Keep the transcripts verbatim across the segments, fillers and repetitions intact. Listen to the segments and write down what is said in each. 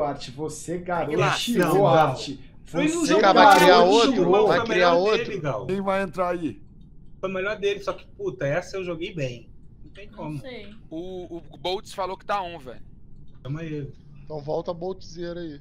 Art. Você garoteou, Relação, Art. Ele não Você jogou, vai criar ele outro? jogou, foi Vai a criar melhor outro? dele, Gal. Quem vai entrar aí? Foi a melhor dele, só que, puta, essa eu joguei bem. Não tem Não como. sei. O, o Boltz falou que tá on, velho. Chama ele. Então volta a Boltzeira aí.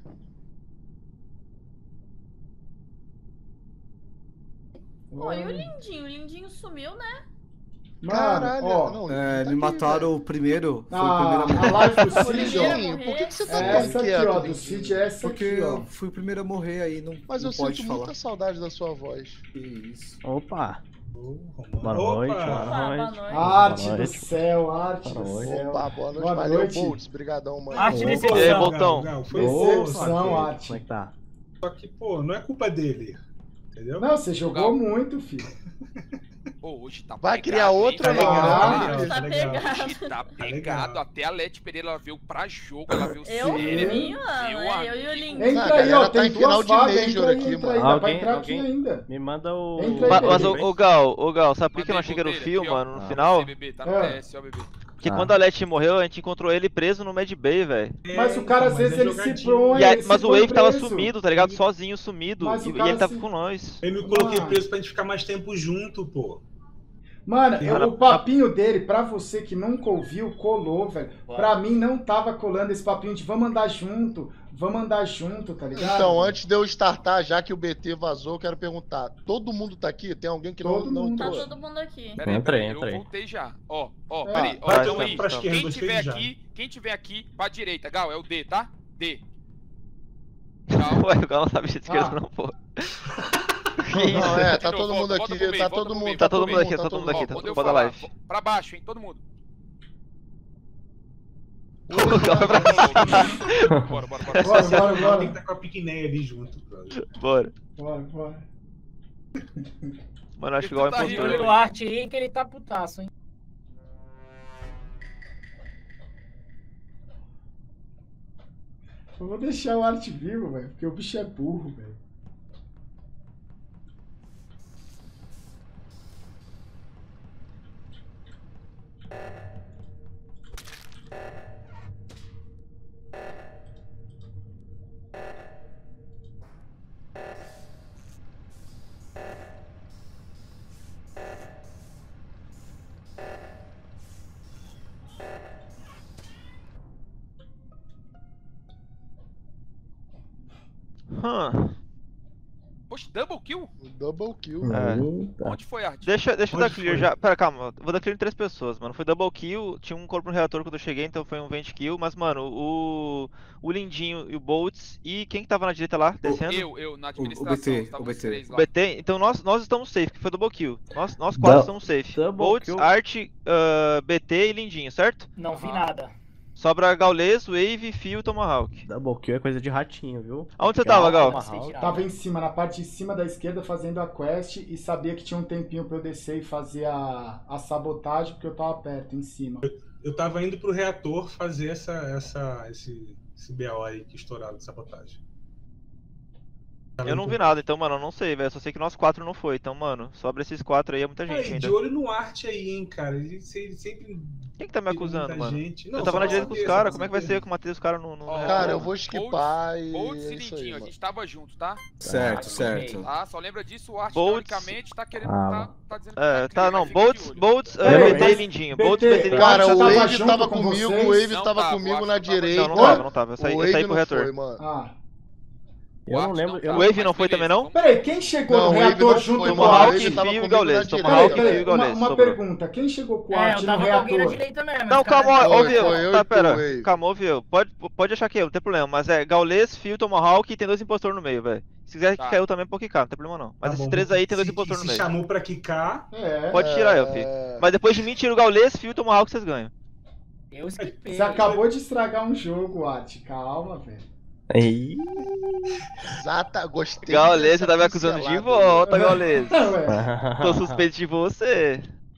Pô, e o Lindinho? O Lindinho sumiu, né? Mano, Caralho, ó, não, É, tá me aqui, mataram velho. o primeiro. Foi a, o primeiro a a morrer. live do Ele Cid, ia ó. Lindinho, por que, que você tá É tão essa aqui, quieto, ó, do Lindinho? Cid é essa Porque aqui, ó. eu fui o primeiro a morrer aí, não, Mas não eu pode sinto falar. muita saudade da sua voz. Isso. Opa! Ô, Boa Romano. noite, Opa! boa Opa, boa noite. noite. Arte Boa do noite. céu, arte Boa do noite. céu. Opa, boa noite. Boa Valeu, noite. Boltz. Brigadão, mano. Arte Opa. decepção. E aí, Gal, Boltão? Gal, foi Decepção, boa, Arte. Como é que tá? Só que, pô, não é culpa dele. Entendeu? Não, você jogou Gal. muito, filho. Pô, hoje tá Vai pegado, criar hein? outra aí, Ah, né? Tá legal. pegado. Hoje tá Tá pegado. legal. Até a Leti Pereira ela veio pra jogo, ela veio Eu séria. vi, mano. Meu É eu e o amigo. Lindinho. Entra Ah, a aí, galera ó, tá tem em final duas de vagas, Major entra aí, aqui, entra aí, mano. dá pra Alguém- entrar aqui alguém- ainda. Me manda o. Entra aí, Mas, Bebê. mas ô, ô Gal, ô Gal, sabe por que eu não achei que era o Mandei fio, aqui, ó. mano, no Ah. final? Você, bebê, tá no É. T S, ó, bebê. Porque Ah. quando a Leti morreu, a gente encontrou ele preso no Mad Bay, velho. Mas o cara, então, às vezes, mas é ele se jogadinho. põe- E aí- ele se Mas o põe Wave tava preso. sumido, tá ligado? Sozinho, sumido. Mas E, o e cara ele tava se- com nós. Eu me coloquei Ah. preso pra gente ficar mais tempo junto, pô. Mano, eu- Cara, o papinho dele, pra você que nunca ouviu, colou, velho. Pra mim não tava colando esse papinho de vamos andar junto, vamos andar junto, tá ligado? Então, antes de eu startar, já que o B T vazou, eu quero perguntar. Todo mundo tá aqui? Tem alguém que não, Todo não mundo. Tá entrou? todo mundo aqui. Pera aí, Entrei, pera aí, entrei. Eu voltei já. Ó, ó, É. peraí. Ó, Vai, então então, aí, pra esquerda, quem gostei tiver já. aqui, quem tiver aqui, pra direita, Gal, é o D, tá? D. Ué, o Gal não sabe de esquerda, Ah. não, pô. Não, é, tá De todo novo, mundo volta aqui, pro meio, tá volta todo pro mundo, meio. Tá todo mundo aqui, tá todo mundo aqui, Ó, tá quando eu todo mundo da falar, live. pra baixo, hein, todo mundo. O Gal vai pra cima. Bora, bora, bora. Bora, bora, Tem que bora. estar com a piquinéia ali junto, brother. Bora. Bora, bora. Mano, acho que o Gal é Tá impostor. rindo, O Arte aí que ele tá putaço, hein? Eu vou deixar o Art vivo, velho, porque o bicho é burro, velho. Hum. Poxa, double kill? Double kill. É. Eita. Onde foi, Art? Deixa, deixa eu Onde dar clear foi? já. Pera, calma. Vou dar clear em três pessoas, mano. Foi double kill, tinha um corpo no reator quando eu cheguei, então foi um vente kill. Mas, mano, o. O Lindinho e o Boltz. E quem que tava na direita lá, descendo? Eu, eu, na O- o administração. B T, estavam o os B T. três O lá. B T. Então nós, nós estamos safe, que foi double kill. Nós, nós quatro Dou- estamos safe. double Boltz, kill. Art, ah, B T e Lindinho, certo? Não vi Ah. nada. Sobra Gaules, Wave, Fio e Tomahawk. Double kill é coisa de ratinho, viu? Aonde você tava, Gal? Tomahawk. Tava em cima, na parte de cima da esquerda, fazendo a quest e sabia que tinha um tempinho pra eu descer e fazer a, a sabotagem, porque eu tava perto, em cima. Eu tava indo pro reator fazer essa, essa, esse, esse B O aí que estourado de sabotagem. Tava Eu não indo vi nada, então, mano, eu não sei, velho. Só sei que nós quatro não foi. Então, mano, sobra esses quatro aí, é muita pro- gente Aí, ainda. de olho no arte aí, hein, cara. Ele, se- ele sempre. Quem que tá me acusando, muita mano? gente. Eu Não, tava só na pra direita com os saber, caras, só como é que vai ser que eu matei os caras no, no Ó, Cara, reator? eu vou esquipar e Boltz é e isso aí, Lindinho, a mano. gente tava junto, tá? Certo, Ah, certo. Tá? Só lembra disso, o Art, Boltz- teoricamente, tá querendo. Ah, Tá, tá dizendo que É, vai tá, clear, não, mas fica de Boltz, olho. Boltz, Pera é, aí, B T e mas- Lindinho. B T, Boltz, B T e Lindinho. Cara, Arte o tava Wave junto tava com comigo, vocês? o Wave Não tava tava, comigo eu na acho que tava- direita. Não, não tava, não tava. Eu saí, O eu saí Wave pro não reator. foi, mano. Ah. Eu não Art lembro. tá, Eu... O Wave mas não foi beleza, também, não? vamos- Peraí, quem chegou Não, no o Wave reator não junto foi, com o mano. O Art? Wave tava Fio e comigo Gaules, na toma Peraí, direita. Fio e peraí, Gaules, uma, uma sobrou. pergunta. Quem chegou com o É, Art eu no tava com alguém na reator? direita mesmo. Não, os caras- calma, Foi, ouviu? foi eu Tá, e tu, pera. Wave. Calma, ouviu? Pode, pode achar que eu, não tem problema. Mas é Gaules, Fio, Tomahawk e tem dois impostores no meio, velho. Se quiser Tá. que caiu também, pode quicar, não tem problema não. Mas Tá esses bom, três aí tem dois se- impostores no Se meio. chamou pra quicar. É. Pode tirar eu, É, filho. Mas depois de mim, tira o Gaules, Fio e Tomahawk, vocês ganham. Eu esquipei. Você acabou de estragar um jogo, Art. Calma, velho. Ih, Exata, gostei. Gaules, dessa você tá me acusando de pincelada, volta, Gaules. Ué, Tô suspeito de você.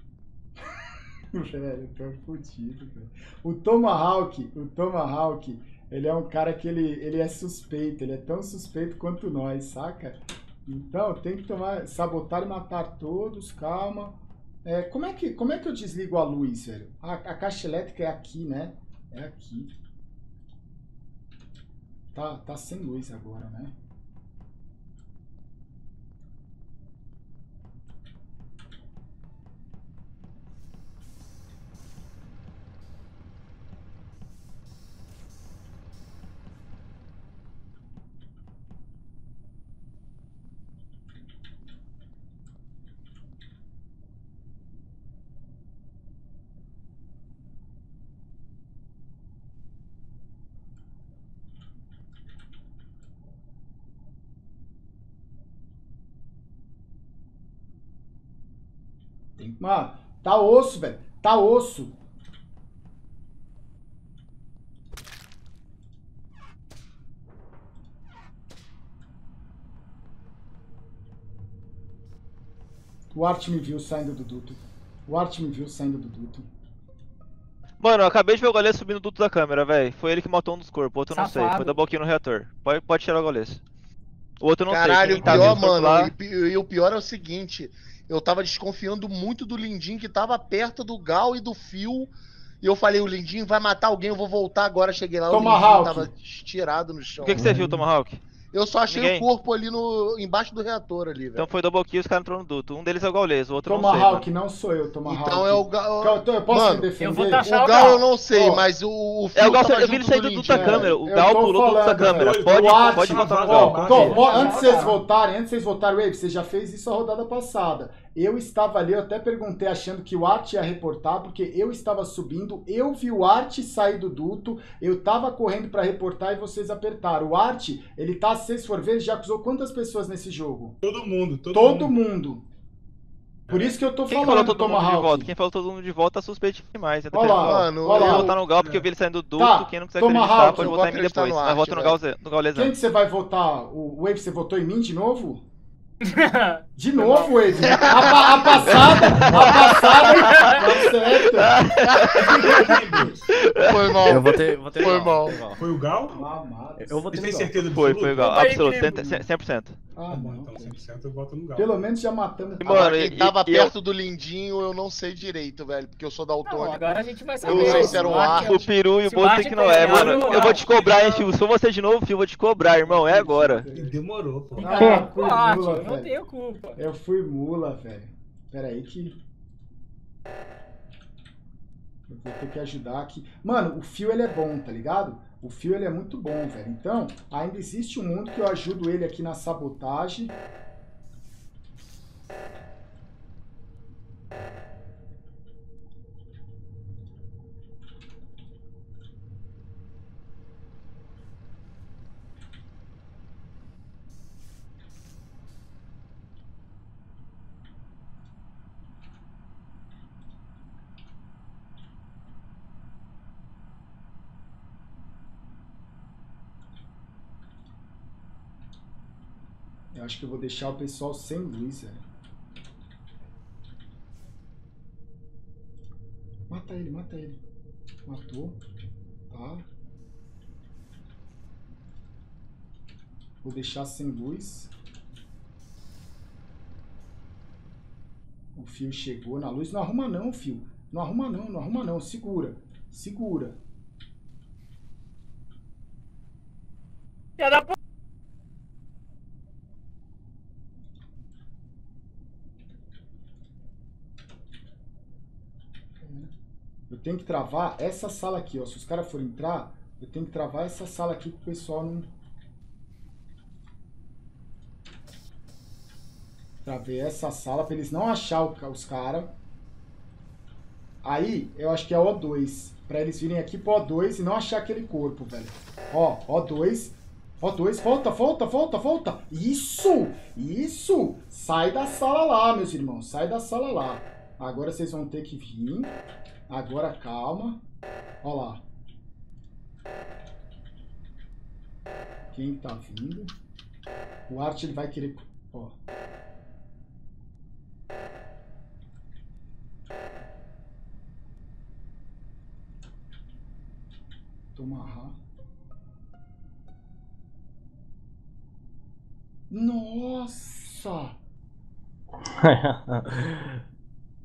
velho, tô fudido, velho. O Tomahawk, o Tomahawk, ele é um cara que ele, ele é suspeito. Ele é tão suspeito quanto nós, saca? Então, tem que tomar, sabotar e matar todos, calma. É, como, é que, como é que eu desligo a luz, velho? A, a caixa elétrica é aqui, né? É aqui. tá, tá sem luz agora, né? Tem- Mano, tá osso, velho. Tá osso. O Art me viu saindo do duto. O Art me viu saindo do duto. Mano, eu acabei de ver o Gaules subindo o duto da câmera, velho. Foi ele que matou um dos corpos, o outro eu não sei. Safado. Foi double kill no reator. Pode, pode tirar o Gaules. O outro eu não Caralho, sei. o Quem tá pior, vendo o corpo mano, lá- e, pi- e o pior é o seguinte, eu tava desconfiando muito do Lindinho que tava perto do Gal e do Fio. E eu falei, o Lindinho vai matar alguém, eu vou voltar agora. Cheguei lá, o Lindinho Tomahawk. tava estirado no chão. O que, que você viu, Tomahawk? Eu só achei Ninguém? o corpo ali no, embaixo do reator ali, velho. Então foi double kill, os caras entrou no duto. Um deles é o Gaules, o outro eu não sei. Tomahawk, Mano. não sou eu, Tomahawk. Então é o Gal. Eu, eu posso Mano, me defender? eu vou taxar O o Gal Gal. eu não sei, Ó, mas o, o Fio É o Gal, tava eu vi ele junto saindo do do duto da Lindinho. câmera. O Eu Gal tô pulou do duto da falando, câmera. velho. Pode, O Art- pode votar no Ó, Gal. ó, Tô, ó, Sim. antes de vocês votarem, antes de vocês votarem, Wave, você já fez isso a rodada passada. Eu estava ali, eu até perguntei achando que o Art ia reportar, porque eu estava subindo, eu vi o Art sair do duto, eu tava correndo pra reportar e vocês apertaram. O Art, ele tá, se vocês for ver, já acusou quantas pessoas nesse jogo? Todo mundo, todo, Todo mundo. mundo. Por isso que eu tô Quem falou falando, todo mundo de Tomahawk. volta? Quem falou todo mundo de volta tá suspeito demais. Eu tô Olha lá, querendo- Mano, olha Eu lá. vou votar no Gal porque eu vi ele saindo do duto. Tá, Quem não quiser Tomahawk, acreditar eu pode vou votar em mim acreditar depois. no Mas Art, vota no velho. Gal, no Gaulesão. Quem que você vai votar? O Wave, você votou em mim de novo? De Foi novo, Wave. A, pa- a passada, a passada, tá certo. Foi mal. Eu vou ter, vou ter Foi gal, mal. vou ter gal. Foi o Gal? Mamadas. Eu vou ter Você tem gal. certeza Foi, absoluta? foi o Gal. Vai, Absoluto, querido. cem- cem por cento. Ah, Tá bom, não. então cem por cento eu voto no Gal. Pelo menos já matamos. Mano, Agora, e- quem tava e eu- perto do Lindinho, eu não sei direito, velho, porque eu sou Não, daltônico. agora a gente vai Eu saber. não sei se era um Art é O peru e o Se o Boto Art tem que não é, é mano. confiável, Eu vou te cobrar, hein, Fio. Se for você de novo, Fio, eu vou te cobrar, irmão. É agora. Demorou, pô. Ah, o fui Art, mula, eu não velho. tenho culpa. Eu fui mula, velho. Pera aí que... Eu vou ter que ajudar aqui. Mano, o Fio, ele é bom, tá ligado? O Fio, ele é muito bom, velho. Então, ainda existe um mundo que eu ajudo ele aqui na sabotagem. Eu acho que eu vou deixar o pessoal sem luz, velho. Mata ele, mata ele. Matou. Tá. Vou deixar sem luz. O Fio chegou na luz. Não arruma não, Fio. Não arruma não, não arruma não. Segura. Segura. Filha da puta. Eu tenho que travar essa sala aqui, ó. Se os caras forem entrar, eu tenho que travar essa sala aqui pro pessoal não... Travei essa sala pra eles não achar o ca- os caras. Aí, eu acho que é O dois. Pra eles virem aqui pro O dois e não achar aquele corpo, velho. Ó, O dois. O dois, volta, volta, volta, volta. Isso! Isso! Sai da sala lá, meus irmãos. Sai da sala lá. Agora vocês vão ter que vir. Agora calma. Ó lá. Quem tá vindo? O Art ele vai querer... Ó. Tomahawk. Nossa!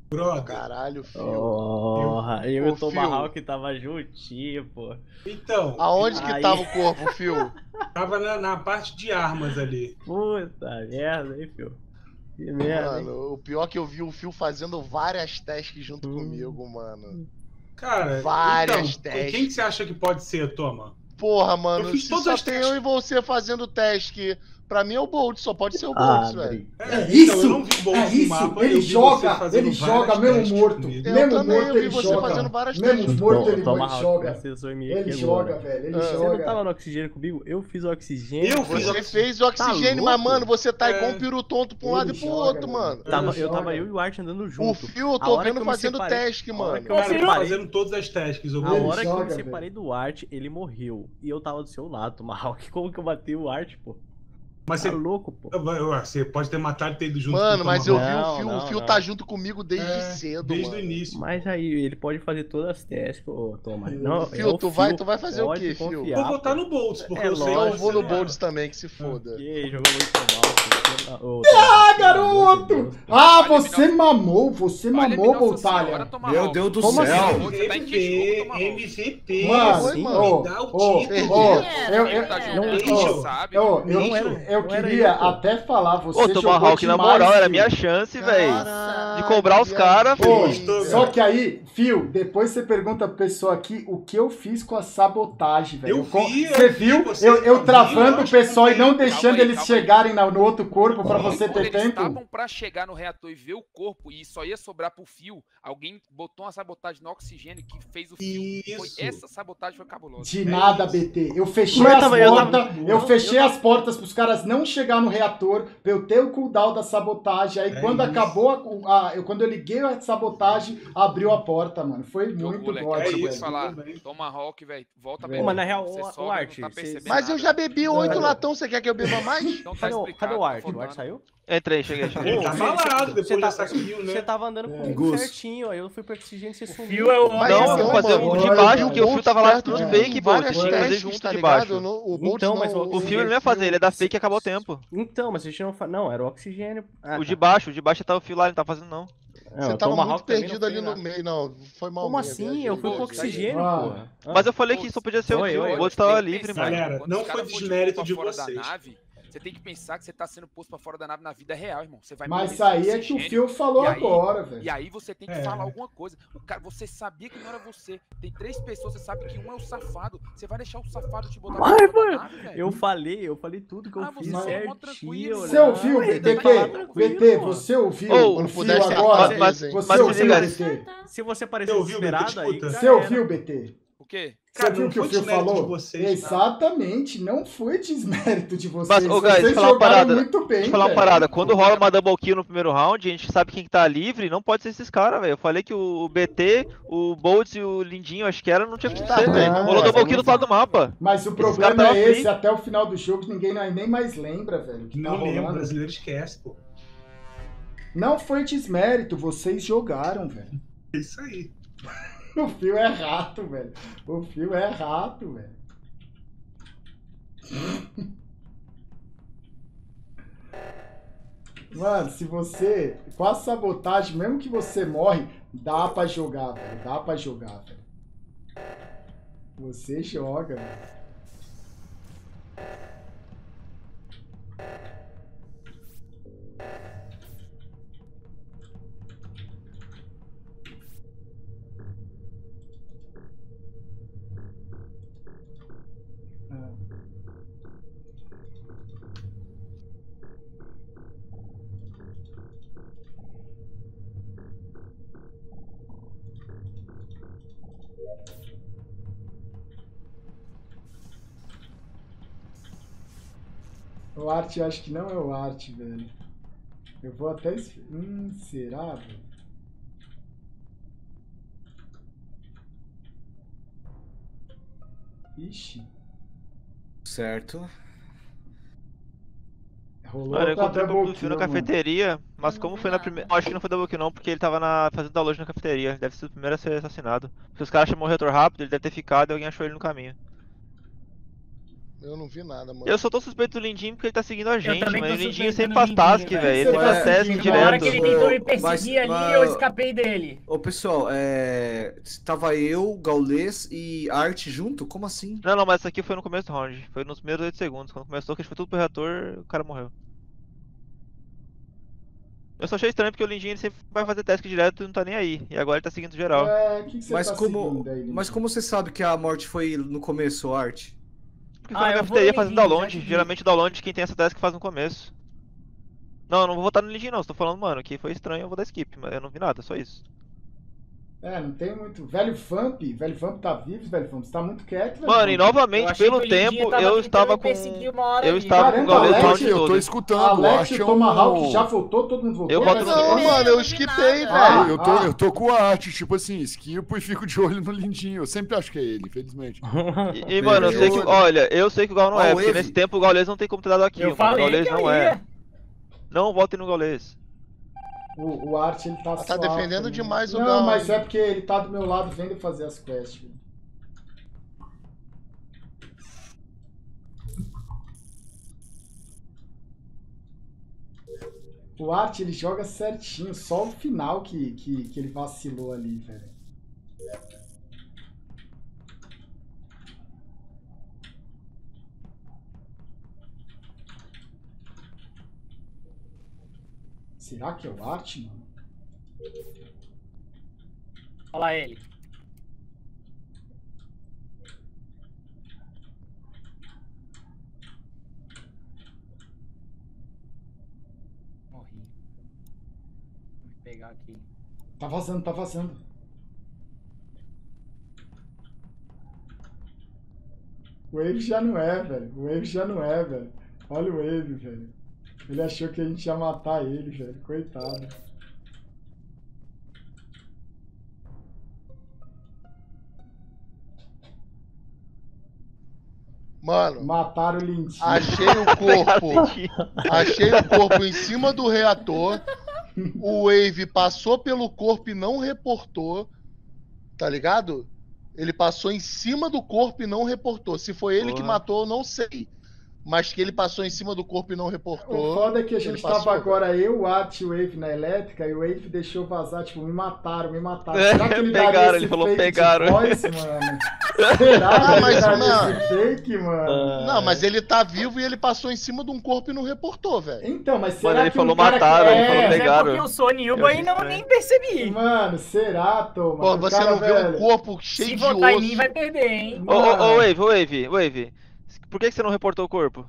Brother. Caralho, Fio. Porra, eu e Ô, o Tomahawk tava juntinho, pô. Então, Aonde que Aí. tava o corpo, Fio? tava na, na parte de armas ali. Puta merda, hein, filho. Que merda, hein? Mano, o pior é que eu vi o Fio fazendo várias tasks junto Hum. comigo, mano. Cara, Várias então, testes. quem que você acha que pode ser, Toma? Porra, mano, Eu fiz se todas só as tem tasks. eu e você fazendo task, pra mim é o Bolt, só pode ser o Ah, Bolt, velho. Bri. É então, isso, eu não vi o Bolt é no isso, mapa, eu ele vi joga, você fazendo ele joga várias mesmo testes morto. comigo. Eu Mesmo também, morto eu vi ele você joga. fazendo várias Mesmo testes. morto Tom- ele Tomahawk, joga. presta atenção em mim Ele aqui joga, agora. velho, ele Ah. Você não joga. tava no oxigênio comigo? Eu fiz o oxigênio. Eu pô. fiz Você fez o oxigênio, Tá mas, mano, louco? você tá É. igual um piru tonto pra um Ele lado e pro joga, outro, velho. mano. Tava, Ele eu tava joga. eu e o Art andando O junto. Fio eu A tô hora vendo que eu me fazendo separei- task, a hora mano. que eu me Cara, eu tô separei- fazendo todas as tasks. Eu A Ele vou- hora que eu joga, me separei do Art, ele morreu. E eu tava do seu lado, Tomahawk. Como que eu matei o Art, pô? Mas Tá você, louco, pô. você pode ter matado e ter ido junto Mano, com o mas eu vi Tomahawk. o Fio, Não, o Fio não, tá não. junto comigo desde É, cedo, desde mano. o início. Mas aí, ele pode fazer todas as testes, ô, Tomahawk. Não, Fio, é o tu vai- Fio, tu vai fazer o pode quê, Fio? confiar, Vou votar pô. no Boltz, porque É eu sei que Então eu você vou no não Bolts é. também, que se foda. Ok, jogou muito mal. pô. Ô, Ah, Tomahawk, pelo amor de garoto! Deus. Ah, Olha, você Minot- mamou, você Olha, mamou, Minot, Boltalha. senhora, Tomahawk. Meu Deus do Como céu. assim? Você tá em que M V P, jogo, Tomahawk? M V P. Mano, Oi, me mano. dá o ô, título. ô, É, eu, é, eu, Tá é. jogando, Lixo. a gente sabe. eu, pô. eu, Não era- eu não era queria eu, pô. até falar, você Ô, jogou Tomahawk, na demais, moral, era a Fio. minha chance, velho. Caralho, De cobrar os caras, Pô, viajei, Pô, só velho. que aí, Fio, depois você pergunta pra pessoa aqui o que eu fiz com a sabotagem, velho. Eu com- vi, eu Você vi, viu? você Eu, eu viu, travando eu o pessoal e não acho que- deixando Calma aí, eles calma aí. chegarem na- no outro corpo pra você Quando ter eles tempo. estavam pra chegar no reator e ver o corpo e só ia sobrar pro Fio, alguém botou uma sabotagem no oxigênio que fez o Fio. Foi, Isso. essa sabotagem foi cabulosa. De É nada, isso. B T. Eu fechei Mas eu as tava- eu tava- portas, eu, eu- fechei eu as portas pros caras não chegar no reator, pra eu ter o cooldown da sabotagem. Aí É quando isso. acabou a, a- eu, quando eu liguei a sabotagem, abriu a porta, mano. Foi Jogo, muito moleque, bom, agora eu vou isso, te falar. tudo bem. Tomahawk, velho, volta Pô, bem. mas na real, Você o- sobe, o não Art, tá você- percebendo Mas eu nada. já bebi oito Não. latão, você quer que eu beba mais? Então tá Cadê, o- explicado, cadê o tá Art? O faltando. Art saiu? Entrei, cheguei, cheguei. Ele tá Ô, falado Você depois tá- dessa kill, Você né? tava andando comigo Gus. certinho, aí eu fui pro oxigênio e você sumiu. Fio é o Mas Não, então, eu vou fazer mano, o de olha, baixo, cara. porque o fio tava lá tudo É. fake, pô. Várias Tinha que fazer testes, junto tá de ligado? baixo. No- O Bolts Então, não, mas o- O fio ele não ia fazer, ele ia dar fake e acabou o tempo. Então, mas a gente não fa... Não, era o oxigênio. Ah, O tá. de baixo, o de baixo tava o fio lá, ele não tá fazendo não. Não, Você o tava Tomahawk muito também perdido não ali fez no nada. meio, não. Foi mal Como minha, assim? viajei. Eu fui pro Pô, oxigênio, Ah. porra. Ah. Mas eu falei que só podia ser o Oi, fio, oi. o outro Você tava tem que livre, pensar, mano. Galera, quando não os caras foi forem desmérito pra de fora vocês. Da nave, você tem que pensar que você tá sendo posto pra fora da nave na vida real, irmão. Você vai Mas morrer aí sem é que o oxigênio, Fio falou e aí- agora, velho. E aí você tem que É. falar alguma coisa. O cara, você sabia que não era você. Tem três pessoas, você sabe que um é o safado. Você vai deixar o safado te botar Vai, pra fora mano. da nave, velho? Eu falei, eu falei tudo que eu Ah, fiz você é mó certinho. tranquilo, né? Você ouviu, Mas B T? tem que falar B tranquilo, T, mano. você ouviu Ô, o Quando Fio puder ser agora? mas- mas- Você mas se ouviu, liga. B T? Se você parecer Você ouviu, desesperado, Bebê? aí Escuta. já Você era. ouviu, B T? O quê? Você Cara, viu o não que o foi Fio desmérito de falou? vocês, não. Exatamente, não foi desmérito de vocês. Mas, ô, guys, vocês deixa eu falar uma jogaram parada. muito bem, Deixa eu falar uma velho. parada, quando rola uma double kill no primeiro round, a gente sabe quem que tá livre, não pode ser esses caras, velho. Eu falei que o B T, o Boltz e o Lindinho, acho que era, não tinha que Tá, ser, velho. não, Rolou mas double kill do outro lado do mapa. Mas o Esses problema caras é tavam esse, free. até o final do jogo, ninguém nem mais lembra, velho. Que tá Não lembro, o rolando. brasileiro esquece, pô. Não foi desmérito, vocês jogaram, velho. É isso aí. O Fio é rato, velho. O Fio é rato, velho. Mano, se você. Com a sabotagem, mesmo que você morre, dá pra jogar, velho. Dá pra jogar, velho. Você joga, velho. O Art, eu acho que não é o Art, velho. Eu vou até... es- Hum, será, velho? Ixi, Certo. rolou Mano, eu outra encontrei o double Bobo do Fio na kill, mano. cafeteria, mas Eu não como vi foi na nada. primeira. Acho que não foi double kill não, porque ele tava na... fazendo download na cafeteria. Deve ser o primeiro a ser assassinado. Porque os caras chamou o reator rápido, ele deve ter ficado e alguém achou ele no caminho. Eu não vi nada, mano. Eu só tô suspeito do Lindinho porque ele tá seguindo a gente, também mas tô o Lindinho suspeito sempre do faz Lindinho, task, velho. velho. Ele Você faz tá task seguindo, Na hora direto. que ele tentou me Mas- perseguir ali, mas- eu escapei dele. Ô, pessoal, é... tava eu, Gaules e Art junto? Como assim? Não, não, mas isso aqui foi no começo do round. Foi nos primeiros oito segundos. Quando começou, que a gente foi tudo pro reator, o cara morreu. Eu só achei estranho porque o Lindinho ele sempre vai fazer task direto e não tá nem aí. E agora ele tá seguindo geral. É, o que, que você Mas tá como, seguindo aí, Lindinho? mas como você sabe que a morte foi no começo, Art? Porque Ah, foi na eu vou cafeteria no fazendo Lindinho, download. já que vi. Geralmente download quem tem essa task faz no começo. Não, eu não vou votar no Lindinho não. Estou falando, mano, que foi estranho, eu vou dar skip. Mas eu não vi nada, só isso. É, não tem muito. Velho Vamp, velho Vamp tá vivo, velho Vamp. Você tá muito quieto, velho. Mano, Vamp. e Eu novamente, achei pelo que o Lindinho tempo, tava eu tentando estava me com. perseguir uma hora Eu ali. estava com Caramba, o Gaules Alex, o Eu round tô, eu tô todo. escutando, Alex acho e que o é Tomahawk um... já voltou, todo mundo voltou? Eu voto no Não, segundo. mano, eu não vi esquipei, nada. velho. Ah, Eu tô, ah. eu tô com a arte, tipo assim, esquipo e fico de olho no Lindinho. Eu sempre acho que é ele, infelizmente. E, e, mano, eu sei que. Olha, eu sei que o Gal não Ó, é, o porque Wave. nesse tempo o Gaules não tem como ter dado aqui. Eu O falei Gaules que eu não é. ia. Não votem no Gaules. O, o Art, ele tá Tá suave defendendo também. demais o Não, Gal, mas hein? é porque ele tá do meu lado vendo eu fazer as quests. velho. O Art, ele joga certinho, só o final que, que, que ele vacilou ali, velho. Será que é o Art, mano? Olha lá ele. Morri. Vou pegar aqui. Tá vazando, tá vazando. O Wave já não é, velho. O Wave já não é, velho. Olha o Wave, velho. Ele achou que a gente ia matar ele, velho. Coitado. Mano, Mataram o Lindinho. achei o corpo. Achei o corpo em cima do reator. O Wave passou pelo corpo e não reportou. Tá ligado? Ele passou em cima do corpo e não reportou. Se foi ele que Porra. matou, eu não sei. Mas que ele passou em cima do corpo e não O reportou. foda é que a ele gente passou, tava velho. agora, eu, o Art e o Wave na elétrica, e o Wave deixou vazar, tipo, me mataram, me mataram. É, Será que ele pegaram, daria ele esse falou, fake pegaram. de voz, mano? Será Ah, que ele mas, daria mano. esse fake, mano? Não, mas ele tá vivo e ele passou em cima de um corpo e não reportou, velho. Então, mas será Mano, ele que falou um cara mataram, que... ele falou É, Mas é pegaram. porque eu sou Eu Nilba achei e não estranho. nem percebi. Mano, será, Thomas? Pô, O você cara, não vê um velho, corpo cheio Se de votar em osso. mim, vai perder, hein? Ô, ô, Mano. ô, Wave, Wave, Wave. Por que que você não reportou o corpo?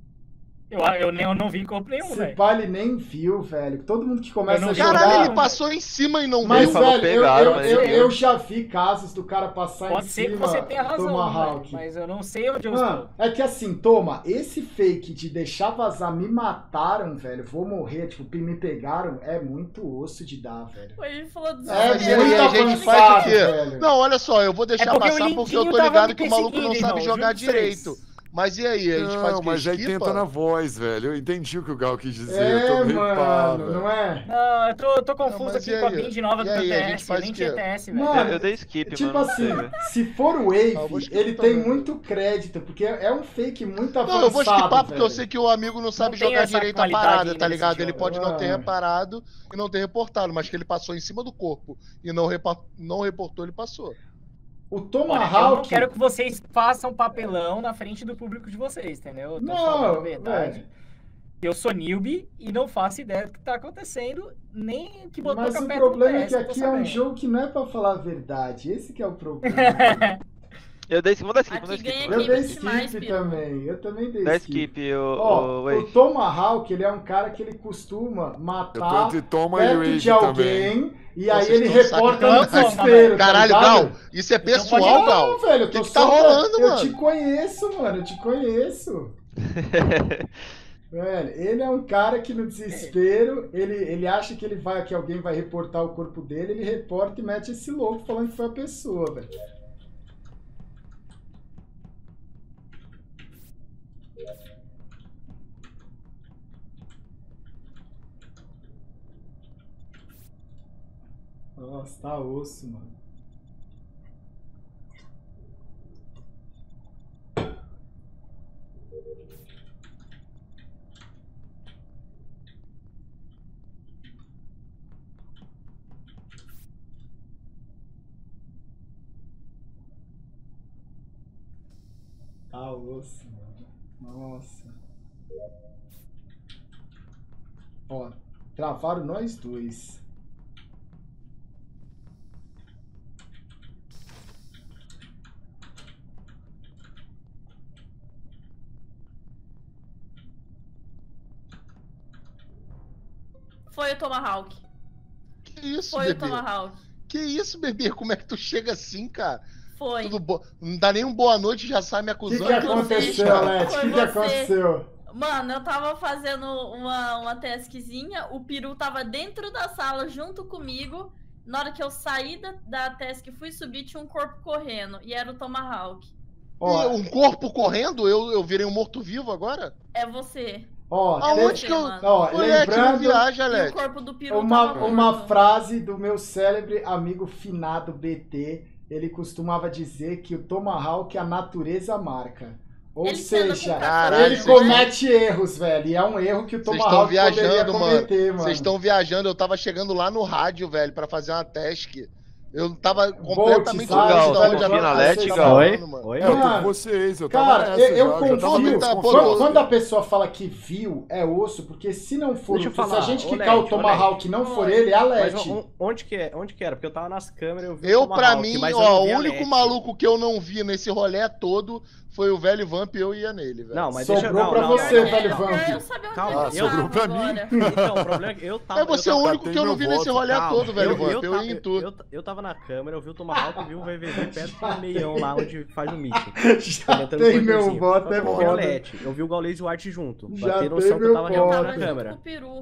Eu, eu, nem- eu não vi corpo nenhum, Esse velho. pai ele nem viu, velho. Todo mundo que começa Eu não a vi. jogar... Caralho, ele Não. passou em cima e não Mas, Ele falou velho, eu, pegaram, eu, mas eu, ele eu viu. já vi casos do cara passar Pode em ser que cima você tenha do razão, Tomahawk. velho, mas eu não sei onde eu Mano, estou. é que assim, toma, esse fake de deixar vazar, me mataram, velho, vou morrer, tipo, me pegaram, é muito osso de dar, velho. Ele falou do É Mas e aí, muito a gente faz avançado, o quê? velho. Não, olha só, eu vou deixar É porque o passar porque eu tô Lindinho tava ligado me que o maluco não perseguindo, sabe irmão, jogar juro pra vocês. direito. Mas e aí, a gente faz o Não, quê? mas aí Esquipa? tenta na voz, velho. Eu entendi o que o Gal quis dizer. É, eu tô meio pá, mano, velho. não é? Não, eu tô, eu tô confuso mas aqui e com a aí? build nova do E aí, T a gente S. Eu faz nem o tinha quê? T S, velho. Mano, Eu, eu dei skip, Tipo mano. não sei, assim, velho. se for o Ah, eu vou Wave, esquipar ele tem também. muito crédito, porque é um fake muito avançado, Não, eu vou esquipar porque eu velho. sei que o amigo não sabe tem jogar essa direito a qualidade parada, ainda tá nesse ligado? Ele jogo. pode não ter Ah. reparado e não ter reportado, mas que ele passou em cima do corpo e não, repa- não reportou, ele passou. O Olha, eu não Tomahawk... quero que vocês façam papelão na frente do público de vocês, entendeu? Eu tô Não, falando a verdade. velho. Eu sou newbie e não faço ideia do que tá acontecendo, nem o que botou Mas com a o pedra do problema é T S, que eu tô aqui é um sabendo. jogo que não é pra falar a verdade. Esse que é o problema. Eu dei skip, vou dar skip, vou dar Aqui skip. ganha vou Eu dar quem dei skip. vence mais, skip Piro. também. Eu também dei Dá skip. skip, ô, Ó, ô, o Wave. Tomahawk, ele é um cara que ele costuma Eu tô matar entre Toma e perto Wave de alguém e aí Vocês ele tão reporta no sacando, desespero, tá Caralho, ligado? Gal, isso é Então pode pessoal, ir, Gal. Não, velho, eu Que tô que tá só- rolando, eu mano? te conheço, mano, eu te conheço. Velho, ele é um cara que no desespero, ele, ele acha que ele vai, que alguém vai reportar o corpo dele, ele reporta e mete esse louco falando que foi a pessoa, velho. Nossa, tá osso, mano. Ah, osso, mano. Nossa. Ó, travaram nós dois. Foi o Tomahawk. Que isso, Foi bebê? o Tomahawk. Que isso, bebê? Como é que tu chega assim, cara? Foi. Tudo bo... Não dá nem um boa noite e já sai me O que, acusando. que aconteceu, Alex? O Foi que, que você. aconteceu? Mano, eu tava fazendo uma, uma taskzinha, o Peru tava dentro da sala junto comigo. Na hora que eu saí da, da task e fui subir, tinha um corpo correndo. E era o Tomahawk. E um corpo correndo? Eu, eu virei um morto-vivo agora? É você. Ó, Aonde tem- que eu... ó, Moleque, não lembrando viaja, E o Alex. corpo do Peru uma, tava uma morto. frase do meu célebre amigo finado B T. Ele costumava dizer que o Tomahawk a natureza marca. Ou Ele que anda seja, com Caralho, ele vocês comete erros, velho. E é um erro que o Vocês estão Tomahawk poderia viajando, mano. cometer, mano. Vocês estão viajando. Eu tava chegando lá no rádio, velho, pra fazer uma task. Eu tava completamente sabe, longe Gal, da tá onde a confia na Alex Leti, tava Gal? falando, mano. Oi? É, eu tô Mano, com vocês, eu tava Cara, nessa eu, eu já, já tava confio. no tá, pô, Quando, desconforto. quando a pessoa fala que viu, é osso, porque se não for, Deixa eu se falar, a gente ô, quicar o Leti, ô, Tomahawk e não for ele, é a Mas Leti. o- onde que é? Onde que era? Porque eu tava nas câmeras, eu vi o Eu, pra Tomahawk, mim, mas eu ó, não o vi a único Leti. maluco que eu não vi nesse rolê todo foi o velho Vamp e eu ia nele, velho. Não, mas Sobrou deixa não, pra não, você, não, velho não. Vamp. Eu sabia onde Calma, ele eu- tava sobrou pra mim. agora. Então, o problema é que eu tava... É você eu o tava- único que eu não vi meu nesse voto. rolê Calma, todo, velho eu, Vamp. eu, Eu, tava- ia em eu, tu. eu, eu tava na câmera, eu vi o Tomahawk, vi o V V V perto do meião lá onde faz o meeting. Já Entrando no tem meu corredorzinho. voto, é Eu vi a foda. Leti, eu vi o Gaules e o Art junto. Já Pra ter tem noção que meu eu tava realmente voto. na Tava junto câmera. com o Peru.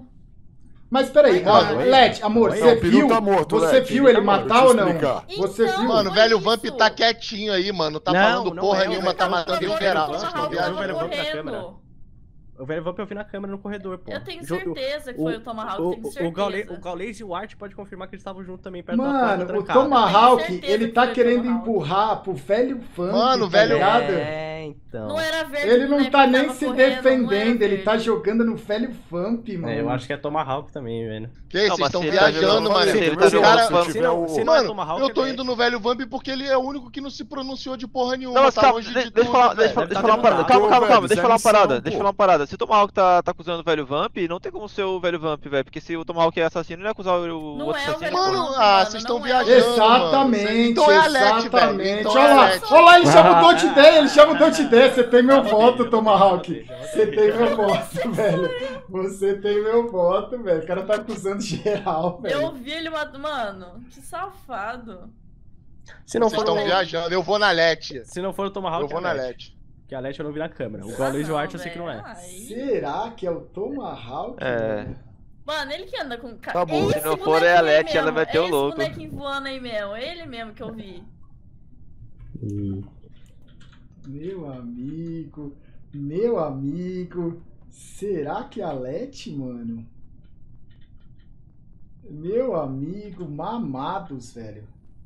Mas peraí, Oi? ó, Leti, amor, Oi? você Não, o Peru viu? tá morto, Você Leti, viu ele ele tá morto, matar ou deixa eu não? explicar. Você Então, viu? Mano, o foi velho isso. Vamp tá quietinho aí, mano. Tá Não, falando não porra é, nenhuma, eu tá tava- matando eu em vi o geral. Tomahawk, Vocês estão eu vi o viajando. velho Vamp na correndo. câmera. O velho Vamp eu vi na câmera no corredor, pô. Eu tenho Ju- certeza que o- foi o Tomahawk, O, tenho o, o, certeza. Gaulês, o Gaulês e o Art pode confirmar que eles estavam juntos também perto da porta Mano, o trancada. Tomahawk, Eu tenho certeza ele que tá foi o querendo Tomahawk. empurrar pro velho Vamp, Mano, tá velho- ligado? É, então. Não era verde. Ele o não boneco tá que nem tava se correndo, não era defendendo, ele tá verde. jogando no velho Vamp, mano. É, eu acho que é Tomahawk também, velho. Que isso, Não, vocês mas estão se ele tá viajando, jogando- mano. se ele tá Os jogando- caras. se Se tiver não, o- se não é Mano, Tomahawk, eu tô é indo no velho Vamp porque ele é o único que não se pronunciou de porra nenhuma. Não, mas tá calma, longe de- de deixa eu tudo, falar, deixa eu velho. falar- Deve deixa eu tá falar uma parada. demorado. Calma, Ô, calma, velho, calma, deixa eu falar uma isso é parada. missão, Deixa eu pô. falar uma parada. Se o Tomahawk tá, tá acusando o velho Vamp, não tem como ser o velho Vamp, velho. Porque se o Tomahawk é assassino, ele ia acusar o, o Não outro é o assassino. velho pô. Mano, Vamp, ah, mano, vocês estão não é. viajando. Exatamente, mano. Então é a Leti, velho. exatamente. Então Olha é a lá, Leti. olha lá, ele chama o Don't Day, ele chama o Don't Day. Você tem meu voto, Tomahawk. Você tem meu voto, velho. Você tem meu voto, velho. O cara tá acusando geral, velho. Eu vi ele matando. Mano, que safado. Se não Vocês for estão o... viajando. Eu vou na Leti. Se não for o Tomahawk, Eu vou é na a Leti. Leti. Que a Leti eu não vi na câmera. O Ah, Gaules e o não, Art eu sei que não é. velho. Aí- Será que é o Tomahawk? É. mano? Mano, ele que anda com. Tá bom. Esse Se não for, é a bonequinho aí Leti, ela mesmo, vai ter o esse louco. bonequinho voando aí mesmo. Ele mesmo que eu vi. Meu amigo, meu amigo. Será que é a Leti, mano? Meu amigo, mamados, velho.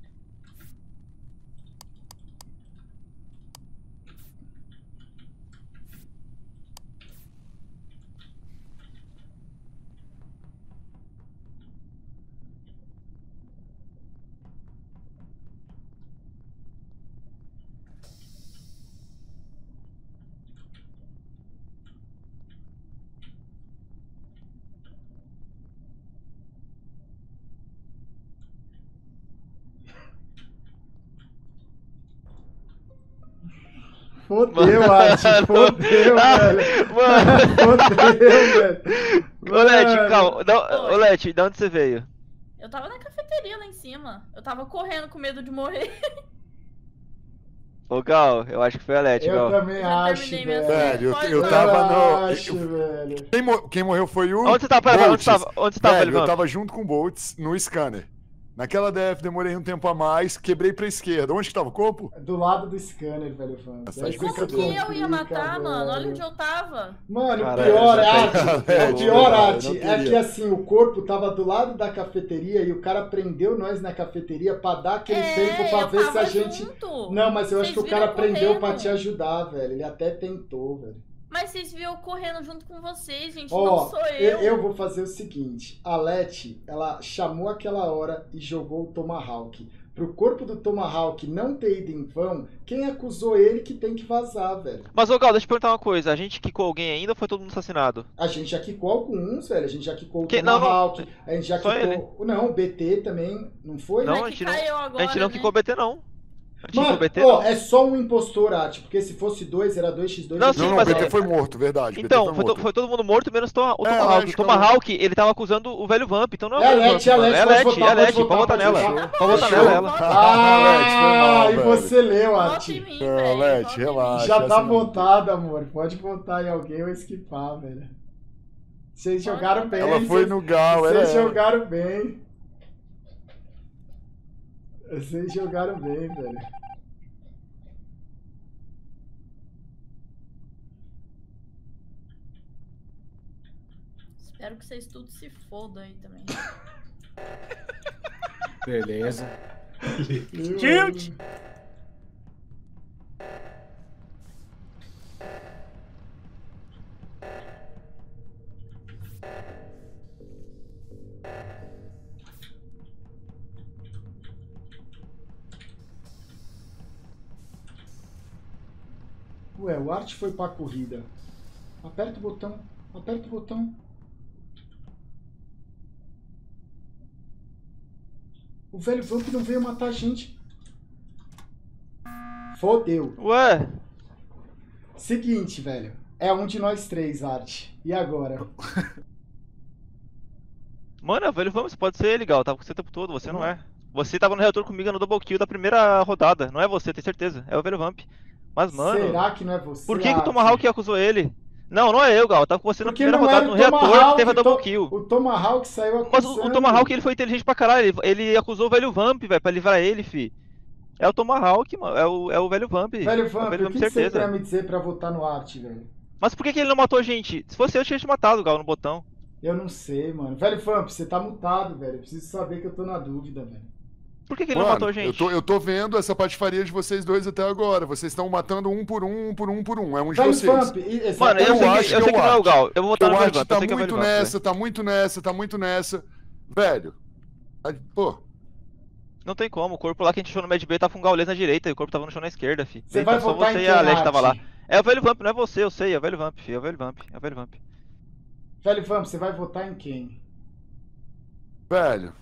Fodeu, Art. Fodeu, velho. Mano, Fodeu, velho. ô Leti, Mano. calma. Da- Ô Leti, de onde você veio? Eu tava na cafeteria lá em cima. Eu tava correndo com medo de morrer. Ô Gal, eu acho que foi a Leti, Eu Gal. também Já acho, terminei minha velho. Velho, eu, Pode eu ir. tava Eu no. acho, velho. Quem, mo- quem morreu foi o. Onde você tava? Pera, pera, onde você Boltz. tava? Onde você tava, Velho, velho eu Vamp? tava junto com o Boltz no scanner. Naquela D F demorei um tempo a mais, quebrei pra esquerda. Onde que tava o corpo? Do lado do scanner, velho, fã. Essa Aí Como fica que eu ia complica, matar, mano? Olha velho. onde eu tava. Mano, o Caralho, pior, essa Art, tá- o pior, Não Art, é queria. que assim, o corpo tava do lado da cafeteria e o cara prendeu nós na cafeteria pra dar aquele É, tempo pra eu ver se a tava gente... junto. Não, mas eu acho Vocês que o cara viram prendeu correndo. pra te ajudar, velho. Ele até tentou, velho. Mas vocês viram eu correndo junto com vocês, gente. Ó, não sou eu. eu, eu vou fazer o seguinte. A Leti, ela chamou aquela hora e jogou o Tomahawk. pro corpo do Tomahawk não ter ido em vão, quem acusou ele que tem que vazar, velho. Mas, ô Gal, deixa eu perguntar uma coisa. A gente quicou alguém ainda ou foi todo mundo assassinado? A gente já quicou alguns, velho. A gente já quicou o Que- não, Tomahawk. não. A gente já Só quicou... Não, o B T também, não foi? Não, Vai a gente quicar não, eu a agora, gente não né? quicou o B T, não. A gente Mano, quicou o B T, ó, não. é só um impostor, Art, porque se fosse dois, era dois contra dois. Não, eu sim, Não, tinha não, o mas B falado. T foi morto, verdade. B T Então, foi foi, to- morto. foi todo mundo morto, menos to- o É, a Tomahawk. Let, O Tomahawk, ele tava acusando o velho Vamp, então não é É a o velho Let, Vamp, é a mano. Let, É a pode Let, votar, é a pode Let, pode votar, votar pode nela. votar. Pode votar Fechou. nela, ela. Ah, Let, foi mal, e velho. você leu, Art. Vote em mim, Não, velho. Let, vote em mim. relaxa. Já tá essa não. votado, amor. Pode votar em alguém ou esquipar, velho. Vocês jogaram bem. Ela foi vocês- no Gal, ela Vocês é. jogaram bem. Vocês jogaram bem, velho. Espero que vocês tudo se fodam aí também. Beleza. Tilt! Ué, o Art foi pra corrida. Aperta o botão. Aperta o botão. O velho Vamp não veio matar a gente. Fodeu. Ué, Seguinte, velho. É um de nós três, Art. E agora? mano, é o velho Vamp, você pode ser ele, Gal. Tava com você o tempo todo, você não é. Você tava no reator comigo no double kill da primeira rodada. Não é você, tenho certeza. É o velho Vamp. Mas, mano, Será que não é você? por que, que o Art? Tomahawk acusou ele? Não, não é eu, Gal. Eu tava com você na Porque primeira não rodada era no o reator que Tomahawk, teve a double to- kill. O Tomahawk saiu acusando. Mas o, o Tomahawk ele foi inteligente pra caralho. Ele, ele acusou o velho Vamp, velho, pra livrar ele, fi. É o Tomahawk, mano. É o, é o velho Vamp. Velho É Vamp, o velho o que, Vamp, que você tem certeza. a me dizer pra votar no Art, velho? Mas por que, que ele não matou a gente? Se fosse eu, eu tinha te matado, Gal, no botão. Eu não sei, mano. Velho Vamp, você tá mutado, velho. Eu preciso saber que eu tô na dúvida, velho. Por que, que ele Mano, não matou a eu gente? tô, eu tô vendo essa patifaria de vocês dois até agora. Vocês estão matando um por um, um por um, um por um. É um de Velho vocês. Vamp, e- esse- Mano, eu, eu sei, acho que, que eu é sei que o não é o Art. Gal. Eu vou votar O no velho Art Vamp. tá Eu sei que é o muito velho Vamp. nessa, tá muito nessa, tá muito nessa. Velho. Aí, Pô, Não tem como. O corpo lá que a gente achou no Mad Bay tava com um gaulês na direita e o corpo tava no chão na esquerda, fi. Você Então vai só votar você em e quem, a Leste tava lá. Art? É o velho Vamp, não é você, eu sei. É o velho Vamp, fi. É o velho Vamp. É o velho Vamp. Velho Vamp, você vai votar em quem? velho.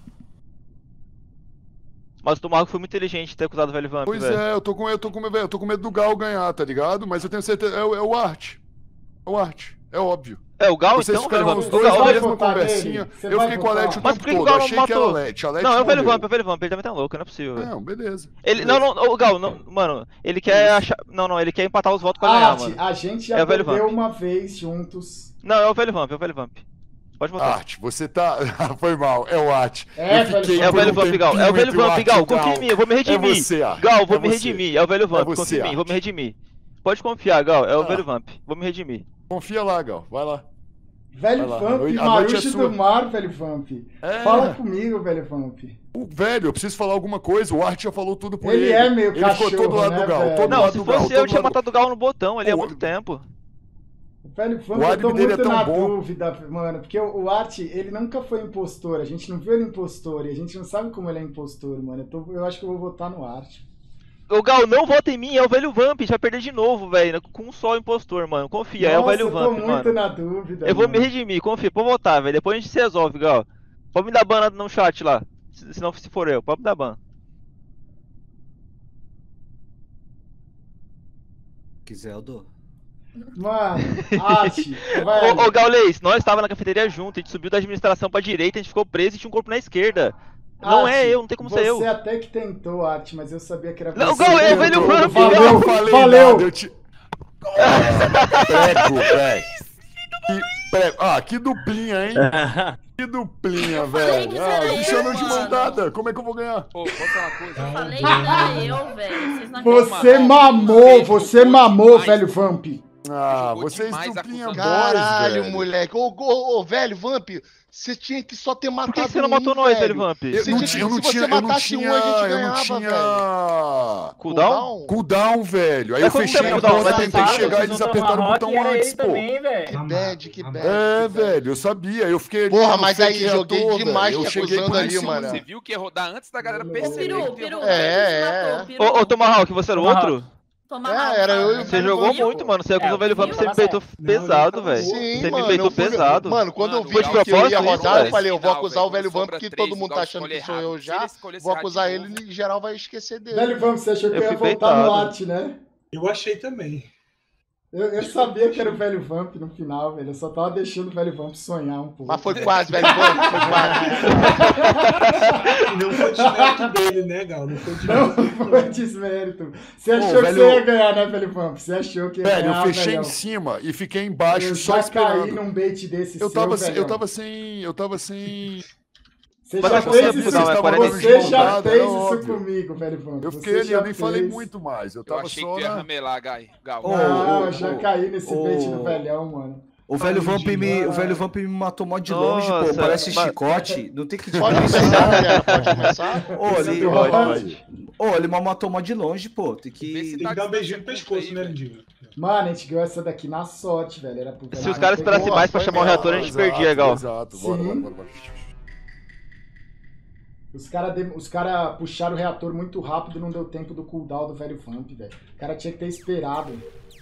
Mas o Tomahawk foi muito inteligente ter acusado o velho Vamp, Pois velho. é, eu tô com, eu tô com, velho, eu tô com medo do Gal ganhar, tá ligado? Mas eu tenho certeza. É, o- é o Art. É o Art. É óbvio. É o Gal, Vocês então, o velho ficaram Vamp. os O dois Gal, na o vai velho... mesma votar conversinha. nele? Você Eu vai fiquei com a votar? Let o Mas tempo por que que o todo. Gal não Achei que era a matou? Let. A Let Não, é o velho morreu. Vamp, é o velho Vamp. Ele também tá louco, não é possível, velho. Não, beleza. Ele, beleza. não, não, o Gal, não, mano, ele quer achar, não, não, ele quer empatar os votos pra ganhar, Art, mano. a gente já É o velho perdeu Vamp. uma vez juntos. Não, é o velho Vamp, é o velho Vamp. Pode votar. Art, você tá. Foi mal, é o Art. É, Eu fiquei velho É o por velho um Vamp, Gal. É o tempinho velho entre o Vamp, Art e Gal. o Confia em mim, eu vou me É redimir. você, Art. Gal, vou É me você. redimir. É o velho Vamp, você, confia em mim, vou me Art. redimir. Pode confiar, Gal, é o Ah. velho Vamp. Vou me redimir. Confia lá, Gal. Vai lá. Velho Vai lá, a Vamp, noite- a noite é Marujo sua. do Mar, velho Vamp. É. Fala comigo, velho Vamp. O velho, eu preciso falar alguma coisa. O Art já falou tudo por Ele ele. é meio Ele ficou cachorro, todo lado né, do Gal. velho? Todo Não, lado se do Gal. fosse eu, eu todo tinha lado do- matado o Gal no botão ali há O- muito tempo. O velho Vamp, O eu álibi tô dele é muito tão na bom. dúvida, mano. Porque o, o Art, ele nunca foi impostor. A gente não viu ele impostor. E a gente não sabe como ele é impostor, mano. Eu, tô- eu acho que eu vou votar no Art. Ô, Gal, não vota em mim, é o velho Vamp. A gente vai perder de novo, velho. Com um só impostor, mano. Confia, é o Nossa, velho eu tô Vamp, muito mano. na dúvida, Eu vou mano. me redimir, confia. Pode votar, velho. Depois a gente se resolve, Gal. Pode me dar ban no chat lá. Se se não se for eu, pode me dar ban. Quiser, eu dou. Mano, Art, velho. Ô, ô Gaulês, nós estávamos na cafeteria junto, a gente subiu da administração pra direita, a gente ficou preso e tinha um corpo na esquerda. Não Art, é eu, não tem como ser eu. Você até que tentou, Art, mas eu sabia que era Não, você. Gal, é o Eu velho tô- Vamp, Valeu, Eu não falei valeu. nada, eu te... Prego, velho. Que prego. Ah, que duplinha, hein? Que duplinha, falei que velho. era Ah, eu, me chamou de mano. mandada. Como é que eu vou ganhar? Pô, posso falar uma coisa? Eu falei que era eu, velho. Vocês não Você acreditam. mamou, você mamou, velho Vamp. Ah, jogou vocês demais duplinha acusando- boys, Caralho, velho. moleque. Ô, ô, ô, velho, Vamp, você tinha que só ter matado Por que você não um, matou nós, velho, velho? Vamp? Eu Você não tinha tinha, que- eu não se você tinha, eu não matasse tinha, um, a gente eu não ganhava, tinha Cooldown? cooldown, velho. Aí Mas eu como fechei que é a cooldown? porta, Vai tentei tentar, chegar e eles Usou apertaram o Tomahawk botão e era antes, ele pô. também, Que velho. bad, que bad. É, que bad. velho, eu sabia. Eu fiquei ali. Porra, no mas fake aí joguei reator, demais velho. te Eu cheguei acusando por ali, cima. mano. Você viu que ia rodar antes da galera Ô, perceber. Peru, que ia Peru, rodar. quem que É, te é, matou? é. Peru. Ô, ô, Tomahawk, você era o Tomahawk. outro? Tomahawk, É, era eu e fala. o Você jogou Viu? muito, mano. Você acusou É, o velho Vamp, viu? você me Mas peitou Não, pesado, ele velho. tava Sim, Você me mano. peitou eu fui- pesado. Mano, quando eu Mano, vi foi que de eu ia propósito isso, rodar, eu velho? falei, eu vou Final, acusar o velho, velho quando Vamp, porque sobra todo três, mundo o tá Gal achando que escolhe sou eu errado. Se já. ele escolhesse Vou errado de acusar novo- ele e geral vai esquecer dele. Velho, vamos, você achou que Eu eu ia fui voltar no peitado. Art, né? Eu achei também. Eu, eu sabia que era o velho Vamp no final, velho. Eu só tava deixando o velho Vamp sonhar um pouco. Mas foi quase, velho Vamp, foi quase. E não foi desmérito dele, né, Gal? Não foi desmérito. Não foi desmérito. Você achou Ô, que velho- você ia ganhar, né, velho Vamp? Você achou que ia Velho, eu ganhar, fechei velhão. em cima e fiquei embaixo Eu só já caí esperando. num bait desse Eu seu, tava, sem, eu velhão. tava sem. Eu tava sem. Você Mas já eu fez sabia, isso, não, é quarenta e você cinco, já nada, fez era isso óbvio. comigo, velho Vamp. Eu Você fiquei ali, já eu nem falei fez. muito mais. Eu Eu tava achei só que tu ia na. ramelar, Gai. Gal. Ô, Não, ô, eu já ô, caí nesse ô, bait do velhão, mano. O velho Vamp me, o velho Vamp me matou mó de longe, pô. Nossa, Parece mas- chicote. Não tem que Pode começar, galera, pode começar. Ô, ele, Pode, pode. ô, ele me matou mó de longe, pô. Tem Vê se que. Tem que tá dar um beijinho no distante pescoço, aí, né, velho. Lindinho? Mano, a gente ganhou essa daqui na sorte, velho. Era pro velho Se os Vamp caras pegar. esperassem mais pra foi chamar o mesmo, reator, a gente Exato, perdia, Gal. Exato, bora, Sim. bora, bora, bora. Os caras os cara puxaram o reator muito rápido e não deu tempo do cooldown do velho Vamp, velho. O cara tinha que ter esperado.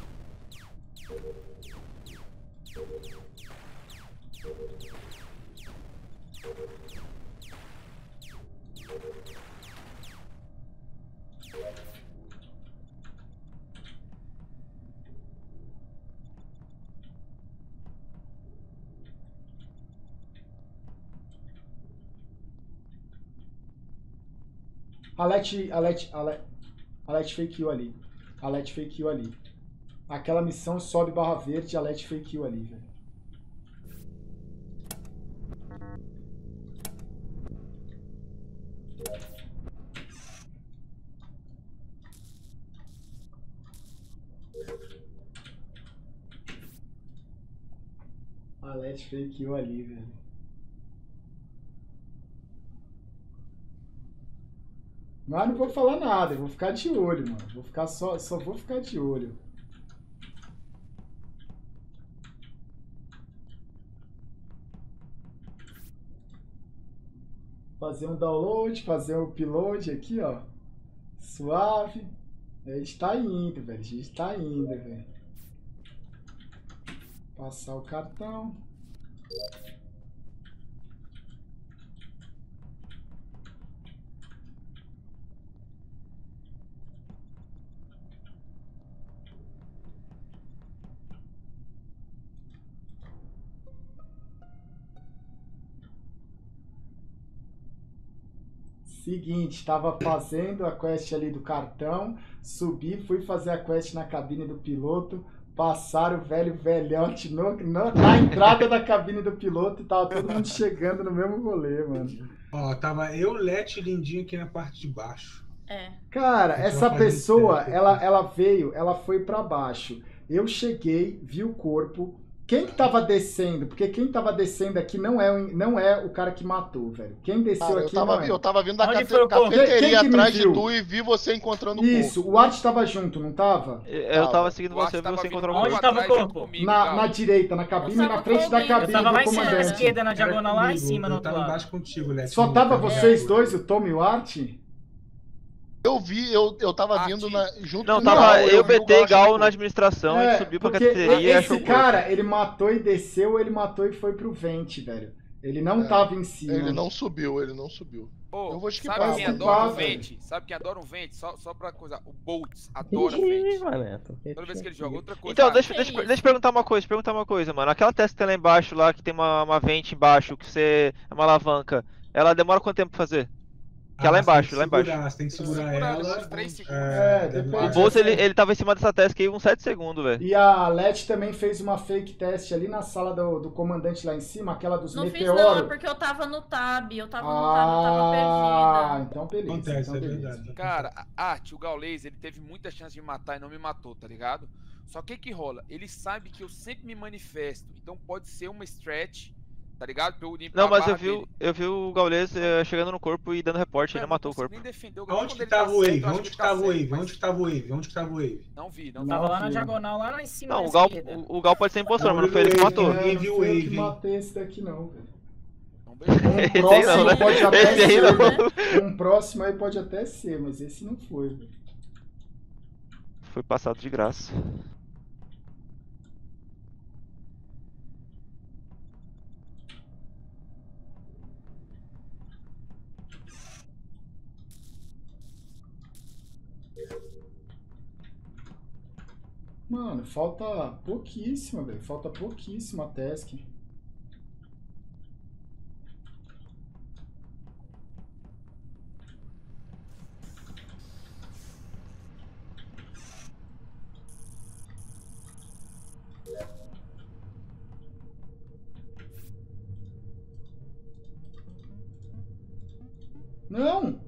A Let, a Let, a Let, a Let fake kill ali. A Let fake kill ali. Aquela missão sobe barra verde, a Let fake kill ali, velho. A Let fake kill ali, velho. Mas não vou falar nada, eu vou ficar de olho, mano. Vou ficar só, só vou ficar de olho. Fazer um download, fazer um upload aqui, ó. Suave. A gente tá indo, velho. A gente tá indo, velho. Passar o cartão. Seguinte, tava fazendo a quest ali do cartão, subi, fui fazer a quest na cabine do piloto, passaram o velho velhote no, no- na entrada da cabine do piloto e tava todo mundo chegando no mesmo rolê, mano. Ó, tava eu, Let e Lindinho aqui na parte de baixo. É. Cara, Eu tô essa fazendo pessoa, certo. ela, ela veio, ela foi pra baixo. Eu cheguei, vi o corpo. Quem que tava descendo? Porque quem tava descendo aqui não é, o- não é o cara que matou, velho. Quem desceu Cara, eu aqui tava, não é. eu tava vindo da Onde cate- foi o corpo? cafeteria Quem- quem que me atrás de viu? tu e vi você encontrando o Isso, corpo. o Art tava junto, não tava? Eu tava seguindo O Art você, vi tava você vindo encontrar o Onde pra corpo. tava o trás junto corpo? comigo, Na, Gal. na direita, na cabine, Eu tava na frente da comigo. cabine Eu tava do mais à comandante. esquerda, na diagonal lá em Comigo, cima, no eu outro tava lado. embaixo contigo, Let. Só no tava café. vocês dois, o Tom e o Art? Eu vi, eu, eu tava Arte. vindo na, junto Não, com o tava Gal, eu, vi o B T e Gal Gal achando na administração, a É, gente subiu pra porque cafeteria e achou esse o corpo. cara, ele matou e desceu, ele matou e foi pro vente, velho. Ele não É, tava em cima. Ele não subiu, ele não subiu. Pô, Eu vou esquipar, sabe quem vou adora um esquipar, vente? Sabe quem adora um vente? Só, só pra coisa. O Boltz adora um Ih, vente. mané, tô Toda vez que ele joga outra coisa. Então, ah, deixa, que deixa, isso? deixa eu perguntar uma coisa, perguntar uma coisa, mano. Aquela testa que tem lá embaixo, lá, que tem uma, uma vente embaixo, que você. É uma alavanca. Ela demora quanto tempo pra fazer? Que é lá Ah, você embaixo, tem lá que embaixo. segurar, Você tem que segurar Segura ela. uns três segundos. É, deve- depende. O Bolt, ele, ele tava em cima dessa task aí uns sete segundos, velho. E a Let também fez uma fake test ali na sala do, do comandante lá em cima, aquela dos Não fiz meteoros. não, é porque eu tava no tab, eu tava no tab, eu tava Ah, perdida. então beleza. Acontece, então é beleza. verdade. Cara, a Arte, o Gaules, ele teve muita chance de me matar e não me matou, tá ligado? Só que o que rola? Ele sabe que eu sempre me manifesto, então pode ser uma stretch, tá ligado? Pra eu limpar Não, a mas barra eu vi, o- dele. eu vi o Gaulês eh, chegando no corpo e dando reporte, ele Mano, não matou o consigo corpo. nem defender o Gaulês Onde quando que ele tá tava o certo, Wave? eu acho Onde que que ele tá tava o certo, Wave? mas Onde que tava o Wave? Onde que tava o Wave? Não vi, não Tava vi. lá na filho. diagonal, lá em cima Não, da o Gal, esquerda. o, o Gal pode ser impostor, mas não Olho foi ele que do matou. Wave, É, não Wave, foi eu que Wave. matei esse daqui não, velho. Então, beleza. Um Esse aí próximo não, né? pode até Esse aí ser, não. né? Um próximo aí pode até ser, mas esse não foi, velho. Foi passado de graça. Mano, falta pouquíssima, velho. Falta pouquíssima a task. Não!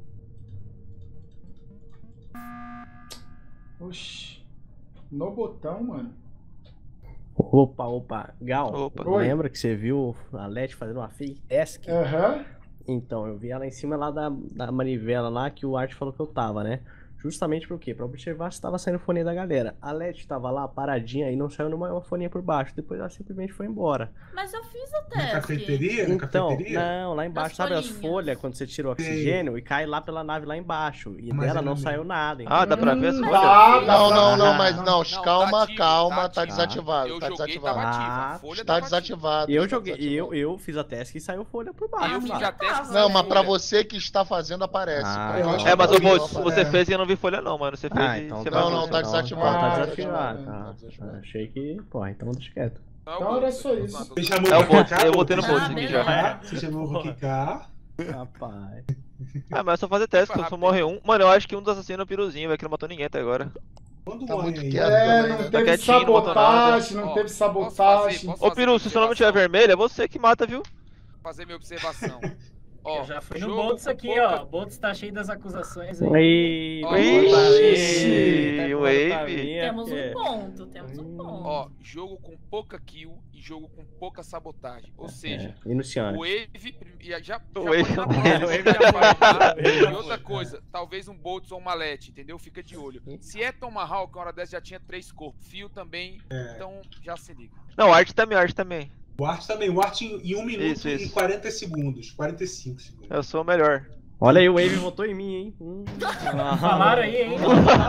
Oxi. No botão, mano. Opa, opa. Gal, Opa. Oi. lembra que você viu a Leti fazendo uma fake task? Aham. Então, eu vi ela em cima lá da, da manivela lá que o Art falou que eu tava, né? Justamente por quê? Pra observar se tava saindo fonia da galera. A Leti tava lá paradinha e não saiu nenhuma fonia por baixo. Depois ela simplesmente foi embora. Mas eu fiz a Na task. cafeteria? Na Então, cafeteria? não, lá embaixo, As sabe as folhinhas. folhas quando você tira o oxigênio e cai lá pela nave lá embaixo. E Mas dela é não na saiu minha. nada. Ah, dá pra ver as Hum, folhas? dá, dá Não, pra- não, não, mas Ah, não, Não, calma, tá ativo, calma, tá tá ativo. desativado, Eu tá joguei e tava desativado. ativo. Ah, A folha Está tava ativa. desativado. Eu está joguei, eu, desativado. eu fiz a task e saiu folha por baixo. Eu fiz lá. a task. Tava. Não, mas pra folha. você que está fazendo aparece. Ah, Pra eu mim, acho É, mas que o eu vi, Boltz, ó, você é. fez e eu não vi folha não, mano. Você fez Ah, e então você tá Não, vai não, ver. tá então. desativado. Ah, tá Ah, desativado. tá Tá. desativado. Achei que. Pô, então deixa quieto. Não, é o Então era Boltz, só eu tô isso. zoando, Você tô chamou É o o Boltz, Kiká? eu votei no Ah, Boltz aqui beleza. já. Você chamou o Kiká? Rapaz. Ah, mas é só fazer teste, Foi quando só rápido. morre um. Mano, eu acho que um dos assassinos é o Piruzinho, velho, que não matou ninguém até agora. Quando Tá morre muito aí? quieto. É, também, não né? teve Tá quietinho, não botou sabotagem, nada. não Ó, teve posso sabotagem. fazer, posso Ô, Piru, se o seu nome tiver vermelho, é você que mata, viu? fazer minha observação. Ó, Eu já fui no jogo Boltz com aqui, pouca- ó. Boltz tá cheio das acusações aí. Ih, Ó, Ixi, tá Wave. Temos um ponto, temos um ponto. Ó, jogo com pouca kill e jogo com pouca sabotagem. Ou seja, É, iniciante. o Wave prim- já, já, O já Wave pode não matar, tem, já o Wave pode não matar. tem. E outra coisa, talvez um Boltz ou um Malete, entendeu? Fica de olho. Se é Tomahawk, uma hora dessa já tinha três corpos. Fio também, então já se liga. Não, arte também, arte também. O Art também. O Art em um minuto Isso, e isso. quarenta segundos. quarenta e cinco segundos. Eu sou o melhor. Olha aí, o Wave votou em mim, hein? Hum. Falaram aí, hein?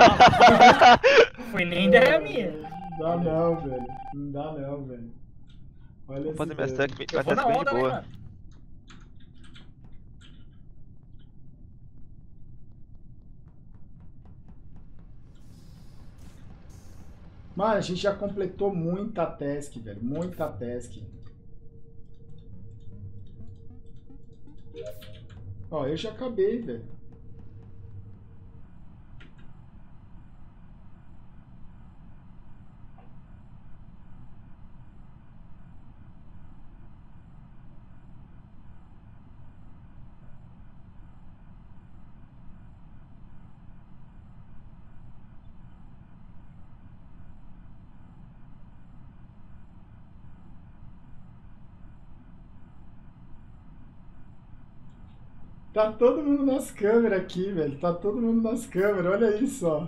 Foi nem ideia minha. Não dá não, velho. Não dá não, velho. Olha Vou esse fazer minha velho. stack, minha Eu vou stack na bem de onda, né, boa. mano? Mano, a gente já completou muita task, velho. Muita task. Ó, eu já acabei, velho. Tá todo mundo nas câmeras aqui, velho. Tá todo mundo nas câmeras. Olha isso, ó.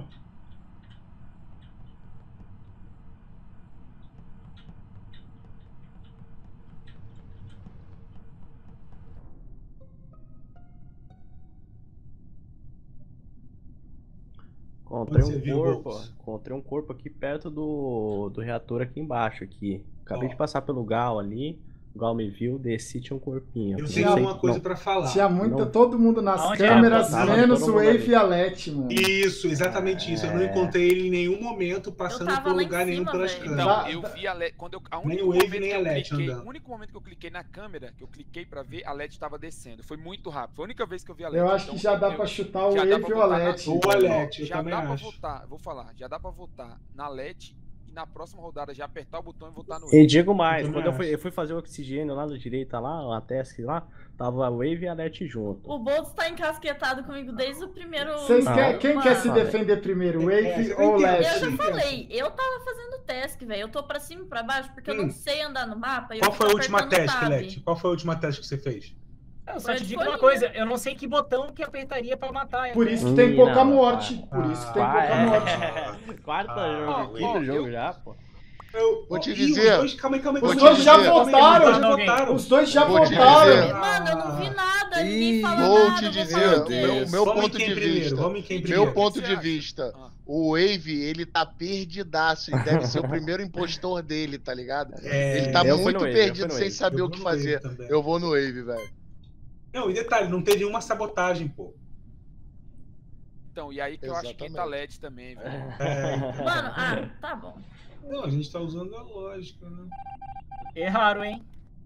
Encontrei Onde você um viu, corpo, Boltz? ó. Encontrei um corpo aqui perto do, do reator aqui embaixo aqui. Acabei Ó. de passar pelo Gal ali. O Gal me viu, desci, tinha um corpinho. Eu Não tenho sei- uma coisa não, pra falar. Tinha muita, não. todo mundo nas Aonde câmeras, é? Tava menos todo o mundo Wave ali. e a Let, mano. Isso, exatamente isso. Eu não É. encontrei ele em nenhum momento passando tava por lá em lugar nenhum cima, pelas velho. câmeras. Então, Tá- eu tá- vi a L E D. Quando eu, a Nem único o Wave, momento nem que a eu L E D cliquei, andando. o único momento que eu cliquei na câmera, que eu cliquei pra ver, a L E D tava descendo. Foi muito rápido. Foi a única vez que eu vi a L E D. Eu acho Então, que já dá eu- pra chutar o já dá Wave pra e o votar na- Let. Ou o Ó, Alete, eu já também dá pra acho. votar, vou falar, já dá pra votar na L E D e na próxima rodada já apertar o botão e votar no E Wave. digo mais, Eu quando eu também fui, eu fui fazer o oxigênio lá na direita, lá, a task lá, tava a Wave e a Let junto. O Boltz tá encasquetado comigo desde o primeiro. Vocês Ah, quer, quem mano, quer se defender primeiro, Wave É, ou eu entendo. Eu Leste? já falei, eu tava fazendo task, velho. Eu tô pra cima e pra baixo porque eu Hum. não sei andar no mapa. E Qual eu foi a fico última apertando task, tab. Let? Qual foi a última task que você fez? Eu só Foi te de digo uma folhinha. coisa, eu não sei que botão que apertaria pra matar. Por né? isso que tem Ih, pouca não, morte. vai. Por isso que tem Ah, pouca é. morte. Quarta Ah, jogo, ó, quinto ó, jogo eu- já, pô. Eu, Vou te Ih, dizer- Os dois, calma aí, calma aí. Os calma dois aí. já Calma aí, votaram. Os dois já votaram. Os dois já Vou te votaram. dizer. Mano, eu não vi nada, ninguém Ih, fala Vou nada. te eu vou dizer, falar o o quê? meu, meu Vamos em ponto quem de primeiro? vista. Vamos em quem Meu primeiro? ponto que de você vista. Ah. O Wave, ele tá perdidaço e deve ser o primeiro impostor dele, tá ligado? É, Ele tá eu fui muito no Wave, eu perdido fui no sem Wave. saber Eu o vou que no Wave fazer. também. Eu vou no Wave, velho. Não, e detalhe, não teve uma sabotagem, pô. Então, e aí que eu acho que Exatamente. entra L E D também, velho. É, então. Mano, ah, tá bom. Não, a gente tá usando a lógica, né? Erraram, hein?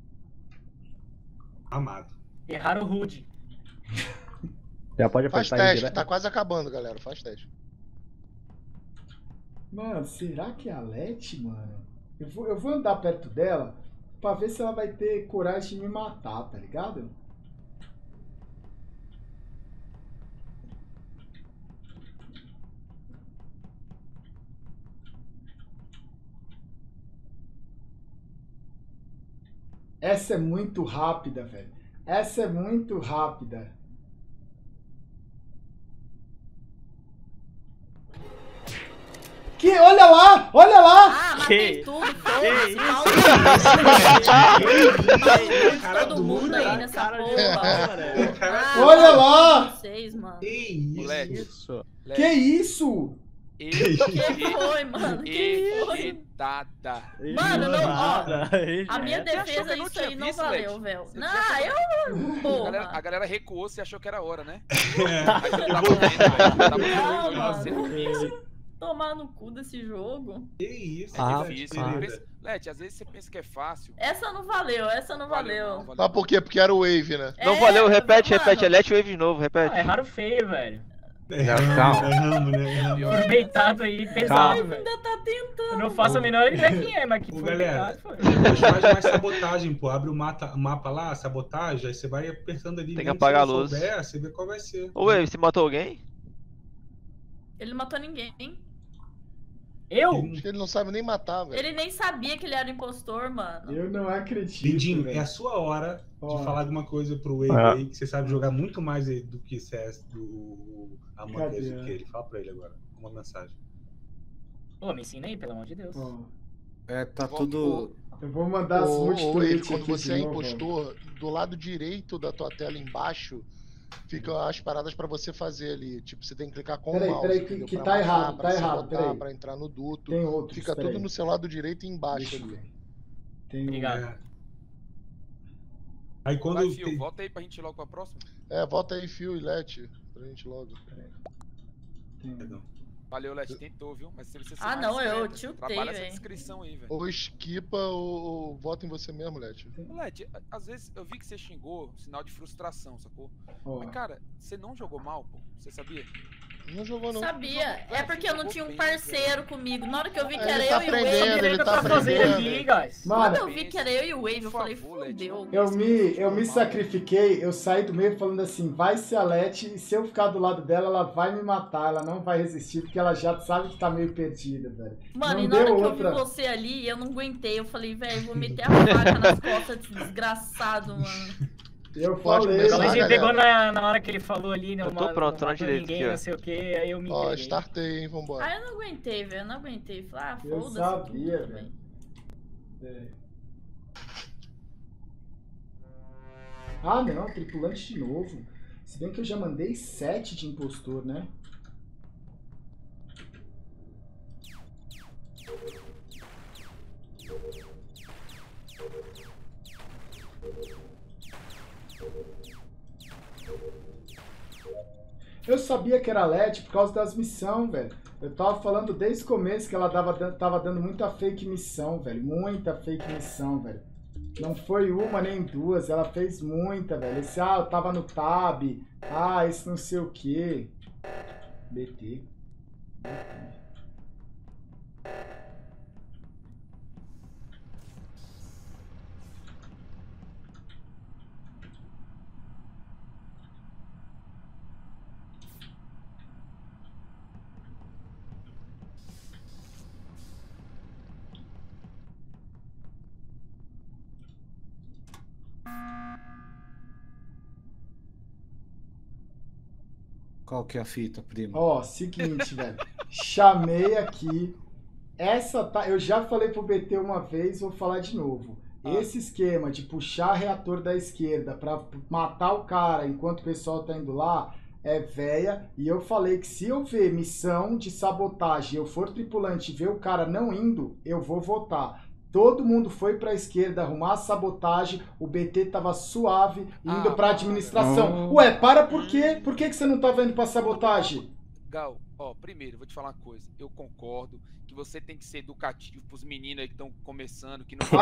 Amado. Erraram o Rude. Já pode Faz apertar aí teste, direto. tá quase acabando, galera. Faz teste. Mano, será que é a Leti, mano? Eu vou, eu vou andar perto dela pra ver se ela vai ter coragem de me matar, tá ligado? Essa é muito rápida, velho. Essa é muito rápida. Que, olha lá, olha lá! Ah, matei Que- tudo, que foda-se. isso? Pau no Cara cu de todo mundo dura, aí nessa cara de porra. pau, né? Cara, Ah, Olha lá! Vocês, mano. que isso? Moleque. Isso. Que isso? E- Que foi, mano? Que foi? Evitada. Mano, não, ó, Nada, aí A já minha é. Você achou que defesa, eu não isso tinha aí não visto, valeu, Leti? velho. Você Não, achou que eu. A galera, a Porra. galera recuou, você achou que era hora, né? É. Mas eu tava vendo, velho. Eu tava Não, vendo você no mano. mix. Tomar no cu desse jogo. Que isso? É Ah, difícil. pá. Pensa- Leti, às vezes você pensa que é fácil. Essa não valeu, essa não valeu. não, valeu Mas por quê? Porque era o Wave, né? Não É, valeu, repete, mano. repete. Let Wave de novo, repete. Ah, erraram feio, velho. Erramos, Calma. erramos, né? Erramos. Foram deitados aí, pesado, Calma. velho. Ainda tá tentando. Eu não faço a menor ideia quem é, mas que Ô, foi galera, deitado, foi. Depois faz mais sabotagem, pô. Abre o mata- o mapa lá, sabotagem, aí você vai apertando ali. Tem que mesmo apagar se a não luz. souber, você vê qual vai ser. Ô, Wave, você matou alguém? Ele não matou ninguém. Eu? Acho que ele não sabe nem matar, velho. Ele nem sabia que ele era impostor, mano. Eu não acredito. Lindinho, velho. é a sua hora Ó. de falar alguma coisa pro Wave Ah. aí, que você sabe jogar muito mais aí do que C S do Among Us Cadê? do que ele. Fala pra ele agora, uma mensagem. Pô, me ensina aí, pelo amor de Deus. Ó, É, tá Vou- tudo. eu vou mandar as Ô, ô, multitudes Wave, quando aqui você de é novo, ó. impostor, do lado direito da tua tela embaixo, ficam as paradas pra você fazer ali. Tipo, você tem que clicar com Peraí, o mouse. peraí, que- entendeu? que Pra tá matar, errado, pra tá errado, sabotar, peraí. pra entrar no duto. Tem outros, Fica peraí. tudo no seu lado direito e embaixo Deixa eu ali. ver. Tem um- Obrigado. É. Aí quando Vai, Fio, tem- volta aí pra gente ir logo pra próxima. É, volta aí, Phil e Let, pra gente logo. tem um- Perdão. Valeu, Leti, tentou, viu? Mas você precisa ser Ah, mais não, eu discreta. tiltei, Trabalha essa velho. descrição aí, velho. Ou esquipa ou, ou vota em você mesmo, Let. Leti, a- às vezes eu vi que você xingou, sinal de frustração, sacou? Ó, Mas, cara, você não jogou mal, pô? Você sabia? Não jogou, não. Sabia. É porque eu não tinha um parceiro comigo. Na hora que eu vi que Ele era tá eu e o aprendendo, Wave. ele tá pra fazer aprendendo. aqui, guys. Quando Mano, eu vi que era eu e o Wave, eu Por falei, favor, Leti, fudeu. eu me, eu me sacrifiquei, eu saí do meio falando assim, vai ser a Leti, e se eu ficar do lado dela, ela vai me matar, ela não vai resistir, porque ela já sabe que tá meio perdida, velho. Mano, Não e na hora deu que outra. eu vi você ali, eu não aguentei. Eu falei, velho, vou meter a faca nas costas desse desgraçado, mano. Eu Pode falei, começar, O Ah, Luizinho galera. pegou na, na hora que ele falou ali, né? Eu tô uma- pronto, tô na não matou direita ninguém, aqui, ó. não sei o que, aí eu me Ó, entreguei. startei, hein, vambora. Aí eu não aguentei, velho. Eu não aguentei. Falei, ah, Eu foda-se. sabia, tudo, velho. É. Ah, não, tripulante de novo. Se bem que eu já mandei sete de impostor, né? Eu sabia que era L E D por causa das missões, velho. Eu tava falando desde o começo que ela dava, tava dando muita fake missão, velho. Muita fake missão, velho. Não foi uma nem duas, ela fez muita, velho. Esse, ah, eu tava no tab. Ah, esse não sei o que. B T. Qual que é a fita, primo? Ó, seguinte, velho. Chamei aqui. Essa tá. Eu já falei pro B T uma vez, vou falar de novo. Ah. Esse esquema de puxar reator da esquerda pra matar o cara enquanto o pessoal tá indo lá é véia. E eu falei que se eu ver missão de sabotagem e eu for tripulante e ver o cara não indo, eu vou votar. Todo mundo foi pra esquerda arrumar a sabotagem, o B T tava suave, indo Ah, pra administração. Ué, para por quê? Por que, que você não tava indo pra sabotagem? Gal, ó, primeiro, vou te falar uma coisa. Eu concordo que você tem que ser educativo pros meninos aí que estão começando, que não...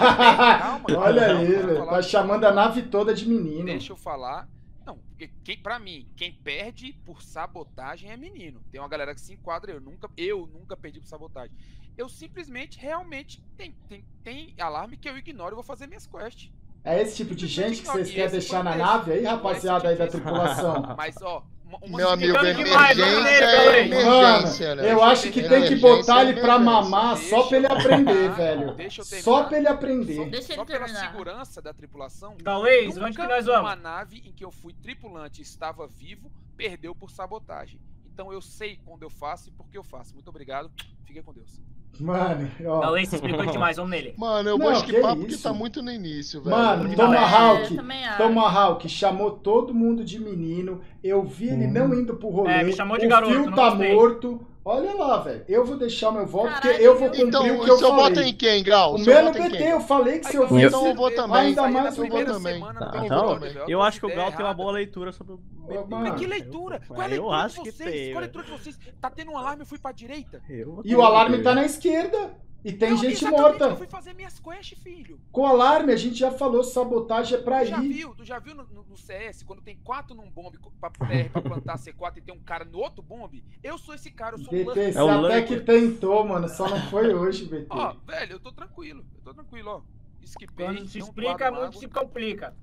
Ah, Calma, olha calma, aí, deixa eu velho. falar. Tá chamando a nave toda de menino. Deixa eu falar. Não, porque quem, pra mim, quem perde por sabotagem é menino. Tem uma galera que se enquadra, eu nunca, eu nunca perdi por sabotagem. Eu simplesmente, realmente, tem, tem, tem alarme que eu ignoro e vou fazer minhas quests. É esse tipo de gente que vocês E querem esse deixar foi na esse. nave aí, Não é rapaziada aí esse da tipo de- tripulação? Mas, ó, uma, uma Meu amigo, Ficando emergência demais, vamos nele, é galera. emergência, né? Eu acho que tem que Emergência botar é ele pra emergência. mamar só pra ele aprender, velho. Deixa eu terminar. Só pra ele aprender. Deixa ele Só pela terminar. segurança da tripulação, Galês, nunca onde que nós uma vamos? nave em que eu fui tripulante e estava vivo, perdeu por sabotagem. Então eu sei quando eu faço e por que eu faço. Muito obrigado. Fiquem com Deus. Mano, ó. Galês, você explicou demais, vamos nele. Mano, eu Não, vou que esquipar porque isso? tá muito no início, velho. Mano, Muito Tomahawk, É, também acho. Tomahawk chamou todo mundo de menino. Eu vi ele não indo pro rolê. É, me chamou de o garoto, fio não tá gostei. morto. Olha lá, velho. Eu vou deixar meu voto porque Caralho, eu vou meu. cumprir Então, o que eu o seu voto é falei. em quem, Gal? O seu meu é no voto é em B T, quem? eu falei que se eu Então, visse... Então eu vou também. Ainda Saí mais da eu vou primeira também. semana, Tá, não tem então, problema, eu acho que o ideia Gal tem uma errada. boa leitura sobre o B T. Mano, Mas que leitura? Qual é a Eu leitura acho de que vocês? tem, Qual é a velho. leitura de vocês? Tá tendo um alarme, eu fui pra direita? Eu E o alarme tá na esquerda. E tem Não, gente exatamente, morta. Eu fui fazer minhas quests, filho. Com o alarme, a gente já falou, sabotagem é pra Tu já ir. viu, tu já viu no, no- no C S, quando tem quatro num bombe pra, T R pra plantar C quatro e tem um cara no outro bombe? Eu sou esse cara, eu sou um B T, lurker. você É o até Lurker. que tentou, mano. Só não foi hoje, B T. Ó, velho, eu tô tranquilo, eu tô tranquilo, ó. Esquipei, Quando se não explica, quadro muito mago. se complica.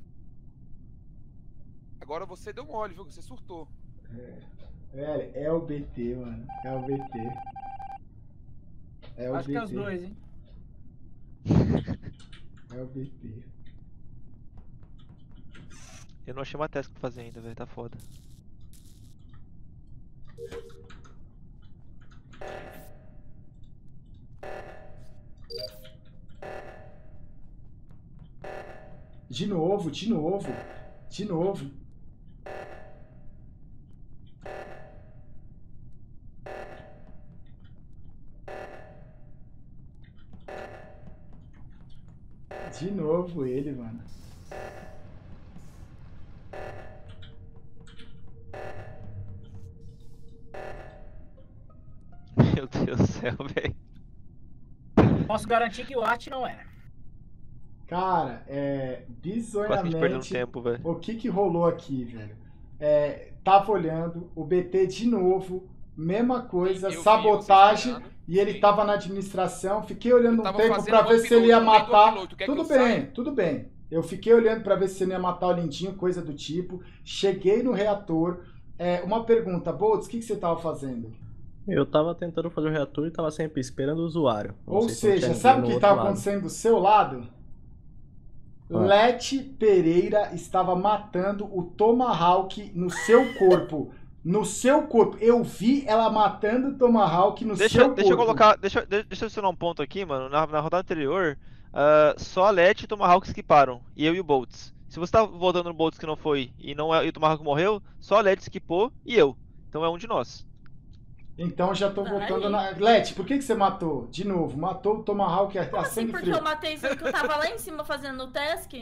Agora você deu mole, viu? Você surtou. Velho, é o B T, mano. É o B T. É o Acho B T. que é os dois, hein? É o B T. Eu não achei uma task pra fazer ainda, velho. Tá foda. De novo, de novo. De novo. De novo ele, mano. Meu Deus do céu, velho. Posso garantir que o Art não é. Cara, é. Quase que a gente perdeu um Bizonhamente. tempo, velho. O que que rolou aqui, velho? É, tava olhando, o B T de novo, mesma coisa, Eu vi sabotagem, vocês e ele sim. tava na administração. Fiquei olhando Eu um tava tempo fazendo pra ver o se ele ia upload, no meio do matar. upload, tu quer que Tudo eu bem, saia? tudo bem. Eu fiquei olhando pra ver se ele ia matar o Lindinho, coisa do tipo. Cheguei no reator. É, uma pergunta, Boltz, o que, que você tava fazendo? Eu tava tentando fazer o reator e tava sempre esperando o usuário. Não Ou sei se não seja, tinha sabe o ninguém que no estava outro lado. acontecendo do seu lado? Ah. Lete Pereira estava matando o Tomahawk no seu corpo. No seu corpo. Eu vi ela matando o Tomahawk no Deixa, seu corpo. deixa eu colocar. Deixa, de- deixa eu adicionar um ponto aqui, mano. Na, na rodada anterior, ah, só a Let e o Tomahawk skiparam. E eu e o Boltz. Se você tá votando no Boltz que não foi e, não é, e o Tomahawk morreu, só a Let skipou e eu. Então é um de nós. Então já tô Tá voltando aí. na. Lete, por que, que você matou? De novo, matou o Tomahawk a, Como a assim? sangue Porque frio. eu matei sendo que eu tava lá em cima fazendo o task?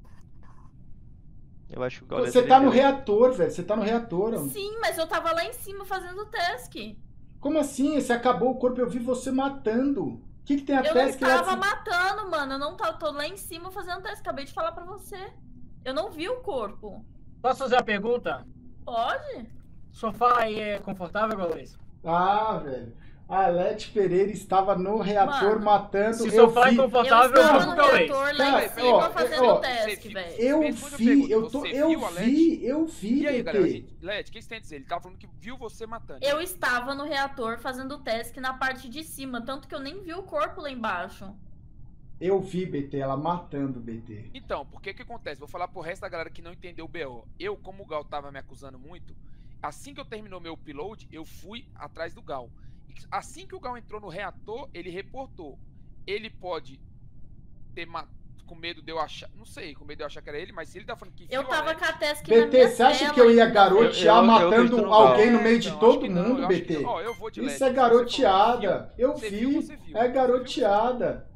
Eu acho que o Gaules Você tá no ele- reator, velho. Você tá no reator. ó. Sim, mas eu tava lá em cima fazendo o task. Como assim? Você acabou o corpo, eu vi você matando. O que, que tem a Eu não task lá? tava de- matando, mano. Eu não tava, tô lá em cima fazendo task. Acabei de falar pra você. Eu não vi o corpo. Posso fazer a pergunta? Pode? Sofá aí é confortável, Galês? Ah, velho. A Lete Pereira estava no reator Mano, matando. Se eu sofá é vi. Eu confortável, eu estava vou no pro Galês. reator lá Cara, em cima ó, fazendo ó, o task, você- velho. Eu Responde a vi, pergunta, eu, tô, você eu viu a vi, eu vi, E aí, B T. galera? Gente, Led, o que você tem a dizer? Ele tava falando que viu você matando. Eu estava no reator fazendo o task na parte de cima, tanto que eu nem vi o corpo lá embaixo. Eu vi, B T, ela matando o B T. Então, por que que acontece? Vou falar pro resto da galera que não entendeu o B O. Eu, como o Gal tava me acusando muito, Assim que eu terminou meu upload, eu fui atrás do Gal. Assim que o Gal entrou no reator, ele reportou. Ele pode ter ma- com medo de eu achar, não sei, com medo de eu achar que era ele, mas se ele tá falando que Eu viu tava Alex- com a task na B T, minha você acha tela que eu ia ainda. garotear Eu- eu- eu matando acredito no alguém Gal. no meio de Então, todo acho que não, mundo, eu acho que B T? não. Ó, eu vou de Isso leve. é Você falou que garoteada. viu, Eu você viu, vi. você viu. É Você viu, garoteada.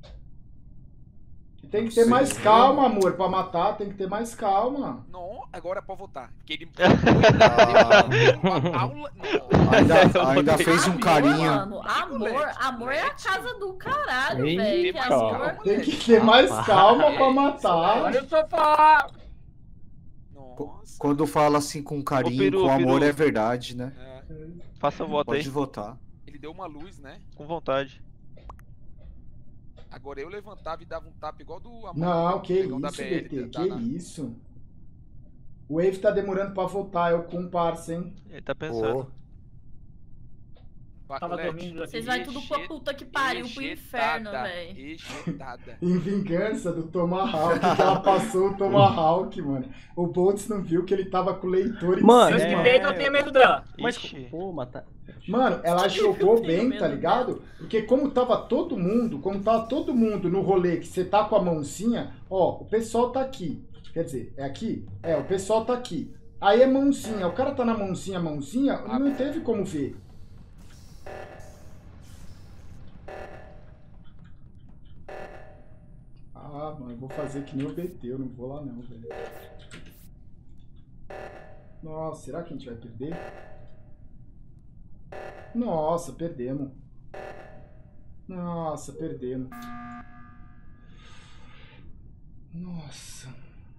Tem que Não ter mais sei. calma, amor, pra matar. Tem que ter mais calma. Não, agora é pra votar. Porque ele. Ah. Deu aula. Não. Ainda, ainda fez um Amor, carinho. mano, amor, amor é a casa do caralho, Eita. velho. Que amor. Tem que ter mais calma pra matar. Olha o sofá! Nossa. Quando fala assim com carinho, Ô, Peru, com amor Peru. é verdade, né? É, Faça o voto aí, Pode votar. ele deu uma luz, né? com vontade. Agora eu levantava e dava um tapa igual do Amor, Não, que negão da isso, B L, B T, da- que da- isso. O Wave tá demorando pra voltar, eu com parça, hein? Ele tá pensando. Pô, Ba- Tava Lete, dormindo aqui. Vocês vai tudo pra eje- puta que pariu, pro inferno, ejetada, velho. ejetada. Em vingança do Tomahawk, que ela passou o Tomahawk, mano. O Boltz não viu que ele tava com o leitor em Mano, Eu cima. esquivei, não tenho medo dela. Mas, Ixi. pô, matar. Mano, ela Eu jogou tenho bem, medo tá dela. ligado? Porque como tava todo mundo, como tava todo mundo no rolê, que você tá com a mãozinha, ó, o pessoal tá aqui. Quer dizer, é aqui? É, o pessoal tá aqui. Aí é mãozinha, o cara tá na mãozinha, mãozinha, não teve como ver. Ah, mano, eu vou fazer que nem o B T, eu não vou lá não, velho. Nossa, será que a gente vai perder? Nossa, perdemos. Nossa, perdemos. Nossa.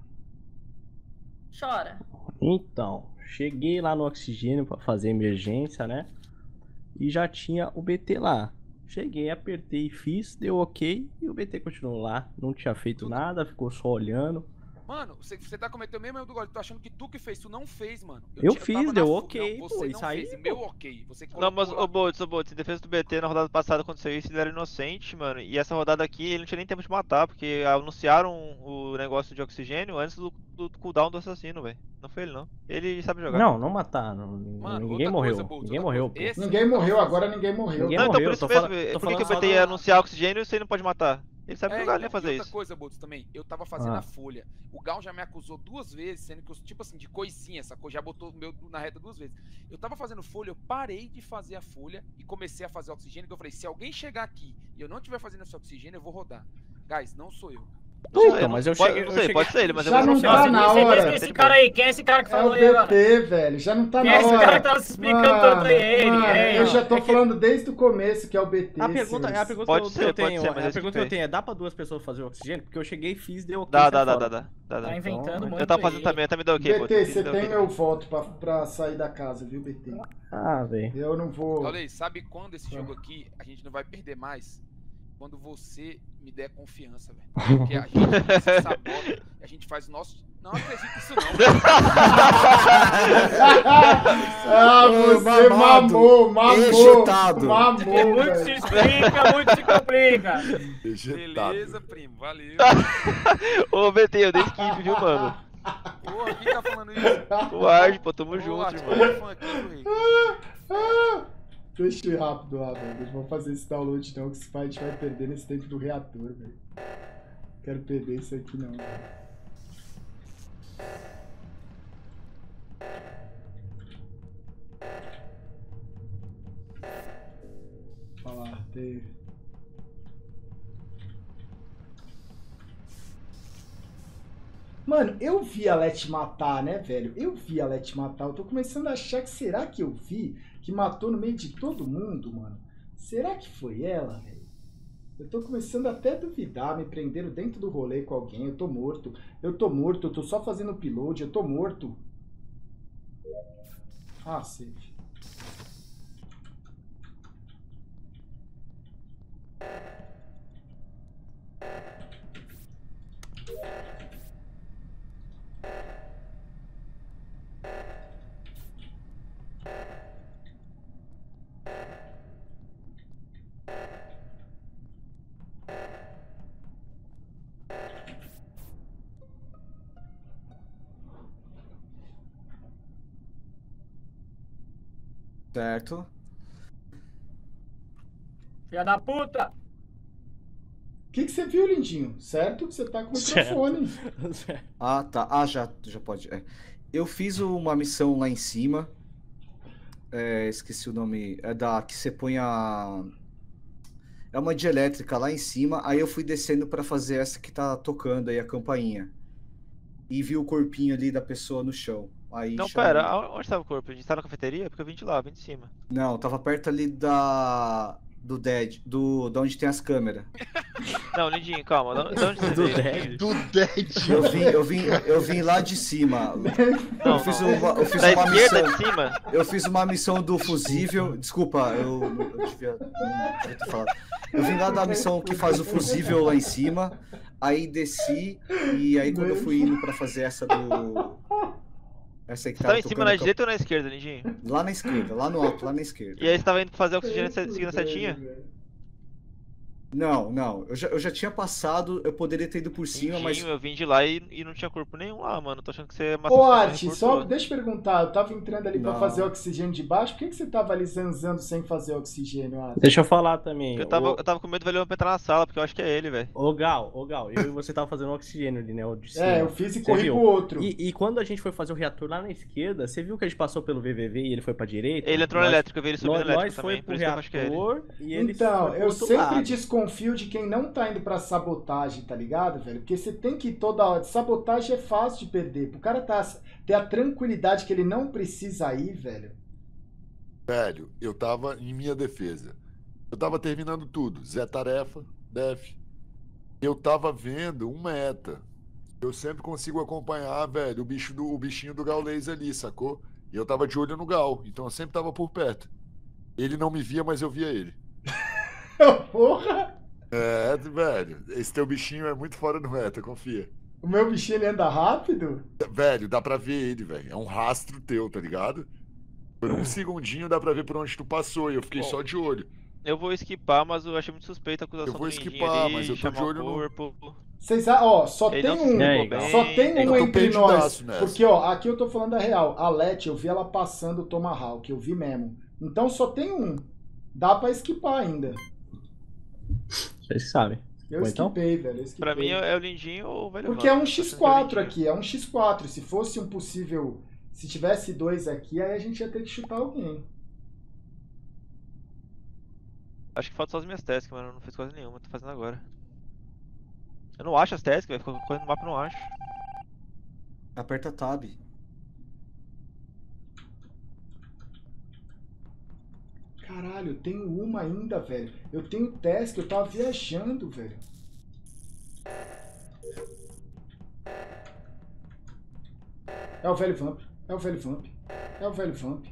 Chora. Então, cheguei lá no oxigênio pra fazer emergência, né? E já tinha o B T lá. Cheguei, apertei, fiz, deu ok e o B T continuou lá. Não tinha feito nada, ficou só olhando. Mano, você, você tá cometendo o mesmo erro do Gole. Tô achando que tu que fez, tu não fez, mano. Eu ti- fiz, tava na deu fu- ok, não, pô, você isso não aí, fez, pô. meu ok. Você Não, mas colocou o Boltz, o Boltz, em defesa do B T, na rodada passada aconteceu isso, ele era inocente, mano. E essa rodada aqui, ele não tinha nem tempo de matar, porque anunciaram o negócio de oxigênio antes do, do cooldown do assassino, velho. Não foi ele, não. Ele sabe jogar. Não, não mataram. Mano, Ninguém outra morreu. coisa, Boltz, Ninguém outra morreu, coisa. pô. Esse Ninguém não tava morreu, agora fazendo- ninguém morreu. Ninguém Não, então morreu, por isso tô mesmo, falando- tô por que que o falando B T só ia da- anunciar oxigênio e você não pode matar? Ele sabe É, jogar, ele ia então, fazer e outra isso. coisa, Boltz, também. Eu tava fazendo Ah. a folha. O Gal já me acusou duas vezes, sendo que eu, tipo assim, de coisinha, essa coisa já botou o meu na reta duas vezes. Eu tava fazendo folha, eu parei de fazer a folha e comecei a fazer oxigênio, que eu falei, se alguém chegar aqui e eu não estiver fazendo esse oxigênio, eu vou rodar. Guys, não sou eu. Não Então, sei, mas não- eu pode- cheguei- não eu sei, cheguei- pode ser ele, mas eu Já vou não confiar. tá na Certeza hora. que esse cara aí, quem é esse cara que É falou o aí agora? B T, velho. Já não tá Quem na é esse hora. cara que tava se explicando tanto aí? Ele, mano, é, eu já tô é que- falando desde o começo que é o B T. A pergunta, seus. a pergunta Pode que eu, ser, eu pode tenho, ser, mas a esse pergunta que que eu tem. tenho é, dá pra duas pessoas fazer o oxigênio? Porque eu cheguei, fiz, deu ok, Dá, sai dá, dá, fora. dá, dá, dá, dá. Tá inventando Então, muito Eu tava aí. fazendo também, eu também deu ok, B T, Boltz. você Deu tem ok. meu voto pra, pra sair da casa, viu, B T? Ah, velho. Eu não vou. Olha aí, sabe quando esse jogo aqui a gente não vai perder mais? Quando você me der confiança, velho. Porque a gente se sabota, a gente faz o nosso. Não acredito nisso, não. Ah, você mamado, mamou, mamou. ejetado. Mamou, É muito se velho. explica, muito se complica. Vegetado. Beleza, primo, valeu. Ô, B T, eu dei skip, viu, mano? Porra, quem tá falando isso? O Ard, pô, tamo Ô, junto, Art, irmão. qual é o fã aqui, meu rei? Ah, deixa eu ir rápido lá, velho. Não vou fazer esse download não, que esse pai a gente vai perder nesse tempo do reator, velho. Quero perder isso aqui não, velho. Olha lá, tem... Mano, eu vi a Let matar, né, velho? Eu vi a Let matar. Eu tô começando a achar que será que eu vi que matou no meio de todo mundo, mano? Será que foi ela, velho? Eu tô começando até a duvidar. Me prenderam dentro do rolê com alguém. Eu tô morto. Eu tô morto. Eu tô só fazendo upload. Eu tô morto. Ah, safe. Certo. Filha da puta! O que, que você viu, lindinho? Certo que você tá com o microfone. Ah, tá. Ah, já, já pode. É. Eu fiz uma missão lá em cima. É, esqueci o nome. É da que você põe a. É uma de elétrica lá em cima. Aí eu fui descendo pra fazer essa que tá tocando aí, a campainha. E vi o corpinho ali da pessoa no chão. Aí Não, chamei- pera, a- onde tava o corpo? A gente tá na cafeteria? Porque eu vim de lá, vim de cima. Não, tava perto ali da. Do Dead. Do, da onde tem as câmeras. Não, Lindinho, calma. Da da onde você Do veio? Dead. Do Dead. Eu vim, eu vim, eu vim lá de cima. Não, Eu fiz não. uma, eu fiz Da uma esquerda missão. de cima? Eu fiz uma missão do fusível. Desculpa, eu, eu devia, não devia ter falado. Eu vim lá da missão que faz o fusível lá em cima. Aí desci. E aí quando eu fui indo pra fazer essa do. Essa aí que Você tava tava em cima tocando na a camp- direita ou na esquerda, Lindinho? Lá na esquerda, lá no alto, lá na esquerda. E aí você tava indo fazer oxigênio se- seguindo a setinha? Não, não. Eu já, eu já tinha passado, eu poderia ter ido por cima, mas. Lindinho, eu vim de lá e, e não tinha corpo nenhum lá, mano. Tô achando que você matou Ô, a Art, por só todo. deixa eu perguntar. Eu tava entrando ali pra Não. fazer oxigênio de baixo. Por que, que você tava ali zanzando sem fazer oxigênio, Art? Deixa eu falar também. Eu tava, Ô, eu tava com medo do Velho entrar na sala, porque eu acho que é ele, velho. ô Gal, ô Gal, eu e você tava fazendo oxigênio ali, né? O de cima. É, eu fiz e Você corri viu? pro outro. E, e quando a gente foi fazer o reator lá na esquerda, você viu que a gente passou pelo V V V e ele foi pra direita? Ele entrou na Nós- elétrica, eu vi ele subindo Nós, na nós elétrica foi também, pro por isso que eu acho que é ele. reator e ele Então, foi pro eu outro sempre lado. desconfio de quem não tá indo pra sabotagem, tá ligado, velho? Porque você tem que ir toda hora. Sabotagem é fácil de perder. Pro cara tá, ter a tranquilidade que ele não precisa ir, velho. Velho, eu tava em minha defesa. Eu tava terminando tudo. Zé Tarefa, Def. Eu tava vendo um meta. Eu sempre consigo acompanhar, velho, o, bicho do, o bichinho do Gaulês ali, sacou? E eu tava de olho no Gal, então eu sempre tava por perto. Ele não me via, mas eu via ele. Porra! É, velho, esse teu bichinho é muito fora do meta, confia. O meu bichinho ele anda rápido? Velho, dá pra ver ele, velho. É um rastro teu, tá ligado? Por um segundinho dá pra ver por onde tu passou e eu fiquei Bom, só de olho. Eu vou esquipar, mas eu achei muito suspeita a acusação Eu vou do Lindinho esquipar, ali, mas eu tô de chamar o olho no- corpo. Vocês, ah, ó, só Ele tem não se um. explicou bem. Só tem Eu um tô entre nós. perdidaço nessa. Porque, ó, aqui eu tô falando a real. A Leti, eu vi ela passando o Tomahawk, eu vi mesmo. Então só tem um. Dá pra esquipar ainda. Vocês sabem. Eu Ou então? esquipei, velho. Eu esquipei. Pra mim é é o Lindinho ou o Velho Porque é um Vamp. X Tô achando que é o quatro Lindinho. aqui, é um X quatro. Se fosse um possível. Se tivesse dois aqui, aí a gente ia ter que chutar alguém. Acho que falta só as minhas tasks, mano. Eu não fiz quase nenhuma, tô fazendo agora. Eu não acho as tasks, velho. Fico correndo no mapa e não acho. Aperta Tab. Caralho, eu tenho uma ainda, velho. Eu tenho task, eu tava viajando, velho. É o velho Vamp. É o velho Vamp. É o velho Vamp.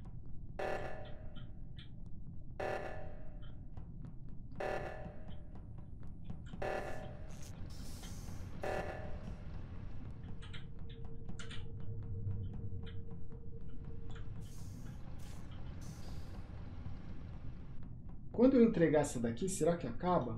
Quando eu entregar essa daqui, será que acaba?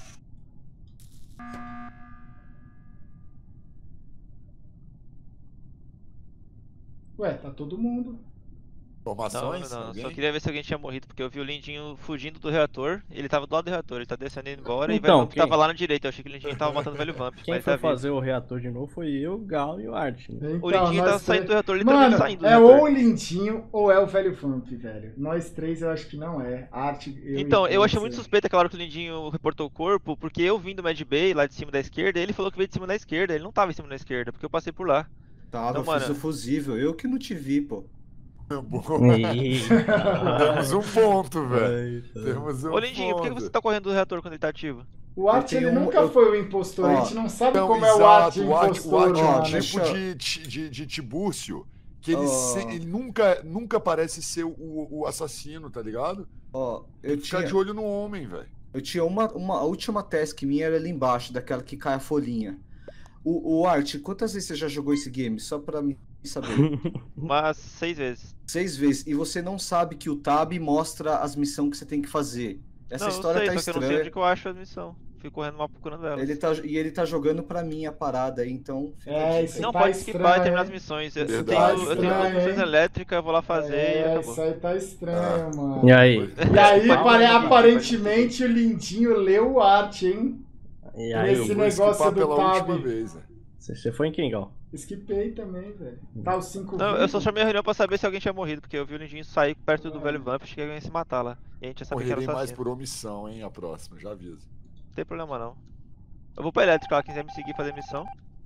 Ué, tá todo mundo. Não, Informações? não, Alguém? só queria ver se alguém tinha morrido, porque eu vi o Lindinho fugindo do reator, ele tava do lado do reator, ele tá descendo indo embora, e o Então, Velho Vamp quem- tava lá na direita, eu achei que o Lindinho tava matando o Velho Vamp, Quem mas foi tá vivo. fazer o reator de novo foi eu, o Gal e o Art. Né? Então, O Lindinho nós tava saindo três- do reator, literalmente Mano, saindo do é reator. ou o Lindinho ou é o velho Vamp, velho. Nós três eu acho que não é. Arte, eu Então, e eu achei você. muito suspeito aquela hora que o Lindinho reportou o corpo, porque eu vim do Mad Bay, lá de cima da esquerda, e ele falou que veio de cima da esquerda, ele não tava em cima da esquerda, porque eu passei por lá. Tava, Então, eu fiz mano- o fusível. Eu que não te vi, pô. Bom, Eita. temos um ponto, velho. Eita. Temos um Ô Lindinho, por que ponto. você tá correndo do reator quando ele tá ativo? O Art, Eu ele tenho um- nunca eu- foi o impostor. Ó, a gente não sabe Não, como é o Art exato, o Art, o impostor, Art é um mano. tipo deixa eu- de, de, de, de Tibúrcio, que ele, Ó. se- ele nunca, nunca parece ser o, o assassino, tá ligado? Ó, eu Ficar tinha, de olho no homem, velho. eu tinha uma, uma. A última task minha era ali embaixo, daquela que cai a folhinha. O, o Art, quantas vezes você já jogou esse game? Só pra mim saber. Umas seis vezes. Seis vezes. E você não sabe que o Tab mostra as missões que você tem que fazer. Essa não, história eu sei, tá só que eu não sei estranha. onde que eu acho a missão. fui correndo mal procurando elas. Ele tá, e ele tá jogando pra mim a parada aí, então. fica É, a dica isso aí. Não, tá pode skipar e estranho, terminar as hein? missões. Eu, eu Isso tenho, tá eu tenho estranho, funções hein? elétricas, eu vou lá fazer e É, acabou. isso aí tá estranho, mano. E aí? E aí, Fala pare- aí, aparentemente, o Lindinho leu o arte, hein? E Por aí? esse Eu vou negócio esquipar do pela Tab. última vez, né? Você você foi em quem, Gal? Esquipei também, velho. Tá os cinco Não, eu só vivos. chamei a reunião pra saber se alguém tinha morrido, porque eu vi o Lindinho sair perto do velho Vamp, achei que alguém ia se matar lá. E a gente ia saber que era o Morrerei mais assassino. por omissão, hein? A próxima, já aviso. Não tem problema não. Eu vou pra elétrica lá, quem quiser me seguir e fazer missão.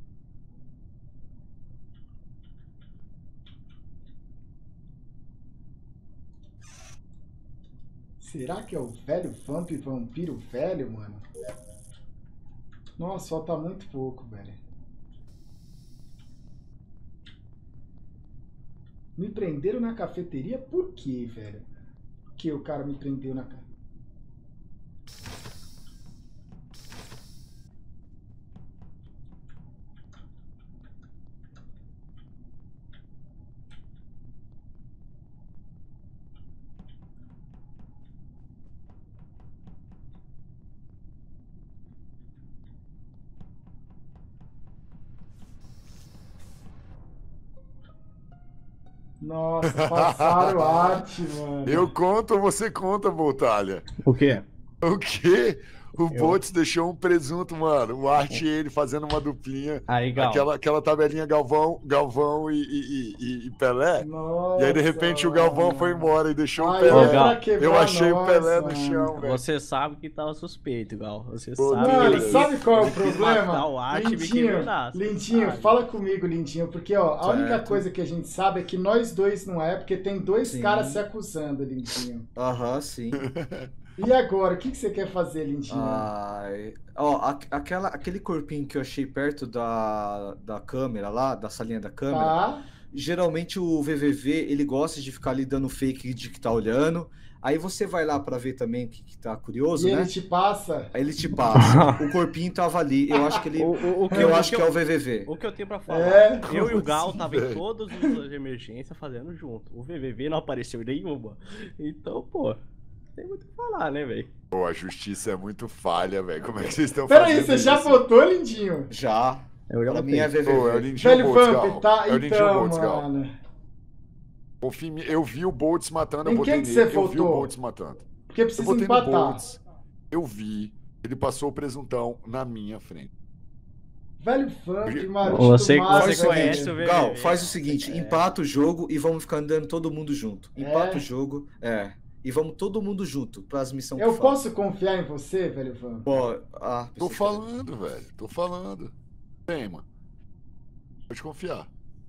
Será que é o velho Vamp Vampiro velho, mano? Nossa, falta muito pouco, velho. Me prenderam na cafeteria? Por quê, velho? Por que o cara me prendeu na cafeteria? Nossa, passaram arte, mano. Eu conto ou você conta, Boltalha? O quê? O quê? O Eu- Botes deixou um presunto, mano. O Art e ele fazendo uma duplinha. Aí, Gal. Aquela, aquela tabelinha Galvão, Galvão e, e- e- e Pelé. Nossa, E aí, de repente, o Galvão mano. foi embora e deixou o Ai, Pelé. Ô, Gal, pra quebrar Eu achei o nós, Pelé no mano. chão, velho. Você sabe que tava suspeito, Gal. Você Pô, sabe Mano, que ele sabe qual é o ele quis matar problema? o Art e me Lindinho, quebrar, você Lindinho, sabe. fala comigo, Lindinho, porque ó, a única Certo. coisa que a gente sabe é que nós dois não é, porque tem dois Sim. caras se acusando, Lindinho. Aham, sim. E agora, o que, que você quer fazer, Lindinho? Ai. Ó, a- aquela, aquele corpinho que eu achei perto da, da câmera lá, da salinha da câmera, Tá? geralmente o V V V, ele gosta de ficar ali dando fake de que tá olhando. Aí você vai lá pra ver também que, que tá curioso, E né? ele te passa? Aí ele te passa. O corpinho tava ali. Eu acho que ele. O, o, o que eu o acho que é o eu- V V V. O que eu tenho pra falar, É? eu e o Como Gal assim, tava em velho? todas as emergências fazendo junto. O V V V não apareceu em nenhuma. Então, pô, tem muito o que falar, né, velho? Pô, a justiça é muito falha, velho. Como é que vocês estão Peraí, fazendo você já isso? votou, Lindinho? Já. Eu já Pra botei. mim é V V Pô, é o V. Lindinho Velho Boltz, Vamp, Gal. tá? É o Lindinho Então, Boltz, Gal. mano. Confia em mim. Eu vi o Boltz matando, eu Em botei quem que nele. você Eu vi o votou? Boltz matando. Porque Eu precisa botei no empatar. Boltz. Eu vi. Ele passou o presuntão na minha frente. Velho Vamp, Você- Marucho Você- do Mar, você Faz o conhece seguinte, o V V V. Gal, faz o seguinte, É. empata o jogo e vamos ficar andando todo mundo junto. Empata É. o jogo, é. E vamos todo mundo junto pras missões Eu que faltam. posso confiar em você, Velho Vamp? Pô, ah, Tô pensei que- falando, velho. Tô falando. Tem, mano. Pode confiar.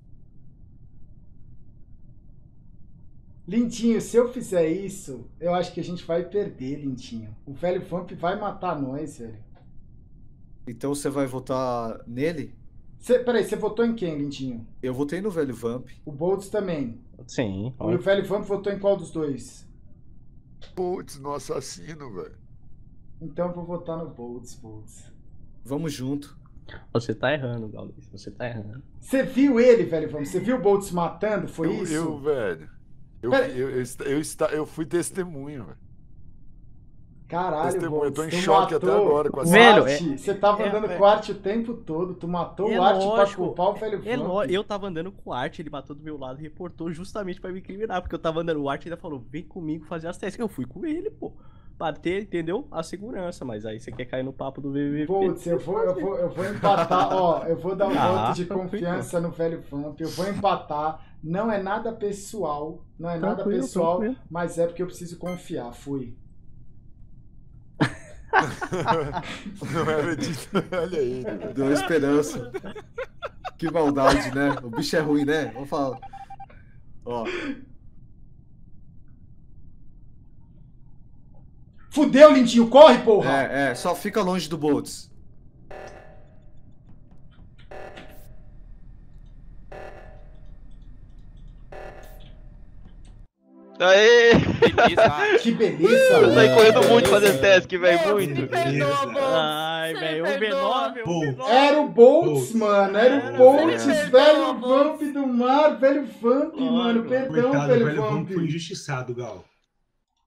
Lindinho, se eu fizer isso, eu acho que a gente vai perder, Lindinho. O Velho Vamp vai matar nós, velho. Então você vai votar nele? Cê, peraí, você votou em quem, Lindinho? Eu votei no velho Vamp. O Boltz também. Sim. E o Velho Vamp votou em qual dos dois? Putz, no assassino, velho. Então eu vou votar no Boltz, Boltz. Vamos junto. Você tá errando, Gaules. Você tá errando. Você viu ele, Velho Vamp? Você viu o Boltz matando? Foi eu, isso? eu, velho. Eu, Pera- eu, eu, esta- eu, esta- eu fui testemunha, velho. Caralho, Testemunha, eu tô Boltz, em tu choque até matou agora com o essa- Velho, Art. é- Você tava é- andando é- com o Art o tempo todo. Tu matou É o Art pra lógico, culpar o Velho É Vamp. ló- eu tava andando com o Art, ele matou do meu lado e reportou justamente pra me incriminar, porque eu tava andando, o Art ainda falou, vem comigo fazer as testes, eu fui com ele, pô, pra ter, entendeu, a segurança, mas aí você quer cair no papo do V V V. Putz, eu vou, eu, vou, eu vou empatar, ó, eu vou dar um Ah, voto de tranquilo. confiança no Velho Vamp, eu vou empatar, não é nada pessoal, não é nada Tranquilo, pessoal, tranquilo. mas é porque eu preciso confiar, fui. Não era disso. Olha aí, velho. Deu esperança. Que maldade, né? O bicho é ruim, né? Vamos falar. Ó, Fudeu, Lindinho, corre, porra! é, é, só fica longe do Boltz. Aê! Beleza. Que beleza! Eu saí correndo muito Beleza. fazendo task, velho, Deus, muito. me perdoa, Boltz. Ai, Você velho, me um V nove, um V nove. Era o Boltz, mano, era o Era, Boltz, velho. velho Vamp do mar, velho Vamp, Lógico. mano, perdão, Coitado, o velho velho Vamp. Vamp foi injustiçado, Gal.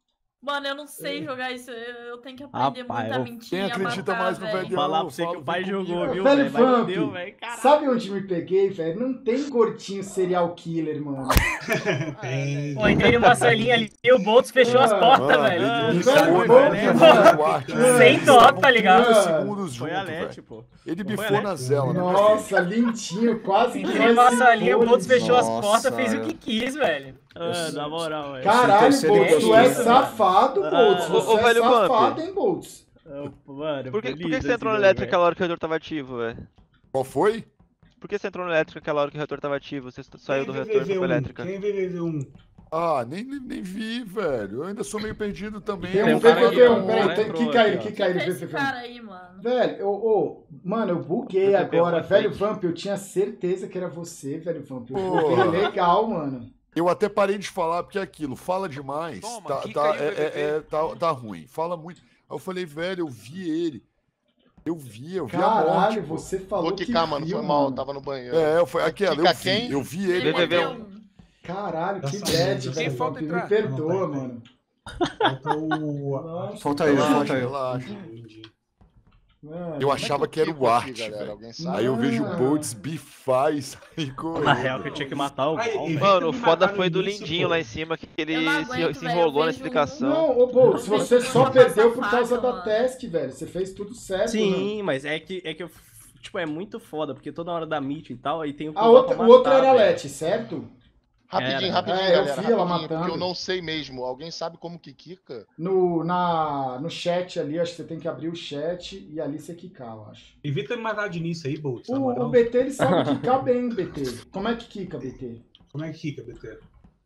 Mano, eu não sei jogar isso. Eu eu tenho que aprender Rapaz, muito a eu- mentir Quem e a acredita matar, mais no velho. velho? Falar pra Eu você que falo, o pai vem jogou, comigo. viu, Velho velho? Mas não Vamp, deu, velho. Caralho. sabe onde me peguei, velho? Não tem gordinho serial killer, mano. Tem. Pô, entrei numa salinha ali e o Boltz fechou as Ah, portas, Mano, velho. ele, ele Velho, foi, vamos, velho. mano. Ele foi no quarto, velho. Sem Eles dó, estavam tá ligado? trinta segundos Foi junto, a Lete, velho. pô. Ele Não foi bifou a na Lete? zela, né? Nossa, Lintinho, quase que Entrei nós numa se salinha, o foi, Boltz fechou as Nossa, portas, fez o que eu- quis, velho. Ah, na moral, velho. Caralho, terceiro Boltz, tu impostor, é né? safado, Ah, Boltz. ô, Você ô, é velho Vamp. safado, hein, Boltz? Ah, Mano, Por que, foi por que que lindo você entrou no esse elétrico jogo, aquela hora que o reator tava ativo, velho? Qual foi? Por que você entrou no elétrico aquela hora que o reator tava ativo? Você saiu do Quem reator e foi pra V V V um? elétrica. Quem V V V um? Ah, nem, nem, nem vi, velho. Eu ainda sou meio perdido também. Tem Tem um um cara V V V um, aqui, ó. peraí, O cara tem entrou que cair, aqui, ó. que Quem cair que no é esse V V V um. cara aí, mano? Velho, eu, ô, mano, eu buguei V V V agora. é Velho fake. Vamp, eu tinha certeza que era você, velho Vamp. Eu Porra. buguei legal, mano. Eu até parei de falar, porque é aquilo, fala demais, Toma, tá, quica tá, aí o é, V V V. é- é- tá, tá ruim. Fala muito. Aí eu falei, velho, eu vi ele. Eu vi, eu vi a Caralho, morte. pô. você falou Vou que quicar, mano. viu, Foi mal, mano. tava no banheiro. É, eu, foi aquela, eu Quica vi, quem? eu vi ele. V V V mano. um. Caralho, que Nossa, bad, quem velho falta Vamp. Me entrar? perdoa, Não, peraí, mano. Falta o. Nossa, Falta eu, Relaxa, falta eu. relaxa. mano. Eu achava que era o Art, galera, velho. alguém sabe? Aí eu vejo o Não. Boltz bifar e sair correndo. Na real, que eu tinha que matar o Ai, Val, e- velho. Mano, o me foda matar no foi do início, Lindinho pô. lá em cima, que ele Eu não se, aguento, se velho, enrolou eu na vejo um- explicação. Não, ô Boltz, Eu você vejo só uma perdeu por faca, causa da mano. task, velho. Você fez tudo certo, Sim, mano. mas é que, é que eu. Tipo, é muito foda, porque toda hora da meet e tal, aí tem o A cooldown outra, pra o outro matar, era a velho. Leti, certo? Rapidinho, Era. rapidinho, É, eu galera. vi ela Rapidinho, porque matando. eu não sei mesmo. Alguém sabe como que quica? No, na, no chat ali, acho que você tem que abrir o chat e ali você quicar, eu acho. Evita me matar de início aí, Boltz. na O, moral. o B T, ele sabe quicar bem, B T. Como é que quica, B T? Como é que fica, B T?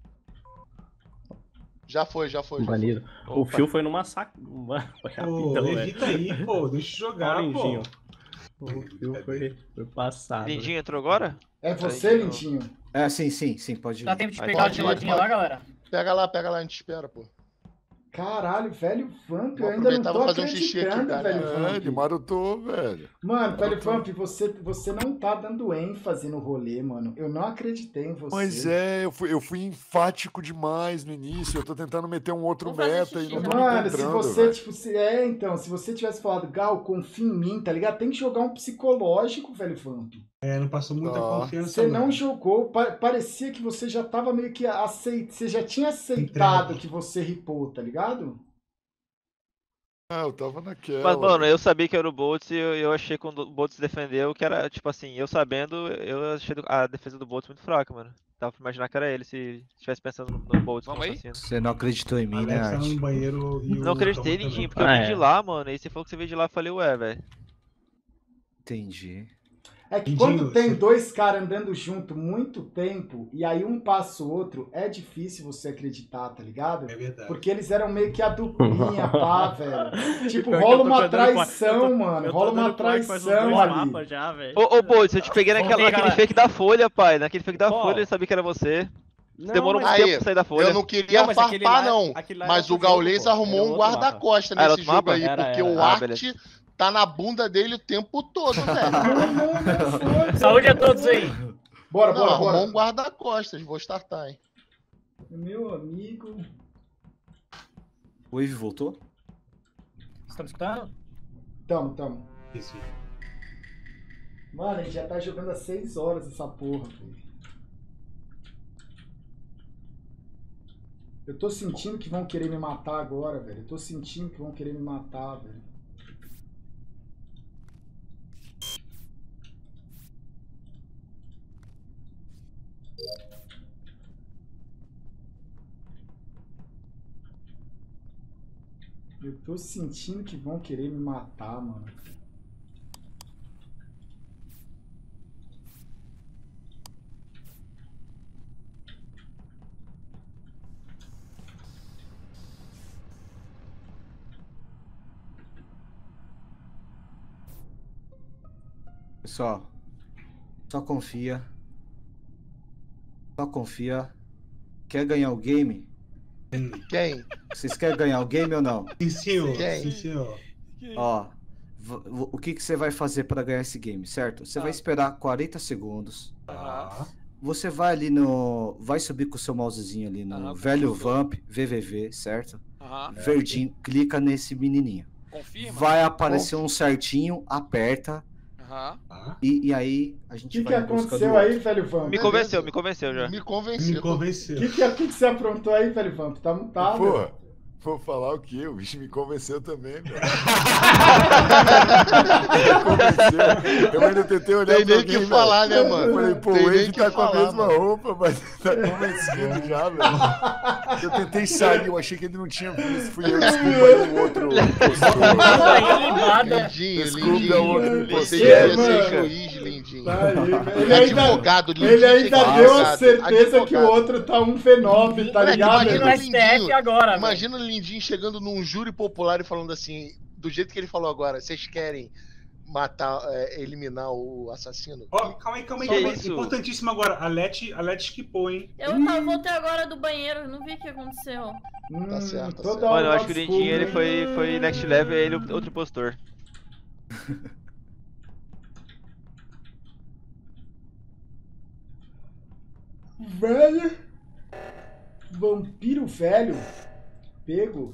Já foi, já foi. Já foi. Banido. O Opa. Phil foi numa sac... Uma... Pô, Rapidão, velho. evita aí, pô. Deixa eu jogar, Olha o pô. Lindinho. O Phil foi, foi passado. Lindinho entrou agora? É você, Aí, Lintinho? É, sim, sim, sim, pode ir. Dá tempo de Aí pegar a pode, geladinha pode. lá, galera? Pega lá, pega lá, a gente espera, pô. Caralho, velho Vamp, eu Vou ainda não aproveitar, tô vou fazer um xixi aqui, acreditando, cara. velho É, ele Vamp. marotou, velho. Mano, velho Marotou. Vamp, você, você não tá dando ênfase no rolê, mano. Eu não acreditei em você. Mas é, eu fui, eu fui enfático demais no início. Eu tô tentando meter um outro Vou fazer meta xixi e não tô também. Mano, se encontrando, você, velho. tipo, se, é, então, se você tivesse falado, Gal, confia em mim, tá ligado? Tem que jogar um psicológico, velho Vamp. É, não passou muita Ah. confiança. Você não jogou, pa- parecia que você já tava meio que aceitado, você já tinha aceitado Entregue. que você ripou, tá ligado? Ah, eu tava naquela. Mas, mano, velho. eu sabia que era o Boltz e eu, eu achei quando o Boltz defendeu que era, tipo assim, eu sabendo, eu achei do- a defesa do Boltz muito fraca, mano. Dava pra imaginar que era ele se estivesse pensando no, no Boltz como Vamos aí? assassino. Você não acreditou em mim, né, Alex tá Art? no banheiro e o Não acreditei, Tom Lindinho, também. porque eu Ah, vim de é. lá, mano, e você falou que você veio de lá, eu falei, ué, velho. Entendi. É que Lindinho, quando tem você- dois caras andando junto muito tempo e aí um passa o outro, é difícil você acreditar, tá ligado? É verdade. Porque eles eram meio que a duplinha, pá, velho. Tipo, Pior que rola eu tô uma andando com a- traição, eu tô- mano. eu tô Rola uma andando com o Art faz uns traição dois ali. mapas já, velho. Ô, ô Boltz, eu te peguei naquela, Vamos ver, naquele galera. fake da Folha, pai. Naquele fake da Qual? Folha, eu sabia que era você. Não, Demorou um mas- Aí, tempo pra sair da Folha. Eu não queria Não, mas aquele farpar, lá- não. aquele lá Mas era o outro jogo, Gaules pô. arrumou Era um outro mapa. guarda-costa Ah, era nesse outro jogo mapa? aí, Era, porque era. o Ah, Art beleza. tá na bunda dele o tempo todo, velho. Não, não, não foi. Saúde a todos aí. Bora, Não, bora, arrumou bora. um guarda-costas, vou startar, hein. Meu amigo. O Wave voltou? Vocês estão escutando? Tamo, tamo. Isso. Mano, a gente já tá jogando há seis horas essa porra, velho. Eu tô sentindo que vão querer me matar agora, velho. Eu tô sentindo que vão querer me matar, velho. Eu tô sentindo que vão querer me matar, mano. Pessoal, só confia. Só confia. Quer ganhar o game? Quem? Vocês querem ganhar o game ou não? Sim, senhor. Quem? Sim, senhor. Ó, v- v- o que que você vai fazer para ganhar esse game, certo? Você vai esperar quarenta segundos. Tá. Você vai ali no... Vai subir com o seu mousezinho ali no Aham, velho confusou. Vamp, V V V, certo? Aham. Verdinho, clica nesse menininho. Confirma? Vai aparecer um certinho, aperta, Aham. e, e aí a O gente que, que vai em busca aconteceu do aí, outro. velho Vamp? Me convenceu, me convenceu já. Me Me convenceu. convenceu. O que, que, que, que você aprontou aí, velho Vamp? Tá mutado. Porra, vou falar o quê? O bicho me convenceu também, velho. Me convenceu. Eu ainda tentei olhar Tem pra nem o que alguém, falar, velho. né, mano? Eu falei, pô, Tem o nem Wave que tá com a falar, mesma mano. roupa, mas tá convencido já, velho. Eu tentei sair, eu achei que ele não tinha visto. Fui eu, desculpa aí o outro Aí, Lindinho, Desculpa, é o outro Lindinho. Você impostor. devia ser Mano. juiz, Lindinho. Tá aí, velho. Ele ainda, Advogado, Lindinho. ele tinha ainda que ser deu a advogado. certeza que o Advogado. outro tá um V nove, tá Moleque, ligado? imagina no o S T F Lindinho, agora, velho. imagina o Lindinho chegando num júri popular e falando assim, do jeito que ele falou agora, vocês querem matar, é, eliminar o assassino? Ó, calma aí, calma aí. Que calma aí. isso? Importantíssimo agora. A Leti, a Leti esquipou, hein? Eu tava, voltei agora do banheiro, não vi o que aconteceu. Hum, Tá certo, tá toda certo. Mano, eu hora acho que o desculpa, Lindinho ele hein? foi, foi next level e ele outro impostor. Velho. Vampiro velho. Pego.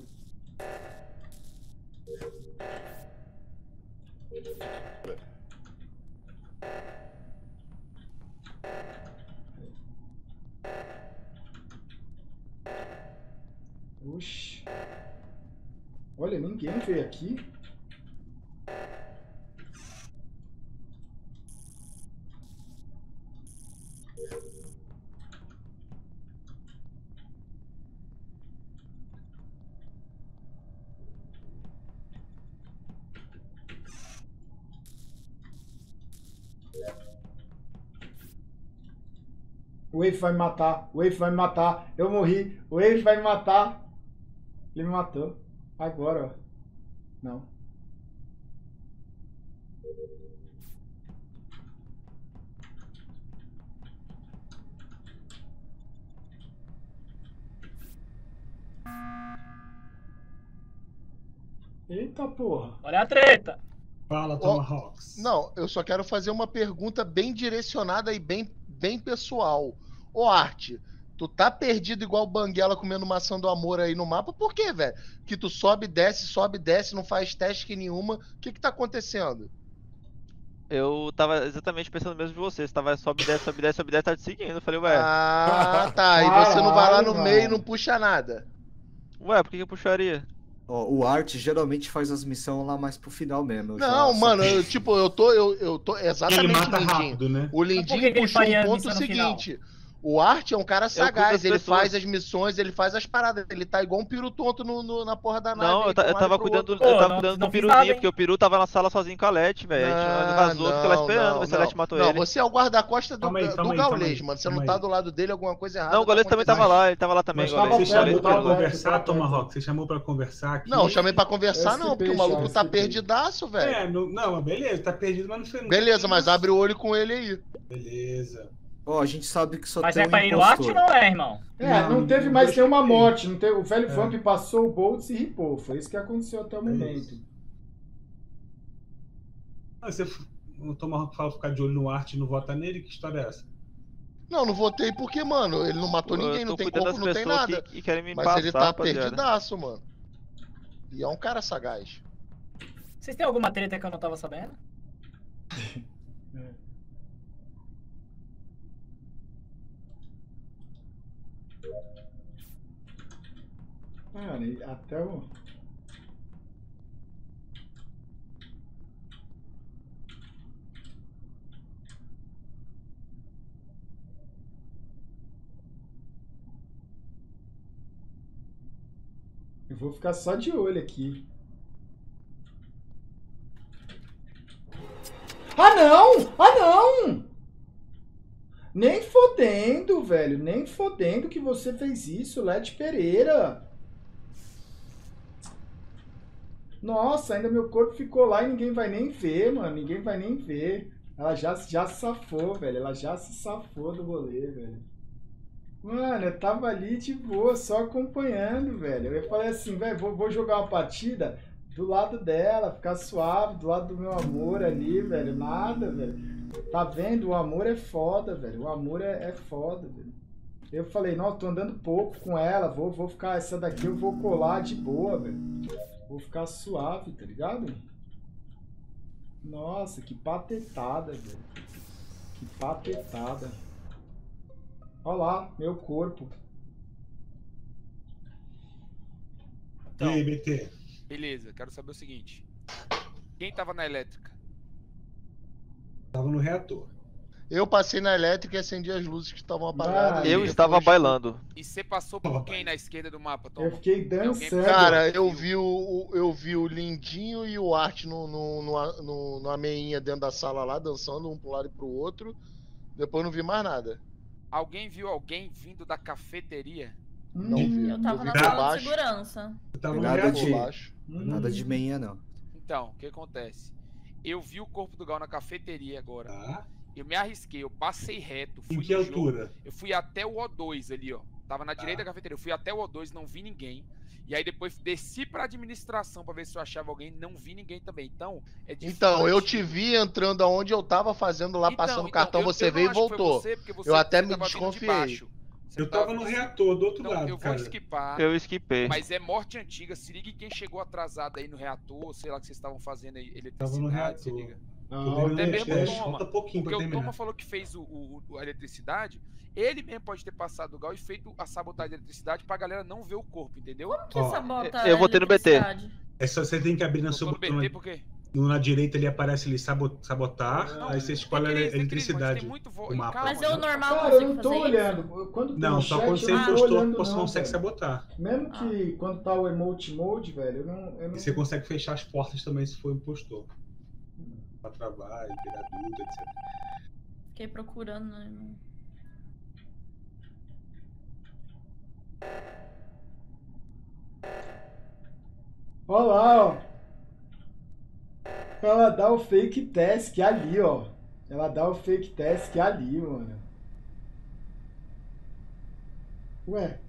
Oxi. Olha, ninguém veio aqui. O Wave vai me matar. O Wave vai me matar. Eu morri. O Wave vai me matar. Ele me matou. Agora, ó. Não. Eita porra. Olha a treta. Fala, Ó, Tomahawks. Não, eu só quero fazer uma pergunta bem direcionada e bem, bem pessoal. Ô, Arte, tu tá perdido igual o Banguela comendo maçã do amor aí no mapa? Por quê, velho? Que tu sobe, desce, sobe, desce, não faz teste nenhuma. O que que tá acontecendo? Eu tava exatamente pensando mesmo de você. Você tava sobe, desce, sobe, desce, sobe, desce, tá te seguindo. Eu falei, ué, Ah, tá. E você não vai lá no Caralho, meio e mano. não puxa nada. ué, por que que eu puxaria? Ó, o Art geralmente faz as missões lá mais pro final mesmo. eu já Não, mano, saquei. eu, tipo, eu tô, eu, eu tô Ele exatamente mata Lindinho. rápido, né? O Mas por Lindinho que que ele puxou faria um a ponto missão no final? seguinte. O Art é um cara sagaz, das ele pessoas. faz as missões, ele faz as paradas. Ele tá igual um piru tonto no, no- na porra da nave. Não, aí, eu, ta- pra um eu lado e tava pro cuidando, outro. eu Pô, tava não- cuidando não do fiz Piruzinho, nada, hein? porque o Piru tava na sala sozinho com a Leti, velho. A gente Não, vazou, ficou lá não, esperando, ver se a não. Leti matou Não, ele. você é o guarda-costas do, Calma aí, do calma aí, calma Gaulês, aí, mano. Você calma não aí. tá do lado dele, alguma coisa errada. Não, o tá Goleto também tava acontecendo. lá, ele tava lá também, Mas Goleto. tava você perto, chamou pra tava perto, conversar, tava perto. Tomahawk? Você chamou pra conversar aqui? Não, chamei pra conversar, não, porque o S P, maluco tá S P. perdidaço, velho. É, não, não, mas beleza, tá perdido, mas não foi. não Beleza, tem mas isso. abre o olho com ele aí. Beleza. Ó, a gente sabe que só Mas tem é um pra ir no arte impostor. ou não é, irmão? É, não, Não, teve não mais deixa nenhuma eu ir. morte. Não teve, o velho É. Vamp passou o Boltz e ripou. Foi isso que aconteceu até o momento. isso. Ah, você, o Tomahawk fala ficar de olho no arte e não vota nele? Que história é essa? Não, não votei porque, mano, ele não matou Eu ninguém, tô não tem cuidando corpo, das não tem pessoas nada. que, que querem me Mas passar, ele tá rapaziada. perdidaço, mano. E é um cara sagaz. Vocês têm alguma treta que eu não tava sabendo? Mano, e até o. Eu vou ficar só de olho aqui. Ah, não! Ah, não! Nem fodendo, velho. Nem fodendo que você fez isso, Leti Pereira. Nossa, ainda meu corpo ficou lá e ninguém vai nem ver, mano. Ninguém vai nem ver. Ela já, já se safou, velho. Ela já se safou do rolê, velho. Mano, eu tava ali de boa, só acompanhando, velho. Eu falei assim, velho, vou, vou jogar uma partida do lado dela, ficar suave, do lado do meu amor ali, velho. Nada, velho. Tá vendo? O amor é foda, velho. O amor é, é foda, velho. Eu falei, não, tô andando pouco com ela. Vou, vou ficar, essa daqui eu vou colar de boa, velho. Vou ficar suave, tá ligado? Nossa, que patetada, velho. Que patetada. Olha lá, meu corpo. E aí, B T? Beleza, quero saber o seguinte. Quem tava na elétrica? Tava no reator. Eu passei na elétrica e acendi as luzes que estavam apagadas. Eu e estava depois- bailando. E você passou por quem na esquerda do mapa, Tom? Eu fiquei Tem alguém dançando. Cara, eu vi o, o- eu vi o Lindinho e o Art no, no, no, no- numa meinha dentro da sala lá, dançando um pro lado e pro outro. Depois não vi mais nada. Alguém viu alguém vindo da cafeteria? Não vi. Eu tava vi na por sala de baixo, segurança. Eu tava no Nada reator. de, por baixo. nada de meinha, não. Então, o que acontece? Eu vi o corpo do Gal na cafeteria agora. Tá. Eu me arrisquei, eu passei reto. Fui Em que no jogo. altura? Eu fui até o O dois ali, ó. Tava na Tá. direita da cafeteria. Eu fui até o O dois, não vi ninguém. E aí depois desci pra administração pra ver se eu achava alguém. Não vi ninguém também. Então, é difícil. Então, eu te vi entrando aonde eu tava fazendo lá, Então, passando o então, cartão, eu- você eu não veio e acho que foi voltou. você, porque você- Eu até você me tava vindo de desconfiei. baixo. Você Eu tava no reator, do outro Então, lado, eu vou cara. esquipar. Eu esquipei. Mas é morte antiga. Se liga quem chegou atrasado aí no reator, sei lá o que vocês estavam fazendo aí, Tava no eletricidade, se reator. liga. Ah, Tô olha, Até terminando o mesmo o teste, Toma. falta pouquinho Porque pra o Toma terminar. falou que fez o, o- o- a eletricidade. Ele mesmo pode ter passado o Gal e feito a sabotagem da eletricidade pra galera não ver o corpo, entendeu? Como que Ó, sabota eu vou a ter no B T. eletricidade? É só você tem que abrir na sua Botou no B T por quê? no- na direita ele aparece ali sabo- sabotar, Não, aí você tem escolhe que a ler esse eletricidade. tecnismo, tem muito vo- o mapa. Calma, Mas eu não. normal Cara, eu consigo não tô fazer olhando. isso? Quando tem Não, um só chat, quando você eu não tô impostor olhando, você não, consegue velho. sabotar. Mesmo que quando tá o emote mode, velho, eu não. Eu não... E você consegue fechar as portas também se for impostor. Pra travar e virar dúvida, etcétera. Fiquei procurando, né? Olha lá, ó. Ela dá o fake task ali, ó. Ela dá o fake task ali, mano. Ué.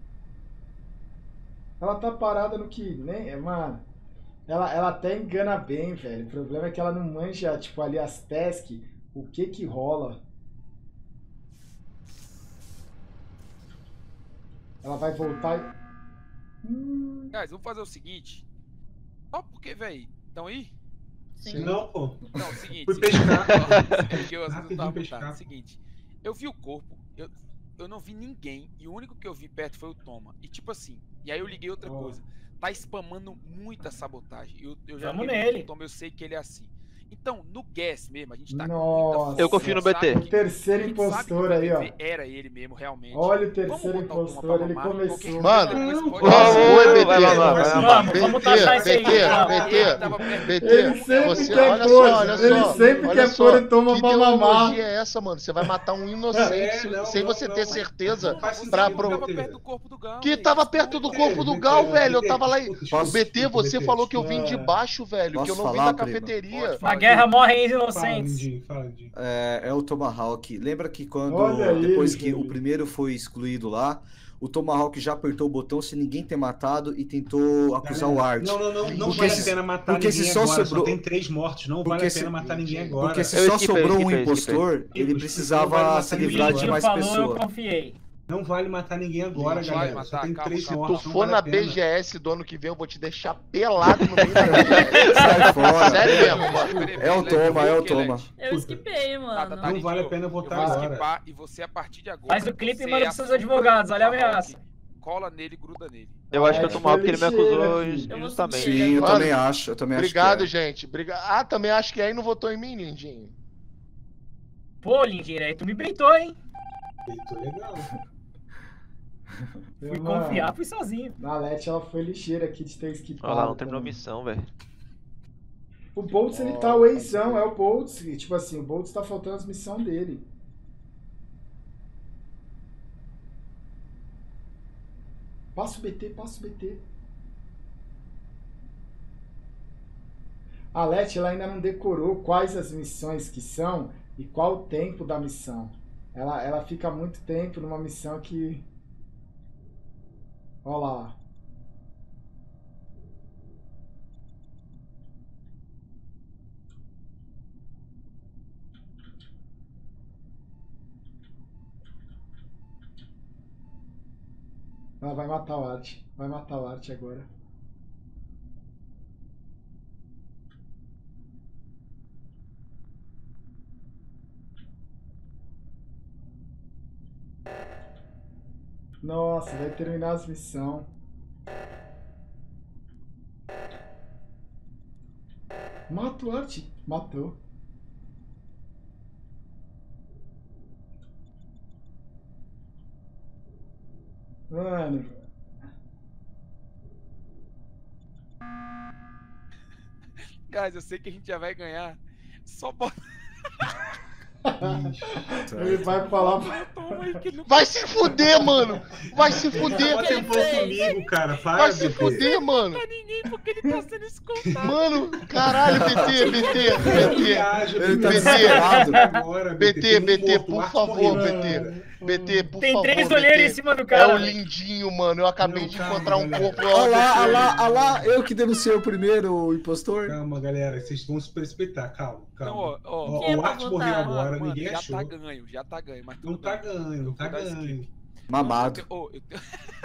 Ela tá parada no que nem. Mano. Ela, ela até engana bem, velho. O problema é que ela não manja, tipo, ali as tasks. O que que rola. Ela vai voltar e. Hum. Guys, vamos fazer o seguinte. Só porque, velho, estão aí? Sim. Não, pô. Não, seguinte. Fui seguinte, pescar. ó, porque eu às vezes Rapidinho tava pescar. mutado. Seguinte, eu vi o corpo, eu, eu não vi ninguém, e o único que eu vi perto foi o Toma. E tipo assim, e aí eu liguei outra Ó. coisa. Tá spamando muita sabotagem. Eu, eu já Vamos liguei nele. pro Toma, eu sei que ele é assim. Então, no guess mesmo, a gente tá Nossa. com muita Eu confio no sabe B T. que- O terceiro a gente sabe que impostor o aí, ó. B T Era ele mesmo, realmente. Olha o Vamos terceiro botar o Toma impostor, pra ele mamar, começou. qualquer Mano, coisa depois pode Vamos, fazer. oi, B T. Vai lá, vai lá, vai lá. Vamos, vamos taxar isso aí. B T, então. B T, Ele tava perto B do T, Ele sempre você, quer olha pôr, só, olha ele só, sempre olha quer só, pôr o Toma que pra mamar. teologia é essa, mano? Você vai matar um inocente É, se- não, sem não, você não. ter certeza Não faz pra sentido, pro... Tava B T. perto do corpo do Gal. Que velho. tava perto do corpo do B T, Gal, B T, velho. Eu B T, tava lá e... escuta, O escuta, B T, escuta, você B T. falou que eu vim de É. baixo, velho. Que eu Posso não vim falar, da primo? cafeteria. Pode Na falar, guerra gente. morrem Fala, inocentes. Lindinho, fala, Lindinho. É, é o Tomahawk. Lembra que quando, Olha depois ele, que velho. o primeiro foi excluído lá, o Tomahawk já apertou o botão sem ninguém ter matado e tentou acusar o Art. Não, não, não, não Porque vale se- a pena matar porque se ninguém só agora, sobrou- só tem três mortos, não Porque vale a se- pena matar ninguém agora. Porque se Eu só esquipei, sobrou um esquipei, impostor, ele Não vale precisava matar se ninguém livrar de agora. mais falou, eu pessoas. confiei. Não vale matar ninguém agora, Vai galera. matar, Só tem calma, três calma. mortos. Tu não for vale na a pena. B G S do ano que vem, eu vou te deixar pelado no meio da B G S. Sai fora. Sério mesmo, mano. Peraí, É o Led, Toma, eu vou é o aqui, Led. Toma. Eu esquipei, Tá, mano. tá, tá, Não Lindinho, vale a pena votar eu vou agora. esquipar e você, a partir de agora... Faz o clipe e você manda é pros a seus sombra advogados, do olha a Tomahawk. ameaça. Cola nele e gruda nele. Eu acho que É, eu tomava porque ele me acusou lixeira aqui. Eu vou injustamente. subir. Sim, eu Mano, também acho. Eu também Obrigado, acho que é. gente. Obrigado. Ah, também acho que aí não votou em mim, Lindinho. Pô, Lindinho, aí tu me beitou, hein? Feito legal. Fui Mano, confiar, fui sozinho. Na Leti ela foi lixeira aqui de ter esquipado. Olha lá, não terminou a também. missão, velho. O Boltz, ele Ó, tá waysão, é o Boltz. Tipo assim, o Boltz tá faltando as missões dele. Passa o B T, passa o B T. A Leti, ela ainda não decorou quais as missões que são e qual o tempo da missão. Ela, ela fica muito tempo numa missão que... Olha lá. Ah, vai matar o Art. Vai matar o Art agora. Nossa, vai terminar as missões. Mata o Art. Matou. Mano. Guys, eu sei que a gente já vai ganhar. Só bota. Ele vai falar. Vai se fuder, mano! Vai se fuder! Bota um pouco comigo, cara. Para, Vai se B T. fuder, mano! Não tá ninguém porque ele tá sendo escoltado. Mano, caralho, B T, B T, Ele tá B T, desesperado. Agora, B T, B T, morto, por Arte favor, morreu. B T. B T, por Tem favor, três B olheiros em T. cima do É cara. o lindinho, mano. Eu acabei Não, de calma, encontrar um galera. corpo. Olha lá, olha lá, olha lá, eu que denunciei o primeiro, o impostor. Calma, galera. Vocês vão se precipitar. Calma, Então, calma. ó, ó. Ó, Quem é o pra Art votar? morreu agora, Mano, ninguém já achou. tá ganho, já tá ganho, mas Não tudo tá bem. ganho, não Eu tá vou dar ganho. skip. Mamado. Eu tenho- oh, eu tenho-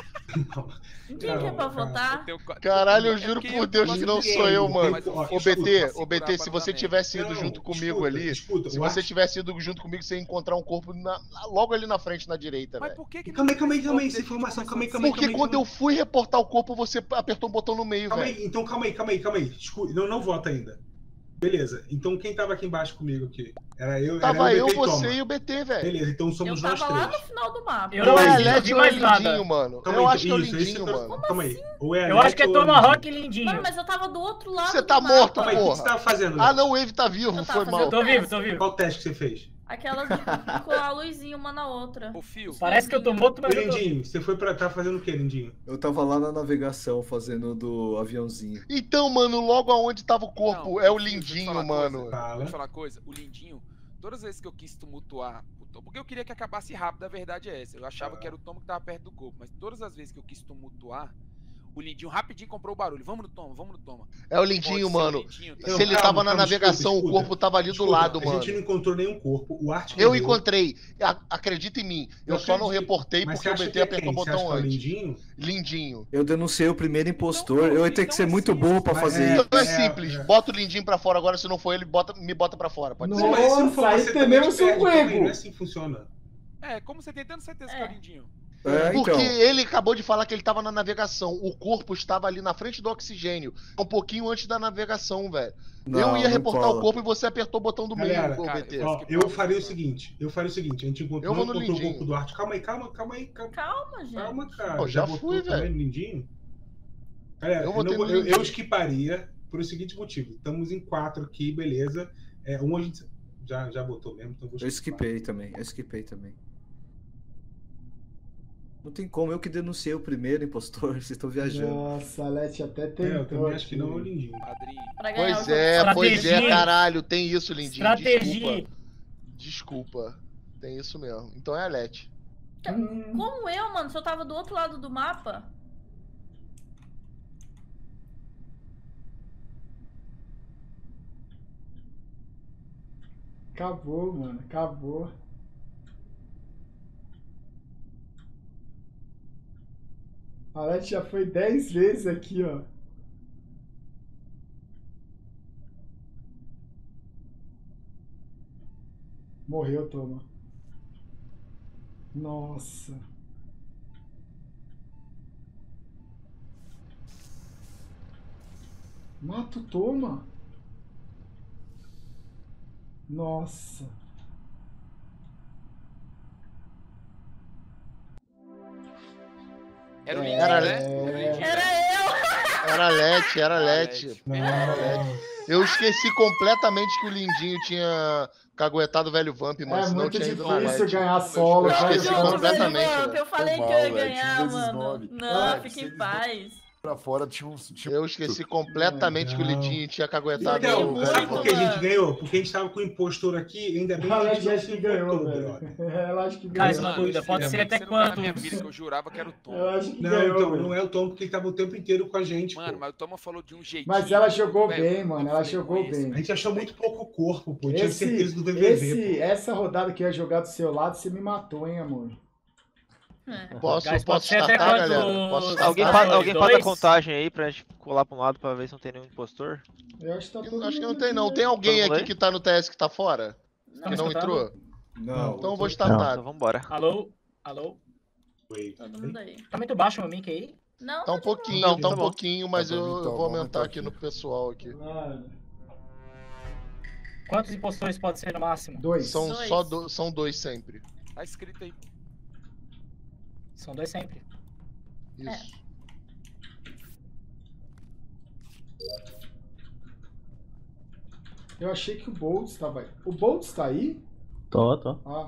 Quem que é pra Calma, votar? eu tenho qua- Caralho, eu É juro porque por eu Deus tô que não fazendo sou eu, ninguém, mano. mas eu Ô, fiz B pra T, ô, segurar B T, pra se não você dar tivesse ido Não, junto comigo escuta, ali, escuta, se o você Art- tivesse ido junto comigo, você ia encontrar um corpo na- logo ali na frente, na direita, Mas velho. por que que Calma aí, calma aí, calma aí, Desde essa que informação, começou calma aí, a calma aí, Porque calma aí, quando calma eu fui reportar o corpo, você apertou o botão no meio, Calma velho. aí, então calma aí, calma aí, calma aí. Escuta, não, não vota ainda. Beleza, então quem tava aqui embaixo comigo aqui? Era eu, Tava era eu, B T e você Toma. e o B T, velho. Beleza, então Eu somos nós tava lá no três. final do mapa. Eu Ou não é a vi, não Leti vi ou é mais nada. lindinho, mano. Calma Eu aí, acho que é o isso, isso lindinho, eu tô- mano. Calma aí. Ou é a Eu acho Leti que é ou o Tomahawk Lindinho. e Lindinho. Mano, mas eu tava do outro lado Você do tá mapa. morto, Calma aí, o que porra. você tava fazendo? Ah, Leti? não, o Wave tá vivo, Eu tava foi fazendo mal. Tô vivo, tô vivo. Qual teste que você fez? Aquela de colar a luzinha uma na outra. O fio. Parece que eu tô morto, mas eu tô vivo. Lindinho, você foi pra cá fazendo o que, Lindinho? Eu tava lá na navegação fazendo do aviãozinho. Então, mano, logo aonde tava o corpo Não, é o Fio, deixa eu te lindinho, falar uma mano. coisa. Fala. Deixa eu falar uma coisa. O Lindinho, todas as vezes que eu quis tumultuar, o Tom- porque eu queria que acabasse rápido, a verdade é essa. Eu achava que era o Tomo que tava perto do corpo, mas todas as vezes que eu quis tumultuar, o Lindinho rapidinho comprou o barulho. Vamos no Toma, vamos no Toma. É o Pode lindinho, ser o mano. Lindinho, tá Não, Se ele calma, tava na calma, navegação, escuta, o corpo tava ali do Escuta, lado, A mano. gente não encontrou nenhum corpo. O Art Eu morreu. encontrei. A- Acredita em mim. Eu, Eu só não acredito. reportei Mas porque você o acha B T que é apertou o quem? Você acha botão que é o antes. Lindinho? Lindinho. Eu denunciei o primeiro impostor. Então, eu ia ter que então ser muito assim, burro pra mas fazer é- isso. Então é, É, simples. é. Bota o lindinho pra fora agora, se não for ele, bota, me bota pra fora. Pode Não. ser? Sim, mas se não Nossa, for aí você entendemos também o seu perde, calma aí, juego. Não é assim que funciona. É, como você tem tanta certeza que é o Lindinho? É, Porque então. ele acabou de falar que ele tava na navegação. O corpo estava ali na frente do oxigênio. Um pouquinho antes da navegação, velho. Não, eu ia não reportar cola. o corpo e você apertou o botão do meio, Galera, ô cara, B T. Ó, eu faria o seguinte, eu faria o seguinte, a gente encontrou, Eu vou não no encontrou o Lindinho. corpo do Arte. Calma aí, calma, calma aí, calma, Calma, gente. calma, cara. Pô, já botou fui, também velho. no Lindinho? Galera, Eu eu, votei não vou- no eu, Lindinho. eu esquiparia por o seguinte motivo. Estamos em quatro aqui, beleza. É, um a gente já, já botou mesmo, então vou Eu esquipar. esquipei também, eu esquipei também. Não tem como, eu que denunciei o primeiro impostor, vocês estão viajando. Nossa, a Leti até tentou. É, eu também acho que não é o aqui. Lindinho. Padrinho. Pra ganhar Pois o jogo. é, pois é, Estratégia. caralho. Tem isso, lindinho. Estratégia. Desculpa. Desculpa. Tem isso mesmo. Então é a Leti. Hum, Como eu, mano? Se eu tava do outro lado do mapa. acabou, mano. Acabou. A Leti já foi dez vezes aqui, ó. Morreu, Toma. Nossa. Mata o Toma. Nossa. Era o É, Lindinho, Era- né? Era o Lindinho. Era eu! Era a Leti, era a Ah, Leti. Leti. Era a Leti. Eu esqueci completamente que o lindinho tinha caguetado o velho Vamp, mano. É senão muito tinha ido na difícil Leti. ganhar solo. Eu cara. esqueci Tamo junto, completamente, velho, velho. Eu falei Foi que eu ia mal, velho. ganhar, vezes mano. nove. Não, É, fique seis em vezes paz. Pra fora tinha uns. Tinha... Eu esqueci completamente que o Não. lindinho tinha caguetado Joguei o Então, muito, velho sabe por que a Vamp. gente ganhou? Porque a gente tava com o impostor aqui, ainda bem que A a Leti gente não acho se que ganhou, importou, velho. brother. Ela acho que Cara, ganhou. uma dúvida, pode Ainda ser bem que até você não tá na quando? minha vida, que eu jurava que era o Tom. Eu acho que Não, ganhou, então, velho. não é o Tom porque ele tava o tempo inteiro com a gente, Mano, pô. mas o Toma falou de um jeitinho. Mas ela jogou velho, bem, mano. eu Ela falei, jogou conheço. A bem. gente achou muito pouco corpo, pô. Tinha Esse, certeza do V V V, esse, essa rodada que eu ia jogar do seu lado, você me matou, hein, amor? É. Posso, Guys, posso pode ser até startar, quanto galera? Posso os- startar? Alguém, Tá, faz, dois, alguém faz a dois? contagem aí pra gente colar pra um lado pra ver se não tem nenhum impostor? Eu acho que tá Eu todo acho que não mundo tem, aqui, não. né? Tem alguém Todo mundo aqui aí? que tá no T S que tá fora? Não, Que não escutando? entrou? Não. Então eu vou Não. startar. Então vambora. Alô? Alô? Wait. todo mundo aí. Tá muito baixo o meu mic aí? Não, Tá um de boa. pouquinho, Não, tá tá um bom. pouquinho, mas Tá pra eu, mim, eu então, vou vamos aumentar aumentar aqui aqui. no pessoal aqui. Mano, Quantos impostores pode ser no máximo? dois. São Dois. só do, são dois sempre. Tá escrito aí. São dois sempre. Isso. Eu achei que o Boltz tava aí. O Boltz tá aí? Tô, tô. Ah.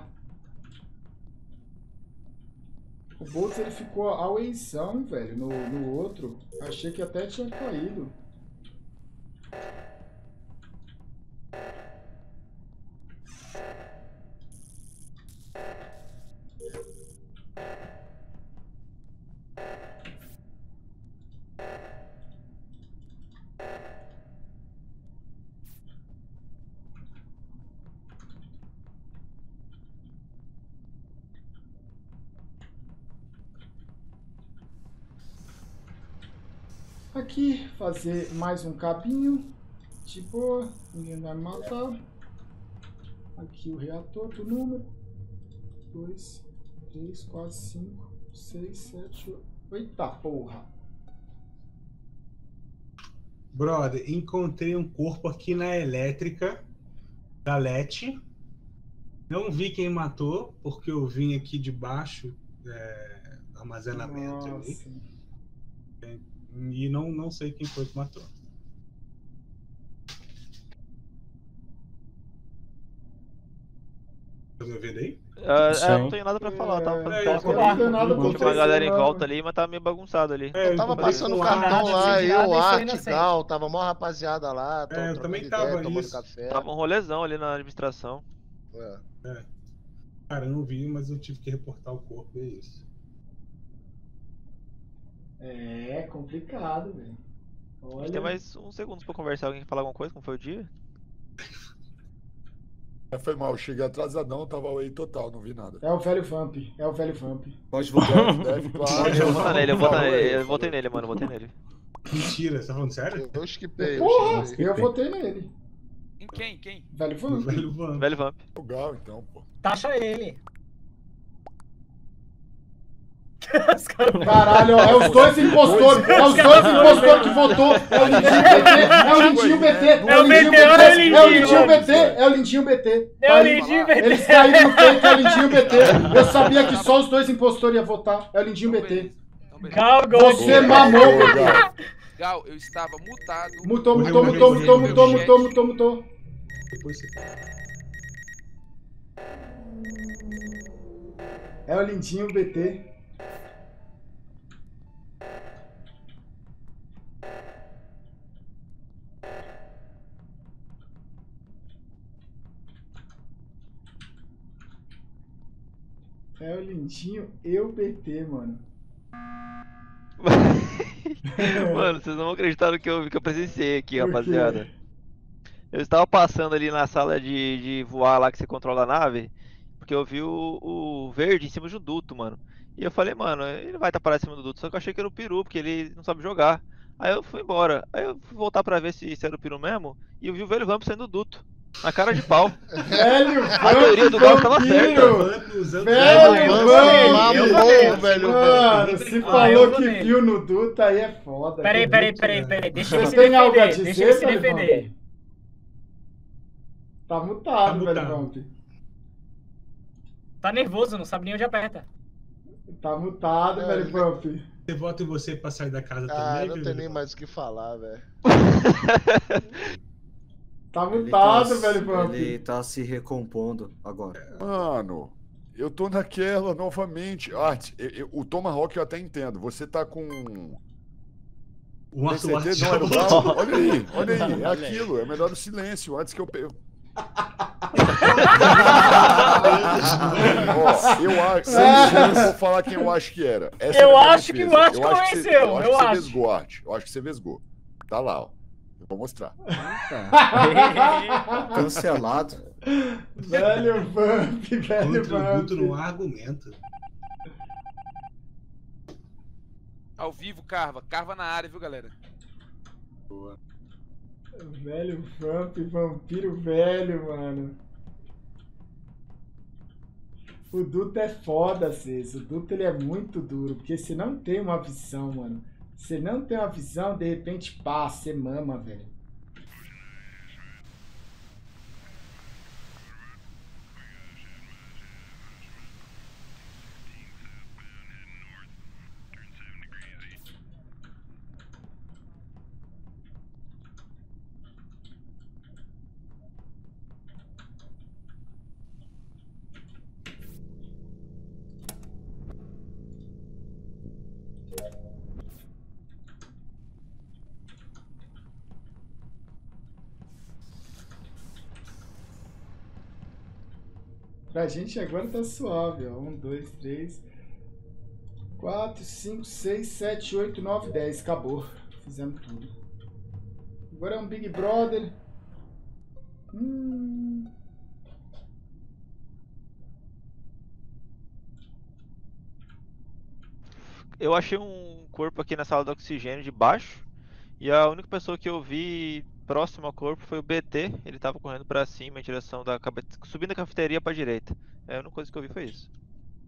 O Boltz ele ficou awayzão, velho, no, no outro. Achei que até tinha caído. Aqui, fazer mais um cabinho. De boa, ninguém vai me matar. Aqui o reator do número. dois, três, quatro, cinco, seis, sete, oito. Eita porra! Brother, encontrei um corpo aqui na elétrica da L E T. Não vi quem matou, porque eu vim aqui de baixo é, do armazenamento ali. Nossa. E não, não sei quem foi que matou. Tá me ouvindo aí? Ah, Sim. é, eu não tenho nada pra falar, tava É, fazendo é, teste eu ali. não tenho nada pra Tinha uma fazer, galera em não. volta ali, mas tava meio bagunçado ali. É, Eu tava encontrei passando com o a- cartão lá, de eu, nada, isso é Art, inocente. Gal, tava mó rapaziada lá, É, tava eu também trocando tava ideia, tomando nisso. café. Tava um rolezão ali na administração. É. Cara, eu não vi, mas eu tive que reportar o corpo, e é isso. É complicado, velho. A gente Olha. tem mais uns segundos pra conversar. Alguém quer falar alguma coisa? Como foi o dia? É, foi mal, eu cheguei atrasadão, tava aí total, não vi nada. É o velho Vamp. É o velho Vamp. Pode voltar. Deve, claro. Eu vou votar nele, eu vou votar Falou nele. aí, Eu falou votei aí. nele, mano. Eu votei nele. Mentira, você tá falando sério? Eu esquipei, eu Porra! esquipei. Eu votei nele. Em quem? Quem? Velho O Vamp. velho Vamp. Velho Vamp. Legal, então, pô. Taxa ele. Os caras- Caralho, ó, é os dois impostores. É os dois impostores que votou. É o Lindinho B T. É o Lindinho B T. É o Lindinho B T, olha o É o Lindinho. Lindinho B T. É o Lindinho B T. É o Tá aí. Lindinho B T. Eles caíram no fake, é o Lindinho B T. Eu sabia que só os dois impostores iam votar. É o Lindinho B T. Então, beleza. Gal, gol. Você mamou, Ô, B T. Gal, Gal, eu estava mutado. Mutou, Morreu, mutou, morreu, mutou, morreu, mutou, morreu, mutou, morreu. mutou, mutou, mutou. Depois você... É o Lindinho B T. É o Lindinho e o B T, mano. Mano, vocês não vão acreditar no que eu, que eu presenciei aqui, Por quê? rapaziada. Eu estava passando ali na sala de, de voar lá que você controla a nave, porque eu vi o, o verde em cima de um duto, mano. E eu falei, mano, ele vai estar parado em cima do duto, só que eu achei que era o peru, porque ele não sabe jogar. Aí eu fui embora. Aí eu fui voltar pra ver se, se era o peru mesmo, e eu vi o velho Vamp saindo do duto. Na cara de pau. Velho, A teoria do Gal tava certa. Vamp usando... Velho, Eu Vamp. Mamou, velho. Mano, se Ah, eu falou vou que nele. viu no Duta, aí é foda. Peraí, peraí, acredito, peraí, né? peraí. Deixa ele Você se tem algo a defender. Deixa dizer, ele se velho defender. Vamp? Tá mutado, Tá velho mutado. Vamp. Tá nervoso, não sabe nem onde aperta. Tá mutado, É, velho ele- Vamp. Você vota em você pra sair da casa Ah, também, não velho? tem nem mais o que falar, velho. Tá Ele mutado, tá, velho Vamp. ele tá se recompondo agora. Mano, eu tô naquela novamente. Art, eu- eu- o Tomahawk eu até entendo. Você tá com. Um Tem atuar certeza? Não era o Gal? Olha aí, olha aí. É aquilo. É melhor o silêncio antes que eu. pe- Ó, eu acho. Sem chance, eu vou falar quem eu acho que era. Essa Eu era a minha acho que defesa. o Art você- convenceu, Eu acho eu que você acho. vesgou, Art. Eu acho que você vesgou. Tá lá, ó. Eu vou mostrar. Cancelado. Velho Vamp, velho Contra o Vamp. Guto não há argumento. Ao vivo, Carva. Carva na área, viu, galera? Boa. Velho Vamp, vampiro velho, mano. O Duto é foda, Cês. O Duto ele é muito duro, porque você não tem uma visão, mano. Você não tem uma visão, de repente, pá, você mama, velho. Pra gente agora tá suave, ó. Um, dois, três, quatro, cinco, seis, sete, oito, nove, dez. Acabou. Fizemos tudo. Agora é um Big Brother. Hum. Eu achei um corpo aqui na sala do oxigênio de baixo. E a única pessoa que eu vi próximo ao corpo foi o B T. Ele tava correndo pra cima em direção da cabe... subindo a cafeteria pra direita. É, a única coisa que eu vi foi isso.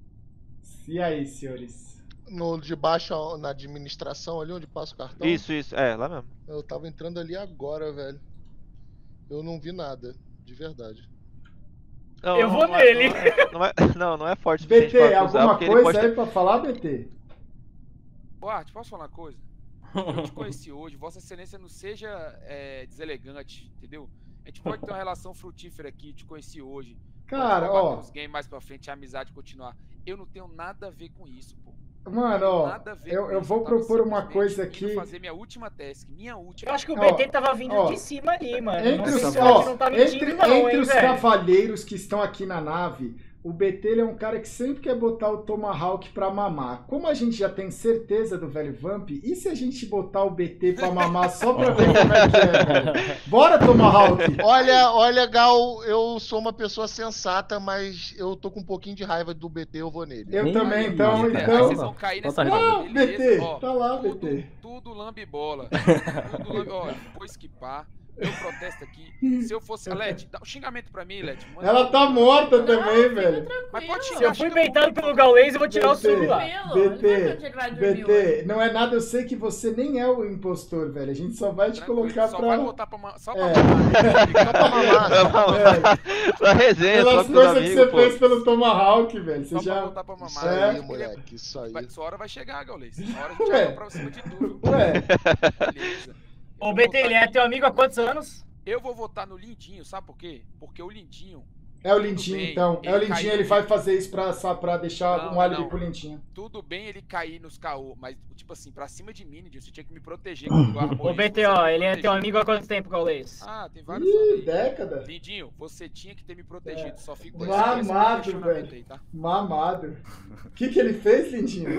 E aí, senhores? No de baixo, na administração, ali onde passa o cartão. Isso, isso. É, lá mesmo. Eu tava entrando ali agora, velho. Eu não vi nada, de verdade. Não, Eu não, vou não nele. É, não, é, não, não é forte o B suficiente T, pra acusar, alguma porque ele coisa pode aí ter... pra falar, B T? Ô, Art, posso falar uma coisa? Eu te conheci hoje, Vossa Excelência não seja é, deselegante, entendeu? A gente pode ter uma relação frutífera aqui, te conheci hoje. Cara, pode ó. bater uns games mais pra frente, a amizade continuar. Eu não tenho nada a ver com isso, pô. Mano, ó, Nada a ver eu, com eu isso, vou tava propor uma simplesmente coisa indo aqui. fazer minha última task, minha última. Eu acho que o Ó, B T tava vindo ó, de cima ali, mano. Não Entre sei os, se o ó, Art não tá mentindo, entre, não, entre hein, os velho. cavaleiros que estão aqui na nave, o B T ele é um cara que sempre quer botar o Tomahawk pra mamar. Como a gente já tem certeza do velho Vamp, e se a gente botar o B T pra mamar só pra ver como é que é, velho? Bora, Tomahawk! Olha, olha, Gal, eu sou uma pessoa sensata, mas eu tô com um pouquinho de raiva do B T, eu vou nele. Eu Ih, também, então, aí, Aí então... vocês vão cair nessa Total Não, coisa, B T, beleza? Ó, tá lá, tudo, B T. tudo lambe-bola. Tudo lambe... Ó, vou esquipar. Eu protesto aqui. Se eu fosse... Let, dá um xingamento pra mim, Let. Manda Ela um- tá morta também, velho. Mas pode Se xingar, eu fui xinga beitado muito, pelo por favor. Gaules, eu vou tirar o B T. suco lá. Tranquilo, ele vai ver onde ele vai dormir B T, não é nada, eu sei que você nem é o impostor, velho. A gente só vai te Tranquilo, colocar só pra... vai botar pra, ma- só pra É. mamar. Só pra mamar. É, Pra resenha, só pelas com os coisas que amigos, você pô. fez pelo Tomahawk, velho. Você Só pra já... botar pra mamar. Isso É. aí, moleque, isso aí. Vai, sua hora vai chegar, Gaules. Uma hora a gente Ué. vai pra cima de tudo. Ué, Beleza. Eu Ô, vou B T, votar ele é aqui. teu amigo há quantos anos? Eu vou votar no Lindinho, sabe por quê? Porque o Lindinho, é o Tudo Lindinho, bem, então. É o ele Lindinho, caiu ele no- vai fazer isso pra, só pra deixar Não, um álibi não. pro Lindinho. tudo bem ele cair nos caô, mas, tipo assim, pra cima de mim, Lindinho, você tinha que me proteger. Quando armou Ô, isso, B T, você ó, não me ele é teu protegeu. amigo há quanto tempo, Gaules? Ah, tem vários anos Ih, aí. década. Lindinho, você tinha que ter me protegido. É. Só fico com esse- Mamado, esse meu questionamento velho. aí, tá? Mamado. O que que ele fez, Lindinho?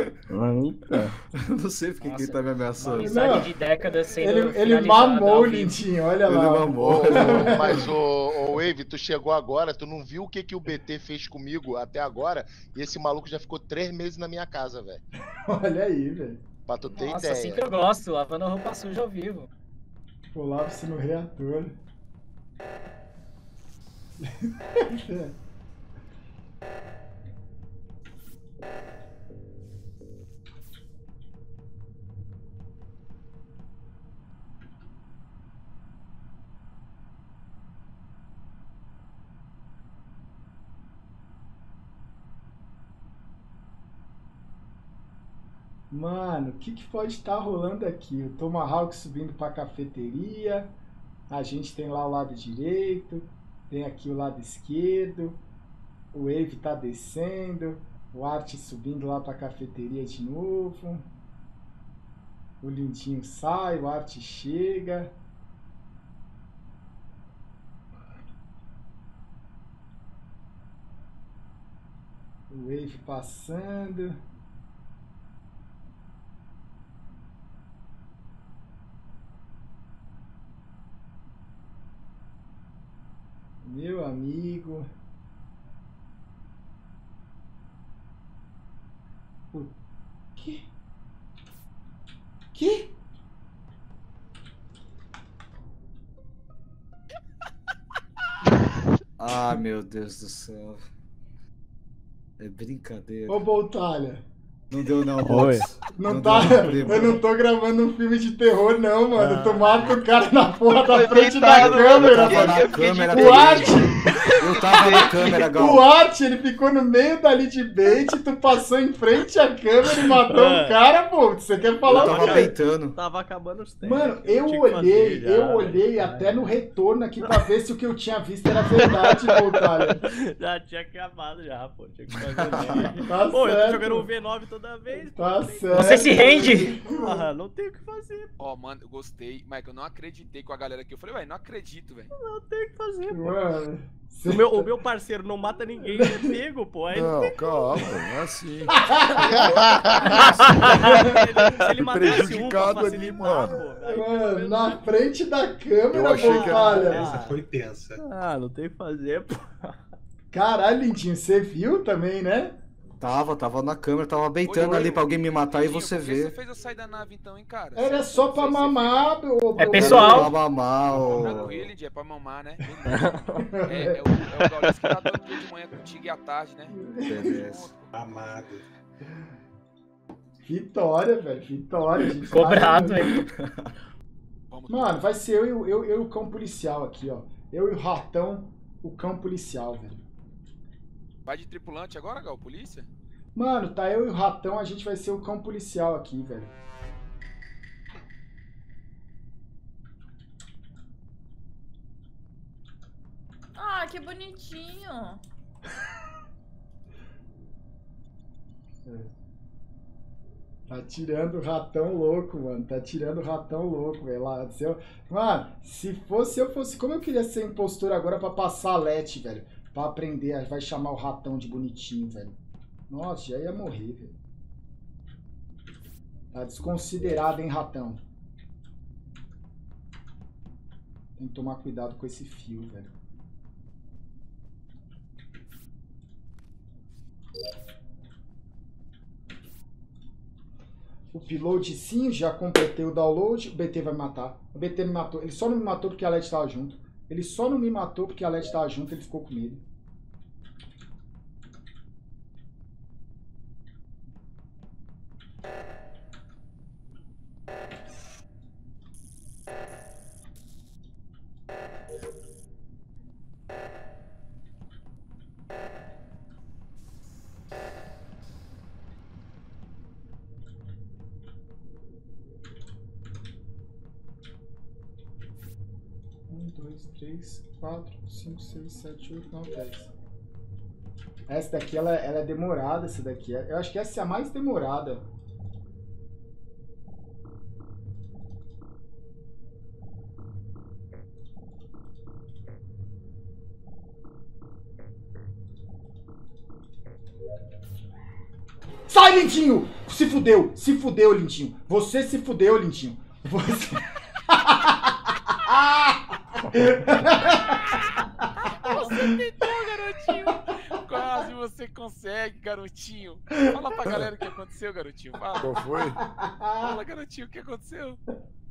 Eita. Não sei porque que ele Nossa. tá me Uma ameaçando. amizade Não. de décadas sendo Ele, ele finalizada mamou ao o vivo. Lindinho, olha Ele lá. mamou. Ô, mas, ô, ô, Wave, tu chegou agora, tu não viu o que, que o B T fez comigo até agora? E esse maluco já ficou três meses na minha casa, velho. Olha aí, velho. Pra tu ter Nossa, ideia. assim que eu gosto, lavando a roupa suja ao vivo. Colapso no reator. Mano, o que, que pode estar rolando aqui? O Tomahawk subindo pra cafeteria. A gente tem lá o lado direito. Tem aqui o lado esquerdo. O Wave tá descendo. O Art subindo lá pra cafeteria de novo. O Lindinho sai, o Art chega. O Wave passando. Meu amigo. O quê? Que? Ah, meu Deus do céu. É brincadeira. Ô, Boltalha. Não deu não, Oi. Boltz. Não, Não tá, deu não, primo. eu não tô gravando um filme de terror, não, mano. Tu mata o cara na porra da Foi frente da deitado, câmera, Eu tava mano. na câmera O dele. Art, Eu tava na câmera, Gal. o Art, ele ficou no meio dali de bait, tu passou em frente à câmera e matou Ah. o cara, pô. Você quer falar Eu o tava quê? beitando. Tava acabando os tempos. Mano, eu eu tinha que olhei, fazer já, eu velho. olhei até no retorno aqui pra ver se o que eu tinha visto era verdade, Boltalha. Já tinha acabado já, pô. Tinha que fazer mesmo. Tá Pô, eu tô certo. jogando um V nove toda vez. pô, Tá não tem- certo. Você se rende? Ah, não tem o que fazer. Ó, mano, eu gostei. Mike, eu não acreditei com a galera aqui. Eu falei, velho, não acredito, velho. Não tem o que fazer, pô. Mano, O meu, o meu parceiro não mata ninguém, ele é pego, pô. Aí Não, calma, não é assim. ele, se ele matasse um pra Prejudicado ali, facilitar, mano. pô. Aí, mano, na frente da câmera, Eu achei que era- Boltalha. Essa foi tensa. Ah, não tem o que fazer, pô. Caralho, Lindinho, você viu também, né? Tava, tava na câmera, tava beitando Oi, ali oi, pra alguém me matar e Lindinho, você por que vê. Você fez eu sair da nave então, hein, cara? Era Você- só não pra sei se você mamar, meu. É meu- pessoal. Pra mamar, ô. Tranquilo, Lindinho, é pra mamar, né? Beleza. É, é o, é o Gaules que tá todo dia de manhã contigo e à tarde, né? Beleza. Amado. Vitória, velho. Vitória. A gente Cobrado, vai- hein? Vamos Mano, vai ser eu e o- eu, eu e o cão policial aqui, ó. Eu e o ratão, o cão policial, velho. Vai de tripulante agora, Gal? Polícia? Mano, tá eu e o ratão, a gente vai ser o cão policial aqui, velho. Ah, que bonitinho. Tá tirando o ratão louco, mano. Tá tirando o ratão louco, velho. Lá, se eu... Mano, se fosse eu fosse. Como eu queria ser impostor agora pra passar a Lete, velho? Pra aprender, vai chamar o ratão de bonitinho, velho. Nossa, já ia morrer, velho. Tá desconsiderado, hein, ratão? Tem que tomar cuidado com esse fio, velho. O upload sim, já completei o download. O B T vai me matar. O B T me matou. Ele só não me matou porque a Led tava junto. Ele só não me matou porque a Led tava junto, ele ficou com medo. um, dois, três, quatro, cinco, seis, sete, oito, nove, dez. Essa daqui, ela, ela é demorada, essa daqui. Eu acho que essa é a mais demorada. Sai, Lindinho! Se fudeu, se fudeu, Lindinho. Você se fudeu, Lindinho. Você... Você tentou, garotinho! Quase você consegue, garotinho! Fala pra galera o que aconteceu, garotinho. Fala. Qual foi? Fala, garotinho, o que aconteceu?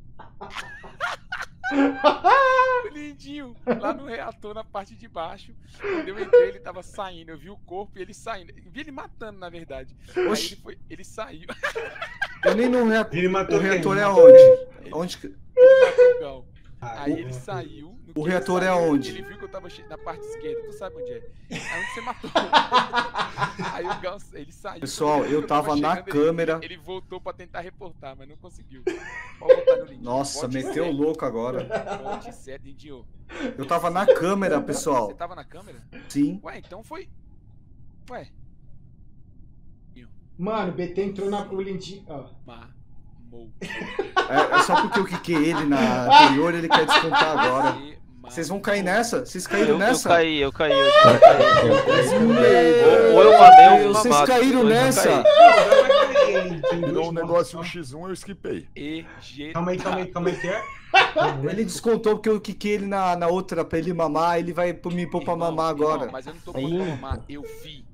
O Lindinho, lá no reator, na parte de baixo. Quando eu entrei, ele tava saindo. Eu vi o corpo e ele saindo. Eu vi ele matando, na verdade. Aí Oxi. ele, foi, ele saiu. Eu nem no reator. Ele matou O reator quem? é aonde? Onde que... Ele matou o Gal. Ah, Aí o- ele saiu. no O que ele reator é saiu, aonde? Ele viu que eu tava che- na parte esquerda. Tu sabe onde é? Aí onde você matou. Aí o Gal, ele saiu. Pessoal, Quando ele viu eu que tava na chegando, ele- câmera. Ele, voltou pra tentar reportar, mas não conseguiu. Pode voltar no link. Nossa, Bote meteu certo. louco agora. Bote certo, Lindinho. Eu tava na câmera, pessoal. Você tava na câmera? Sim. Ué, então foi. Ué, Mano, o B T entrou na... O Lindinho... Ó. mamou. É, é só porque eu quiquei ele na anterior, ele quer descontar agora. Você Vocês vão mamou. cair nessa? Vocês caíram Eu, eu nessa? caí, eu caí. Eu caí. Meu Ou eu mamei ou eu Deus, vocês mamado, caíram os dois nessa? não caí. Tem Virou dois um mortos negócio só. um x um, eu esquipei. Egetado. Calma aí, calma aí, calma aí, que é? Ele descontou porque eu quiquei ele na, na outra pra ele mamar, ele vai me pôr pra Irmão, mamar irmão, agora. mas eu não tô pondo pra mamar, eu vi.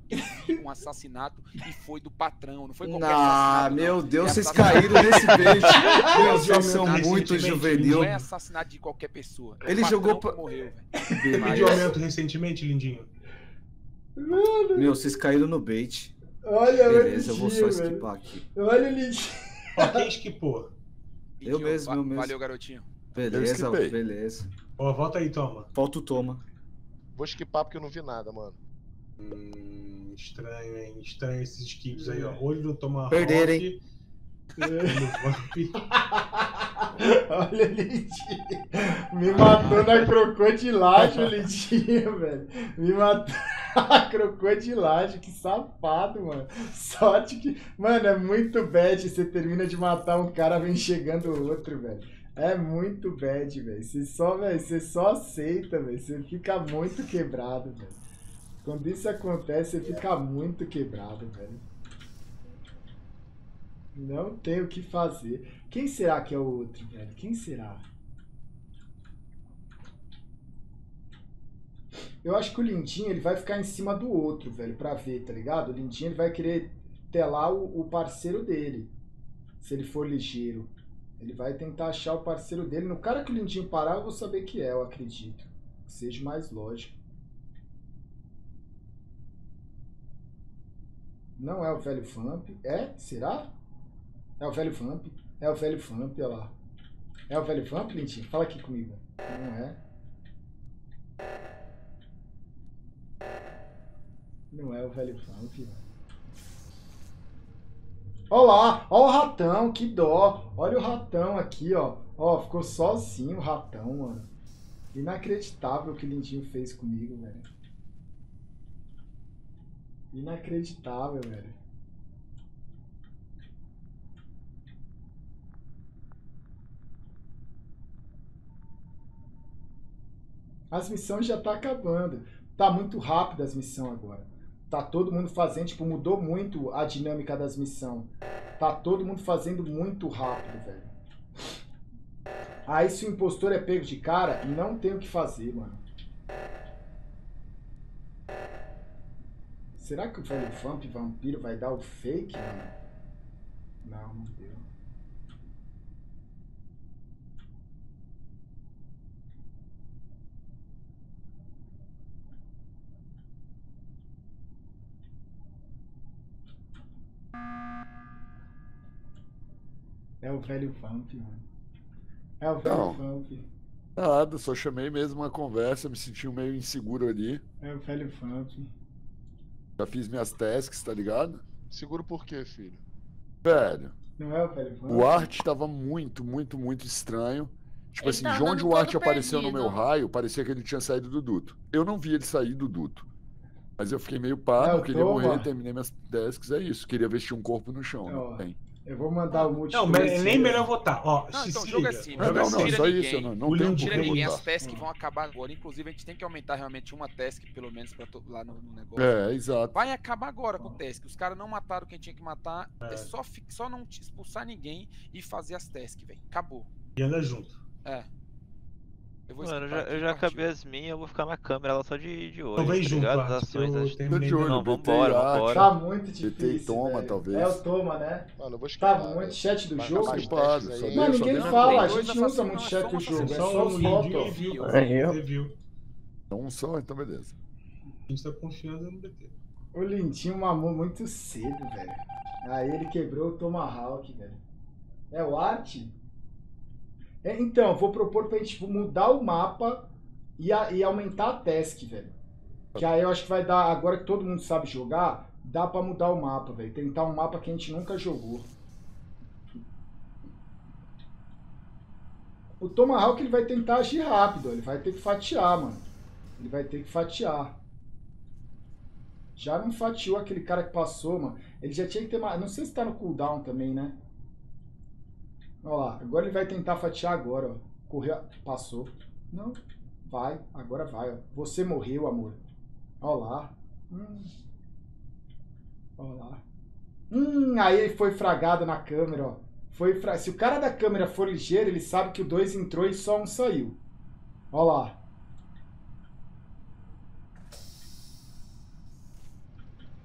um assassinato e foi do patrão, não foi qualquer Ah, assassinato. meu não. Deus, É vocês assassinato- caíram nesse bait. Meu, Deus, vocês são aumento muito recentemente, juvenil. Não é assassinato de qualquer pessoa. É o Ele patrão jogou que pra- morreu, velho. Você Mas- pediu aumento recentemente, lindinho? Meu, vocês caíram no bait. Olha, Beleza, eu vou só Lindinho, velho. skipar aqui. Olha o Lindinho. Ó, quem esquipou? Eu mesmo, Va- eu mesmo. Valeu, garotinho. Beleza, skipei. beleza. Ó, volta aí, toma. Falta o Toma. Vou skipar porque eu não vi nada, mano. Hum, estranho, hein? Estranho esses skips aí, ó. Olho no Tomahawk. Perderam, hein? olho no Vamp. Olha o Lindinho. Me matou na crocodilagem, o Lindinho, velho. Me matou na crocodilagem. Que safado, mano. Sorte que. Mano, é muito bad. Você termina de matar um cara, vem chegando outro, velho. É muito bad, velho. Você só, velho, você só aceita, velho. Você fica muito quebrado, velho. Quando isso acontece, você fica muito quebrado, velho. Não tem o que fazer. Quem será que é o outro, velho? Quem será? Eu acho que o Lindinho, ele vai ficar em cima do outro, velho, pra ver, tá ligado? O Lindinho, ele vai querer telar o, o parceiro dele, se ele for ligeiro. Ele vai tentar achar o parceiro dele. No cara que o Lindinho parar, eu vou saber que é, eu acredito. Que seja mais lógico. Não é o velho Vamp. É? Será? É o velho Vamp. É o velho Vamp, olha lá. É o velho Vamp, Lindinho? Fala aqui comigo. Não é. Não é o velho Vamp. Olha lá, olha o ratão, que dó. Olha o ratão aqui, ó. Ó, ficou sozinho o ratão, mano. Inacreditável o que o Lindinho fez comigo, velho. Inacreditável, velho. As missões já tá acabando. Tá muito rápido as missões agora. Tá todo mundo fazendo, tipo, mudou muito a dinâmica das missões. Tá todo mundo fazendo muito rápido, velho. Aí se o impostor é pego de cara, não tem o que fazer, mano. Será que o velho Vamp Vampiro vai dar o fake, mano? Não, não deu. É o velho Vamp, mano. É o velho Não. Vamp. Nada, só chamei mesmo uma conversa, me senti meio inseguro ali. É o velho Vamp. Já fiz minhas tasks, tá ligado? Seguro por quê, filho? Velho, Não é o velho Vamp? o arte tava muito, muito, muito estranho. Tipo Ele assim, tá de onde andando o arte todo apareceu no perdido. meu raio, parecia que ele tinha saído do duto. Eu não vi ele sair do duto. Mas eu fiquei meio pá, Não, não queria toma. morrer, terminei minhas tasks, é isso. Queria vestir um corpo no chão, Ó, não tem. Eu vou mandar o multi. Não, me- nem melhor votar. Ó, Não, se então se joga liga. assim, Não, joga não, assim, não, tira só ninguém. isso, não, não O tem Lindinho por Tira que ninguém, botar. as tasks vão acabar agora. Inclusive, a gente tem que aumentar realmente uma task, pelo menos, pra to- lá no, no negócio. É, exato. Vai acabar agora com o task. Os caras não mataram quem tinha que matar. É, É. só, fi- só não te expulsar ninguém e fazer as tasks, velho. Acabou. E anda junto. É. Eu vou Mano, eu escutar já, aqui eu e já partiu. acabei as minhas, eu vou ficar na câmera lá só de, de olho. Então vem tá junto, ligado? Arte, As ações, eu as- terminei de olho, de- Não, B T vambora, e arte. vambora. Tá muito B T difícil. e toma, velho. talvez. É o toma, né? Mano, eu vou Tá skipar. muito chat do Vai jogo. acabar as Ocupado, tasks só aí. deu- Mas só ninguém deu- fala, a Dois gente não usa assassinos, muito não, é chat só do um jogo, é assassino. só Só os o Lindinho votos. e viu. É eu. Você viu. Então um só, então beleza. A gente tá confiando no B T. O Lindinho mamou muito cedo, velho. Aí ele quebrou o Tomahawk, velho. É o Art? É, então, vou propor pra gente tipo, mudar o mapa e, a- e aumentar a task, velho. Que aí eu acho que vai dar, agora que todo mundo sabe jogar, dá pra mudar o mapa, velho. Tentar um mapa que a gente nunca jogou. O Tomahawk ele vai tentar agir rápido, ele vai ter que fatiar, mano. Ele vai ter que fatiar. Já não fatiou aquele cara que passou, mano. Ele já tinha que ter mais. Não sei se tá no cooldown também, né? Olha lá. Agora ele vai tentar fatiar agora, ó. Correu. Passou. Não. Vai. Agora vai, ó. Você morreu, amor. Olha lá. Hum. Olha lá. Hum, aí ele foi fragado na câmera, ó. Foi fra... Se o cara da câmera for ligeiro, ele sabe que o dois entrou e só um saiu. Olha lá.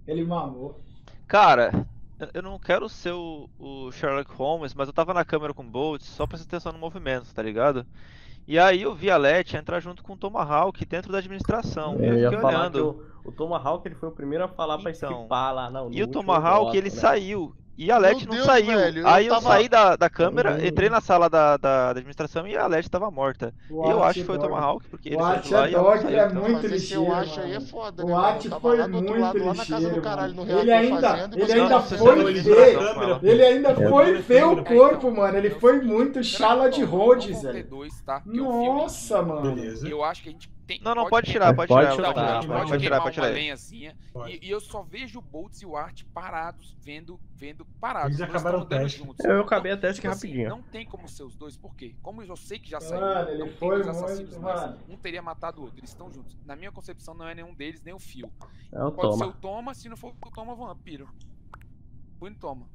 Ele mamou. Cara, eu- eu não quero ser o, o Sherlock Holmes, mas eu tava na câmera com o Bolt só prestando atenção no movimento, tá ligado? E aí eu vi a Leti entrar junto com o Tomahawk dentro da administração. Eu Eu ia fiquei falar que olhando. o, o Tomahawk ele foi o primeiro a falar pra Então, esquipar lá. Não, no E o último Tomahawk, voto, ele né? saiu. E a Meu Leti não Deus, saiu. velho, eu Aí eu tava- saí da, da câmera, Uhum. entrei na sala da, da, da administração e a Leti tava morta. O Eu Art acho que foi o Dog. Tomahawk, porque ele O saiu Art de lá é e ela não dog, saiu. ele é então. muito Mas esse lixeiro, eu acho aí é mano. foda, O né, mano? Art Eu tava foi lá do outro muito lado, lá na casa lixeiro, do caralho, mano. no Ele reator ainda, fazendo, e ele você ainda Não, tava você foi saiu fazendo de isso. ver, administração com ela. ele ainda Eu foi vi ver o câmera. corpo, É, então, mano. Ele é o foi seguinte, muito será chala que de não- não Rhodes, vão ter velho. dois, tá? Porque o filme- Nossa, mano. Beleza. Eu acho que a gente tem. Não, não, pode tirar, Pode pode tirar. chutar, Pode tirar, Pode, pode pode tirar, queimar pode uma tirar. lenhazinha. Pode. E, e eu só vejo o Boltz e o Art parados, vendo, vendo parados. Eles Não acabaram estão andando o teste. juntos. Eu acabei a Então, task tipo assim, rapidinho. não tem como ser os dois, por quê? Como eu sei que já Mano, saiu, ele não tem foi dois assassinos muito, mais. mano. Um teria matado o outro, eles estão juntos. Na minha concepção, não é nenhum deles, nem o Fio. É o Pode ser Toma. o Toma, se não for o Toma, vampiro. Fui no Toma.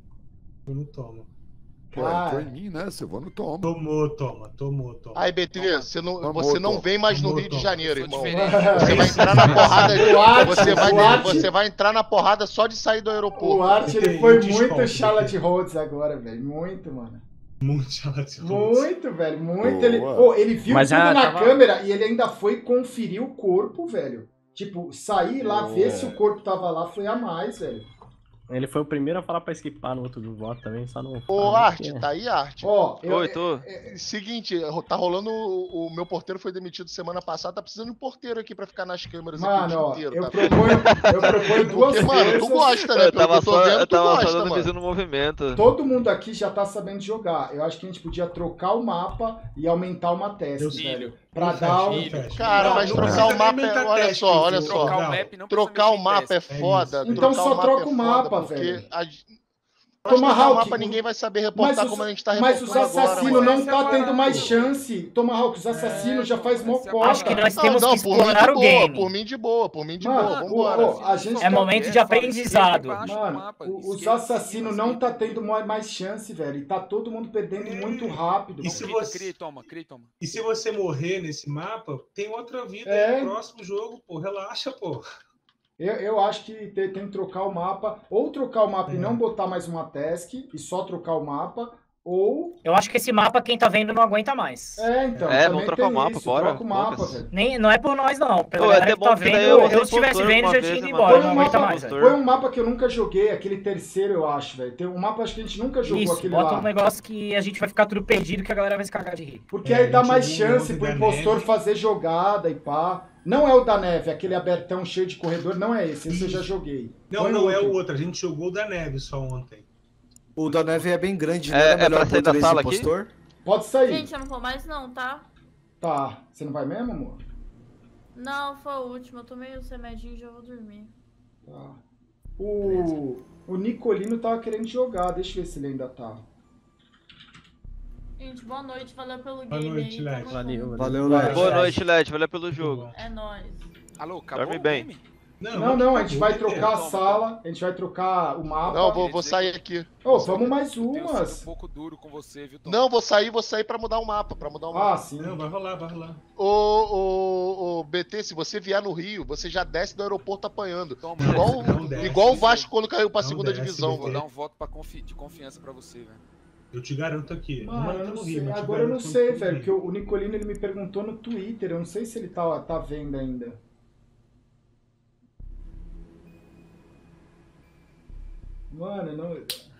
Eu não tomo. Pô, Cara. entrou em mim, né? Você vou no tombo. Tomou, toma, tomou, toma. Aí, B T, você não, Tomou, você não Tom. vem mais no Tomou, Rio de Tom. Janeiro, Eu sou irmão. diferente. Você vai entrar na porrada. O Art- Você vai, o Art- você vai entrar na porrada só de sair do O aeroporto. Art, ele Tem, foi eu discordo, muito chala tem. de Rhodes agora, velho. Muito, mano. Muito chalaço. Muito, velho. Muito. Boa. Ele, Pô, ele viu Mas tudo já na tava- câmera e ele ainda foi conferir o corpo, velho. Tipo, sair lá, Boa. ver se o corpo tava lá, foi a mais, velho. Ele foi o primeiro a falar pra esquipar no outro voto também, só não. Ô, fala Arte, que é. tá aí, Arte? Ó, eu, Oi, tô. Seguinte, tá rolando. O o meu porteiro foi demitido semana passada. Tá precisando de um porteiro aqui pra ficar nas câmeras aqui o mano, dia ó, inteiro. eu tá? proponho, eu proponho duas Porque, mano, tu coisas. gosta, né? Eu Pelo que tava eu tô só, vendo, eu tu tava só gosta, dando mano. visão no movimento. Todo mundo aqui já tá sabendo jogar. Eu acho que a gente podia trocar o mapa e aumentar uma task, Eu- velho. Pra Eu dar fecho, um. eu fecho. Cara, Não, mas não trocar precisa o mapa nem é. inventar Olha teste, só, olha Fio. só. Trocar o Não. map não precisa Trocar o mexer em mapa é teste. foda. Então trocar só o mapa troca é o foda, mapa, porque velho. a- Nós trocar o Tomahawk, mapa, ninguém vai saber reportar Mas os, como a gente tá mas os reportando agora, assassinos mano. não Essa é tá a tendo parada. mais chance. Tomahawk, os assassinos É, já faz essa é a mocota. parada. Acho que nós Não, temos não, que por mim de explorar o boa, game. por mim de boa, por mim de Mano, boa, o- vambora. o- a gente É tá- momento de aprendizado. Mano, o- os assassinos não tá tendo mo- mais chance, velho. E tá todo mundo perdendo muito rápido. E se mano. você- Cria e toma, cria e toma. E se você morrer nesse mapa, tem outra vida É. no próximo jogo, pô. Relaxa, pô. Eu, eu acho que tem, tem que trocar o mapa. Ou trocar o mapa e É. não botar mais uma task e só trocar o mapa. Ou. Eu acho que esse mapa, quem tá vendo, não aguenta mais. É, então. É, também vamos trocar tem o mapa, isso, bora, Troca o mapa, poucas. velho. Nem, não é por nós, não. Pela Pô, é galera até que tá bom que vendo, daí eu, eu se estivesse impostor vendo, uma já vez tinha ido e embora. Põe Não um aguenta mapa, mais, velho. põe um mapa que eu nunca joguei, aquele terceiro, eu acho, velho. Tem um mapa acho que a gente nunca jogou Isso, aquele bota lá. um negócio que a gente vai ficar tudo perdido, que a galera vai se cagar de rir. Porque É, aí dá a gente mais jogou chance um pro da impostor neve. fazer jogada e pá. Não é o da neve, aquele abertão cheio de corredor, não é esse. Esse eu já joguei. Não, Põe não é outro. o outro. A gente jogou o da neve só ontem. O da neve é bem grande, né? É- Não é pra melhor sair da português sala impostor? Pode sair. Gente, eu não vou mais não, tá? Tá. Você não vai mesmo, amor? Não, foi o último. Eu tomei os remedinhos e já vou dormir. Tá. O, o Nicolino tava querendo jogar. Deixa eu ver se ele ainda tá. Gente, boa noite. Valeu pelo Boa game noite, aí. Led. Tamo Valeu, junto. Valeu, Vai. Led. Boa noite, Led. Valeu pelo jogo. É nóis. Alô, acabou Dorme o bem. game? Não, não, a gente vai acabou, trocar a Toma, sala. A gente vai trocar o mapa. Não, vou, vou sair aqui. Ô, vamos mais Tenho sido um umas. pouco duro com você, viu, Tom? Não, vou sair, vou sair pra mudar o mapa, pra mudar o mapa. Ah, sim. Não, vai rolar, vai rolar. Ô, ô, ô, B T, se você vier no Rio, você já desce do aeroporto apanhando. Toma, Igual, Não desce. igual o Vasco quando caiu pra Não segunda desce, divisão, B T. Vou mano. dar um voto pra confi- de confiança pra você, velho. Eu te garanto aqui. Mano, eu tá não no sei. Rio, mas te Agora eu não garanto sei, no velho. Rio. Porque o Nicolino ele me perguntou no Twitter. Eu não sei se ele tá, tá vendo ainda. Mano, não.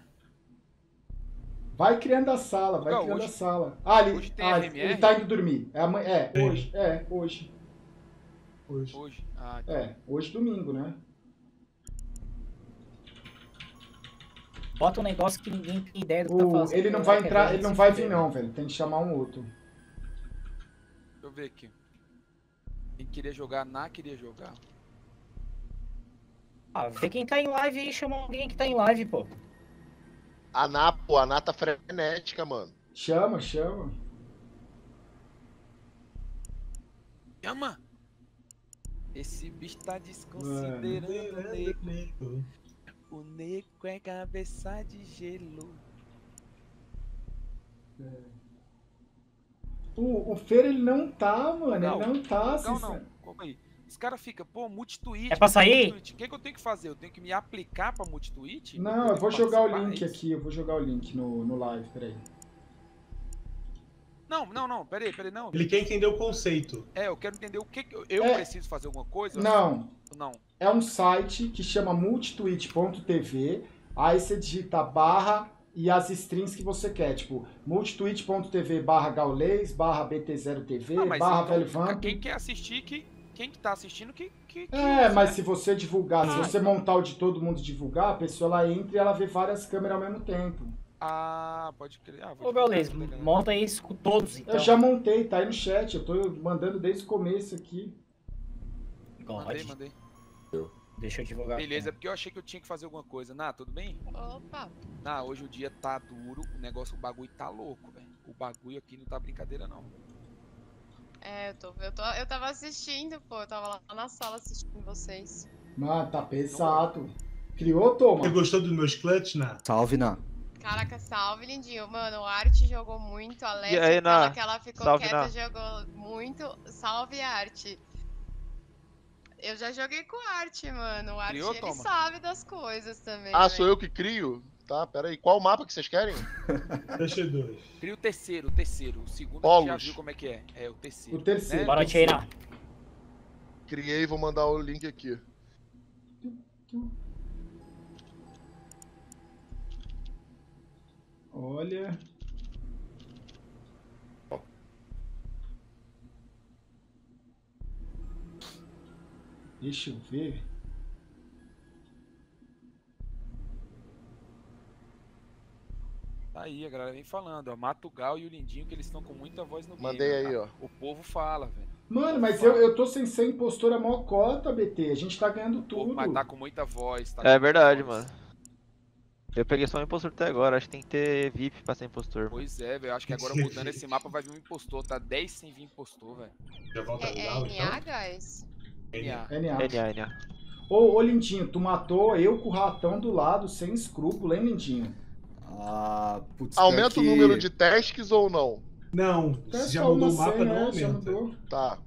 Vai criando a sala, vai Não, criando hoje- a sala. Ah, ele, hoje tem ah, R M R? ele tá indo dormir. É, amanhã, é Tem. hoje. É, hoje. Hoje. Hoje. Ah, É, hoje domingo, né? Bota um negócio que ninguém tem ideia do que tá O, fazendo. ele não né, vai que é entrar, bem ele não se vai fuder. vir não, velho. Tem que chamar um outro. deixa eu ver aqui. Quem queria jogar, Ná queria jogar. Ah, vê quem tá em live aí, chama alguém que tá em live, pô. A Ná, pô, a Ná tá frenética, mano. Chama, chama. Chama! Esse bicho tá desconsiderando o nego. O nego é cabeça de gelo. O, o Fer, ele não tá, mano. Não, ele não tá. Não, assim, não. Calma aí. Os caras ficam, pô, multitweet. É pra sair? O que, que eu tenho que fazer? Eu tenho que me aplicar pra multitweet? Não, eu vou jogar o link É isso? aqui, eu vou jogar o link no, no live, peraí. Não, não, não, peraí, peraí, não. Ele quer entender o conceito. É, eu quero entender o que, que eu, eu É. preciso fazer alguma coisa? Não. Não. É um site que chama multitweet ponto t v, aí você digita barra e as strings que você quer, tipo, multitweet ponto t v barra gaulês, barra b t zero t v, Ah, mas barra então, velvamp. quem quer assistir, que, quem que tá assistindo, que... que, que É, usa, mas né? se você divulgar, se Ah, você montar o de todo mundo e divulgar, a pessoa ela entra e ela vê várias câmeras ao mesmo tempo. Ah, pode crer. Ah, vou Ô, Gaulês, monta isso com todos, então. Eu já montei, tá aí no chat, eu tô mandando desde o começo aqui. Mandei, mandei. Deixa eu divulgar. Beleza, é porque eu achei que eu tinha que fazer alguma coisa. Ná, tudo bem? Opa. Ná, hoje o dia tá duro, o negócio, o bagulho tá louco, velho. O bagulho aqui não tá brincadeira, não. É, eu, tô, eu, tô, eu tava assistindo, pô. Eu tava lá na sala assistindo vocês. Mano, tá pesado. Criou, toma. Você gostou dos meus clutch, Ná? Salve, Ná. Caraca, salve, lindinho. Mano, o Art jogou muito, a Alessia, E aí, Ná? aquela que ela ficou Salve, quieta, Ná. jogou muito. Salve, Art. Eu já joguei com o Art, mano. O Art, Criou, ele toma? sabe das coisas também. Ah, velho. sou eu que crio? Tá, pera aí. Qual mapa que vocês querem? Deixa dois. Cria o terceiro, o terceiro. O segundo a gente já Polos. viu como é que é. É, o terceiro. O terceiro. Né? Bora, Tcheira. Criei, vou mandar o link aqui. Olha. Deixa eu ver. Tá aí, a galera vem falando, ó. Matugal e o Lindinho, que eles estão com muita voz no Mandei game, aí, tá? ó. O povo fala, velho. Mano, mas eu, eu tô sem ser impostora mó cota, B T. A gente tá ganhando O povo, tudo. mas tá com muita voz. Tá É com verdade, muita voz. mano. Eu peguei só um impostor até agora, acho que tem que ter V I P pra ser impostor. mano. Pois é, velho. Acho que agora mudando esse mapa vai vir um impostor. Tá dez sem vir impostor, velho. Já volta É, é N A, guys? N A. N A. N A, N A. Ô, ô, Lindinho, tu matou eu com o ratão do lado, sem escrúpulo, hein, Lindinho? Ah, putz, Aumenta pior o que- número de tasks ou não? Não, Tá se já só mudou uma o mapa, senha, não é, já aumenta. mudou. Tá.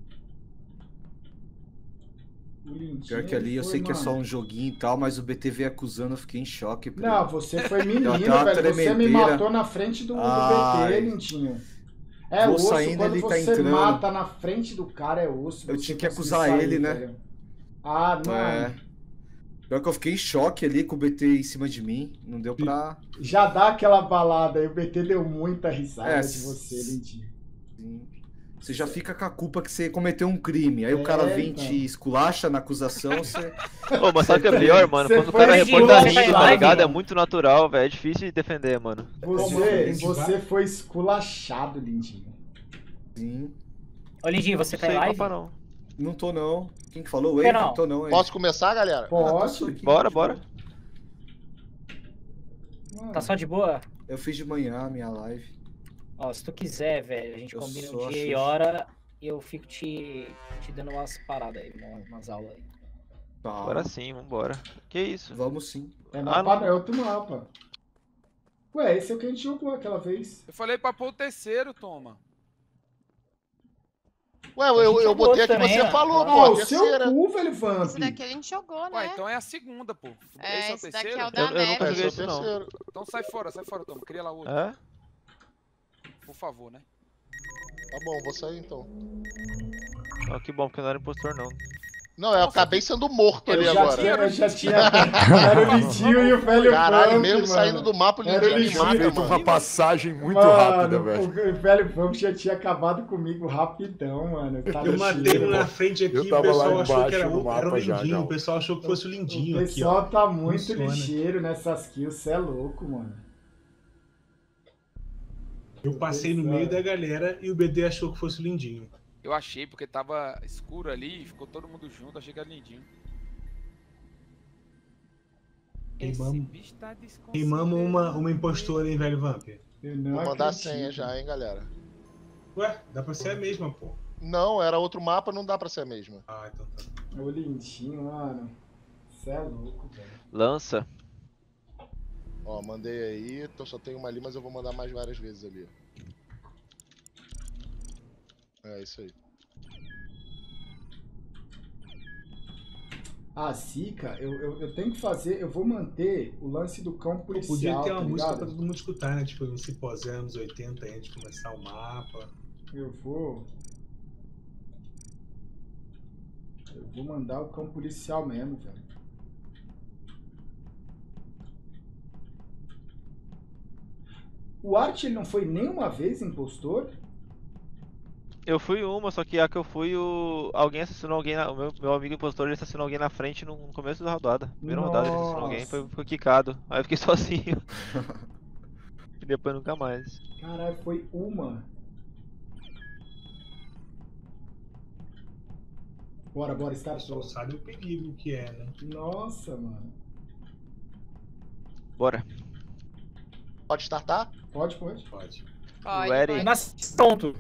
O Lindinho Pior que ali eu foi, sei que é só mano. um joguinho e tal, mas o B T V acusando, eu fiquei em choque. por Não, ele. você foi menino, Deu até uma velho. Você me tremedeira. matou na frente do, do Ai. B T, Lindinho. É Vou osso, saindo, quando ele tá você entrando. mata na frente do cara, é osso. Eu você tinha que conseguir acusar sair, ele, né? velho. Ah, mano. É. Pior que eu fiquei em choque ali com o B T em cima de mim. Não deu pra. Já dá aquela balada aí, o B T deu muita risada É, de você, Lindinho. Sim. Você já fica com a culpa que você cometeu um crime. Aí o cara É, vem então. te esculacha na acusação, você. Ô, mas sabe o que é pior, mano? Você Quando o foi cara reporta esculachado, rindo, tá ligado? É mano. muito natural, velho. É difícil de defender, mano. Você, Como você foi esculachado, Lindinho. Sim. Ô, Lindinho, você Não tá em sei, live? mapa não. Não tô não. Quem que falou? Por Eu que não? não tô não. hein? Posso começar, galera? Pode. Bora, bora. Mano, Tá só de boa? Eu fiz de manhã a minha live. Ó, se tu quiser, velho, a gente Eu combina só um dia acho- e hora e eu fico te, te dando umas paradas aí, umas, umas aulas aí. Tá. Bora sim, vambora. Que isso? Vamos sim. É Ah, mapa, não. é outro mapa. Ué, esse é o que a gente jogou aquela vez. Eu falei pra pôr o terceiro, toma. Ué, eu, eu, eu botei aqui, também, você ó. falou, Ah, pô, o a seu terceira. cu, velho, Vamp. Esse daqui a gente jogou, né? Ué, então é a segunda, pô. É, esse é o esse daqui terceiro? é o da Eu- eu nunca neve. joguei Esse é o isso, não. terceiro. Então sai fora, sai fora, toma. Cria lá outro. É? Por favor, né? Tá bom, vou sair então. Ó, que bom, porque não era impostor, não. Não, eu acabei sendo morto ali Eu já agora. tinha, eu já tinha. Era o Lindinho e o velho Caralho, Vamp, mesmo mano. saindo do mapa, o Era Lindinho o me Lindinho. mata, Feito mano. uma passagem muito Mano, rápida, velho. O velho Vamp já tinha acabado comigo rapidão, mano. Tá Eu no matei cheiro. ele na frente aqui, Eu o tava lá pessoal achou embaixo que era no o, mapa era o já, Lindinho. já. O pessoal achou que fosse o O Lindinho aqui, ó. pessoal tá muito Funciona. ligeiro nessas kills, cê é louco, mano. Eu passei no meio da galera e o B D achou que fosse o Lindinho. Eu achei, porque tava escuro ali, ficou todo mundo junto, achei que era lindinho. Esse Queimamos, bicho tá desconcertado. queimamos uma, uma impostora, hein, velho Vamp? Eu não Vou mandar a acredito. senha já, hein, galera. Ué, dá pra ser a mesma, pô. Não, era outro mapa, não dá pra ser a mesma. Ah, então tá. O Lindinho, mano. Cê é louco, velho. Lança. Ó, mandei aí, então só tem uma ali, mas eu vou mandar mais várias vezes ali. É isso aí. a Zika, eu, eu, eu tenho que fazer, eu vou manter o lance do cão Podia policial, ter uma tá música ligado? pra todo mundo escutar, né? Tipo, um cipózé anos oitenta, antes de começar o mapa. Eu vou... Eu vou mandar o cão policial mesmo, velho. O Art, ele não foi nenhuma vez impostor? Eu fui uma, só que a que eu fui, o... alguém assassinou alguém, na... o meu, meu amigo impostor, ele assassinou alguém na frente no no começo da rodada. Primeira rodada ele assassinou alguém, foi, Nossa. foi quicado. Aí eu fiquei sozinho. E depois nunca mais. Caralho, foi uma. Bora, bora, O Star pessoal sabe o perigo que é, né? Nossa, mano. Bora. Pode startar? Pode, pode. Pode. Pode, Ready? pode. Mas pronto.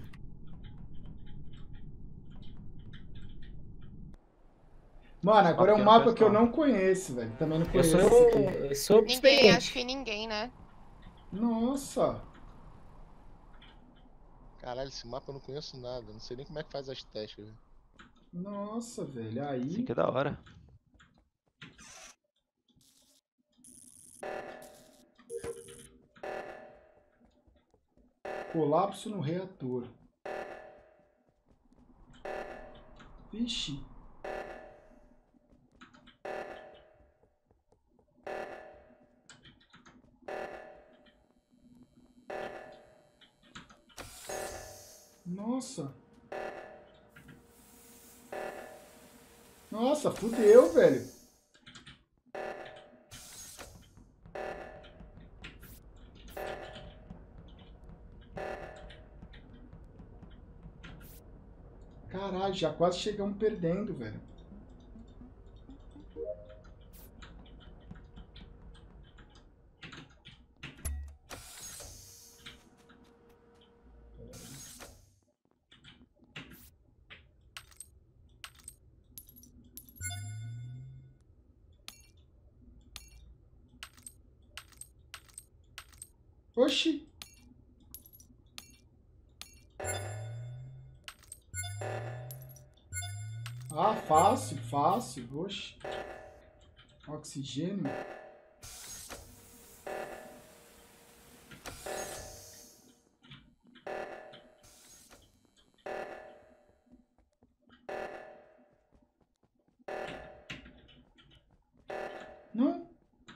Mano, agora é Ok, um não mapa penso que eu não. não conheço, velho. Também não Eu conheço sou, esse aqui. eu sou Ninguém, experiente. acho que ninguém, né? Nossa. Caralho, esse mapa eu não conheço nada. Não sei nem como é que faz as testes, velho. Nossa, velho. Aí. Assim que é da hora. Colapso no reator. Vixe. Nossa. Nossa, fudeu, velho. Caralho, já quase chegamos perdendo, velho. Oxi. Ah, fácil, fácil. Oxi. Oxigênio. Não.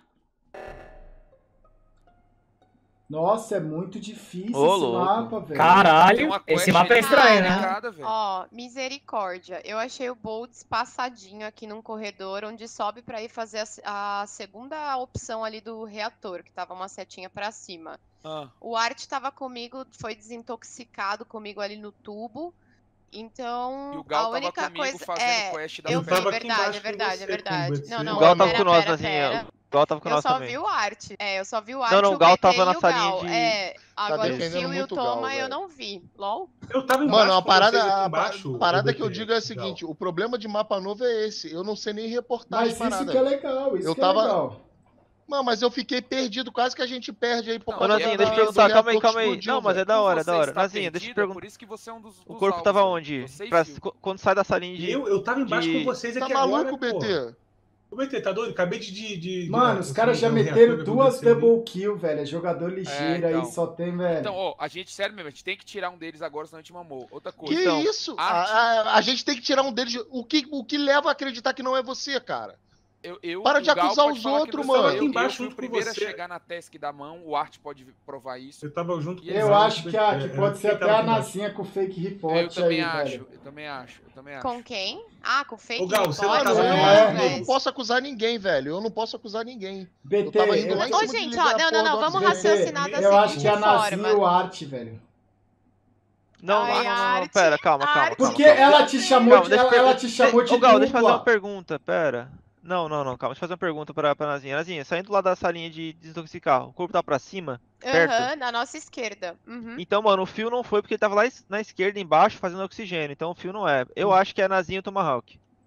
Nossa, é muito difícil Ô, esse louco. mapa, velho. Tem Caralho, uma esse quest mapa é aí estranho, né? complicada, velho. Ó, misericórdia. Eu achei o Boltz passadinho aqui num corredor onde sobe pra ir fazer a, se- a segunda opção ali do reator, que tava uma setinha pra cima. Ah, O Art tava comigo, foi desintoxicado comigo ali no tubo. e Então, o a Gal tava única comigo coisa fazendo é, quest da eu Eu vi, festa. tava aqui verdade, é embaixo com verdade, é você, com verdade. você. Não, O não, Gal tava pera, com nós, pera, Nazinha. pera. O Gal tava com Eu nós só também. vi o Art. É, eu só vi o Art, Não, não, o o Gal B T tava e na o salinha Gal. de. É, agora o defendendo Kill e o muito o Gal, Toma eu velho. não vi. LOL? Eu tava embaixo Mano, a com vocês parada, aqui a pa- embaixo. parada o que eu B T, digo é a Gal. seguinte: o problema de mapa novo é esse. Eu não sei nem reportar Mas as isso paradas. que é velho. legal, isso Eu que tava- é legal. Não, mas eu fiquei perdido, quase que a gente perde aí por Não, Ô, causa e é Nazinha, da, deixa eu da- do perguntar, calma aí, reator que calma aí. explodiu, Não, mas é velho. da hora, é Por da você hora. estar Nazinha, deixa eu perdido, é perguntar. por isso que você é um dos, O dos corpo alvos, tava velho. onde? Você e Pra- Phil. qu- Quando sai da salinha de. Eu, eu tava embaixo de- com vocês Tá aqui maluco, agora, pô. B T? Ô, B T, tá doido? Acabei de... de, de Mano, de- os caras já de- de um meteram reator duas acontecer ali. double kill, velho. É jogador ligeiro aí, então. só tem, velho. Então, ó, a gente, sério mesmo, a gente tem que tirar um deles agora, senão a gente mamou. Outra Que coisa. Então, isso? arte- A, a- a gente tem que tirar um deles. O que, o que leva a acreditar que não é você, cara? Eu, eu, Para o de Gal acusar pode os falar que outros, não sou mano. Eu, Aqui embaixo eu fui o junto com primeiro a você. chegar na task da mão, o Art pode provar isso. Eu tava junto com Eu Eu o Gal, acho que, a, que era- pode ser quem até tava a aqui embaixo? Nazinha com fake Eu report também aí, acho, velho. eu também acho, eu também acho. Com quem? Ah, com fake Ô, Gal, você não report? tava É. aqui Eu embaixo não comigo? posso acusar ninguém, velho. Eu não posso acusar ninguém. B T, Eu tava indo eu, lá em Ô, cima de gente, ligar ó, a não, porra não, não, do vamos oxigênio. raciocinar da eu acho seguinte que a Nazinha forma. e o Art, velho. Não, Ai, não, não, não, não, Arte, pera, calma, calma, Arte. calma. Porque calma. ela te chamou Calma, de, deixa eu ela, ela pergun- te chamou de Ô, Gal, deixa eu fazer uma dupla. pergunta, pera. Não, não, não, calma, deixa eu fazer uma pergunta pra, pra Nazinha. Nazinha, saindo lá da salinha de desintoxicar, o corpo tá pra cima, perto? Aham, na nossa esquerda. Uhum. Então, mano, o fio não foi porque ele tava lá es- na esquerda, embaixo, fazendo oxigênio. Então o fio não é. Eu acho que é a Nazinha e o Tomahawk.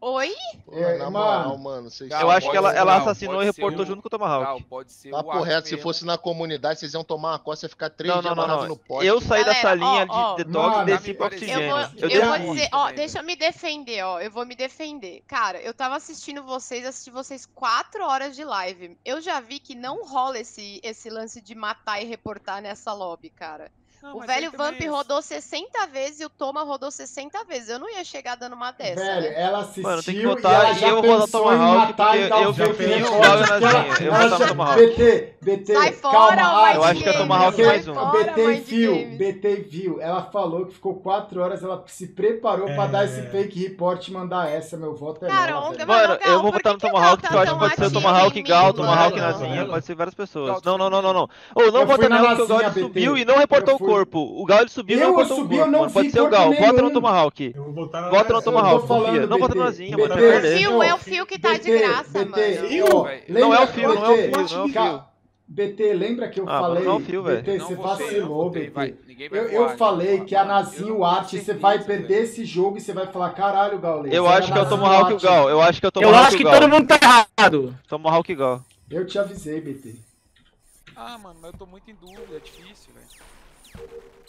Oi? É, na mano. moral, mano, vocês Eu acho que ela, ela Gal, assassinou pode e ser reportou o- junto com o Tomahawk. Gal, pode ser Papo o Arte reto, se mesmo. fosse na comunidade, vocês iam tomar uma costa e ficar três Não, dias não, não, amarrado não. no poste. Eu saí da Galera, salinha ó, ó, de detox mano, e desci tá pro me Eu oxigênio. vou, Eu eu desci. vou desci. dizer, ó, também, deixa eu me defender, ó. Eu vou me defender. Cara, eu tava assistindo vocês, assisti vocês quatro horas de live. Eu já vi que não rola esse, esse lance de matar e reportar nessa lobby, cara. Não, O mas aí velho também Vamp é- rodou sessenta vezes e o Toma rodou sessenta vezes. Eu não ia chegar dando uma dessa, Velho, né? ela assistiu Mano, tem que e votar ela e já eu vou votar no pensou em Tomahawk matar e porque dar o eu fake prefiro report, o Gal e a porque ela- Nazinha. Eu vou ela votar no já- Tomahawk. B T, B T, Sai fora, calma, Mind Eu acho que é Games, Tomahawk B T, mais um. Fora, B T Mind viu, Games. B T viu. Ela falou que ficou quatro horas, ela se preparou pra dar esse É. fake report e mandar essa. Meu voto é Cara, nela, onde- velho. Mano, Mano, Gal, eu vou por votar que no que o Tomahawk Gal porque eu tá acho que tão pode ser o ativo Tomahawk em Gal, mim, Tomahawk mano? Nazinha, pode ser várias pessoas. Gal, Não, não, não, não, não. Ô, Eu não vota fui na nela porque o Gal Nazinha, subiu B T. e não reportou Eu o fui. corpo. O Gal ele subiu e não Eu reportou subi, o eu corpo, não mano. Pode vi ser o corpo Gal, vota no nenhum. Tomahawk. Eu vou votar na Vota no Nazinha. Eu tô Tomahawk, falando, confia. Não vota B T, na Nazinha, B mano, T, vai O perder. Fio, Ô, é o Fio que tá de B T, graça, B T, mano. eu- Não, velho. Não é o lembra- Fio, não é o B T, Fio, não é o ca- Fio. B T, lembra que eu Ah, falei, mano, não é o Fio, B T, velho. Não você votei, vacilou, não votei, B vai. T. Ninguém vai Eu, voar, eu ninguém falei vai que a voar. Nazinha Eu e não o Art, tenho você vai certeza, perder esse jogo e você vai falar, caralho, Gaules. Eu era acho que é o Nazinha e Tomahawk e o Art. Gal. Eu acho que é o Eu Tomahawk acho e que o Gal. todo mundo tá errado. Tomahawk e Gal. Eu te avisei, B T. Ah, mano, mas eu tô muito em dúvida, é difícil, velho.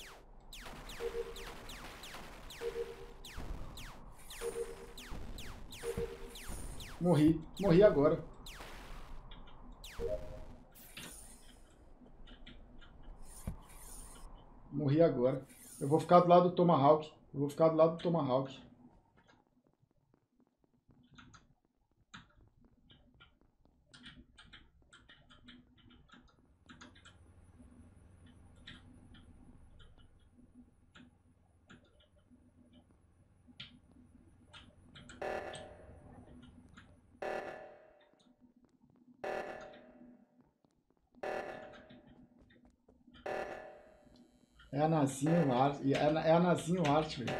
Morri, morri agora. Morri agora. Eu vou ficar do lado do Tomahawk. Eu vou ficar do lado do Tomahawk. É a Nazinho Art. É a, é a Nazinho Art, velho.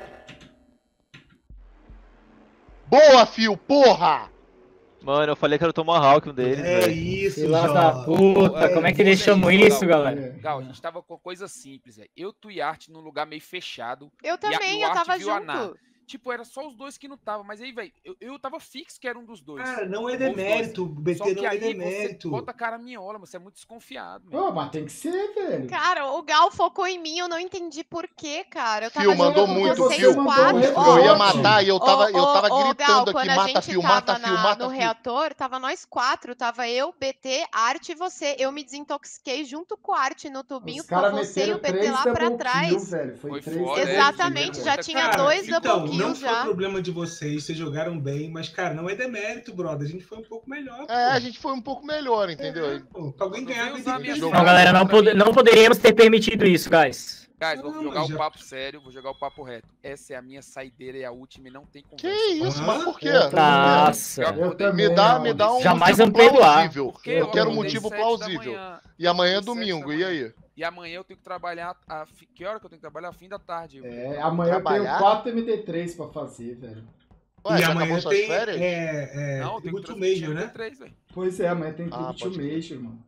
Boa, Fio, porra! Mano, eu falei que era o Tomahawk um deles, É velho. isso, Filha da Jó. puta, como é que deixamos isso, galera? É. Gal, a gente tava com coisa simples, velho. Eu, tu e Art num lugar meio fechado. Eu E a- também, e o eu Art tava viu a Ná. junto. Tipo, era só os dois que não tava. Mas aí, velho, eu, eu tava fixo que era um dos dois. Cara, não é Ou os dois. demérito. B Só T que não é aí demérito. você bota a cara minhola, você é muito desconfiado, velho. Ô, mas tem que ser, velho. Cara, o Gal focou em mim, eu não entendi por quê, cara. Eu tava Fio, mandou junto com muito, vocês Fio. quatro. Eu Ó, Eu ia ó, matar e eu tava, eu Ô, tava ô, ô, gritando Gal, aqui, quando a mata gente Fio, tava mata Fio, na- mata no Fio. reator, tava nós quatro. Tava eu, B T, Art e você. Eu me desintoxiquei junto com o Art no tubinho, Os ficou caras você e o meteram B T três lá pra double trás. kill, velho. Foi, Foi três foda, double é, kill, Exatamente, velho. já tinha Cara, dois então, double não kills foi já. problema de vocês, vocês jogaram bem, mas, cara, não é demérito, brother. A gente foi um pouco melhor. É, pô. a gente foi um pouco melhor, entendeu? Pô, pra alguém Não ganhar, veio tem usar que minha jogar. Não, galera, não, pod- não poderíamos ter permitido isso, guys. Guys, vou Não, jogar mas o já- papo sério, vou jogar o papo reto. Essa é a minha saideira e a última e não tem Que conversa. isso, Hã? mas por quê? Eu também. Nossa. Eu Eu também, Me dá, não. me dá um Jamais motivo vamos perdoar. plausível. Porque Eu quero um acordei motivo sete da plausível. manhã, E amanhã é acordei sete domingo, da e manhã. aí? E amanhã eu tenho que trabalhar. A... fi- Que hora que eu tenho que trabalhar? Fim da tarde. eu- É, amanhã eu Trabalhar? tenho quatro M D três pra fazer, velho. Ué, E já amanhã acabou suas tem férias? é, é, Não, eu tenho que Tributo transmitir Major, né? M P três, velho. Pois é, amanhã tem Ah, Tribute pode crer. Major, mano.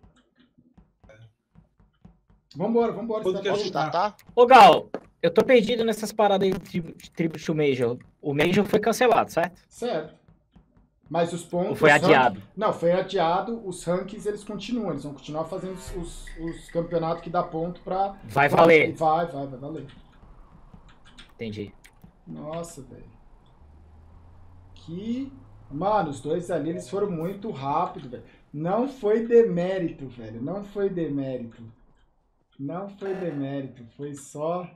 Vambora, vambora. Quando que a Startup. gente Posso tá? startar? Ô, Gal, eu tô perdido nessas paradas aí de tribu- de Tribute to Major. O Major foi cancelado, certo? Certo. Mas os pontos... Ou foi os rank- adiado? Não, foi adiado. Os rankings, eles continuam. Eles vão continuar fazendo os, os, os campeonatos que dá ponto pra... Vai valer. Vai, vai, vai valer. Entendi. Nossa, velho. Que... Mano, os dois ali, eles foram muito rápido, velho. Não foi demérito, velho. Não foi demérito. Não foi demérito. Foi só...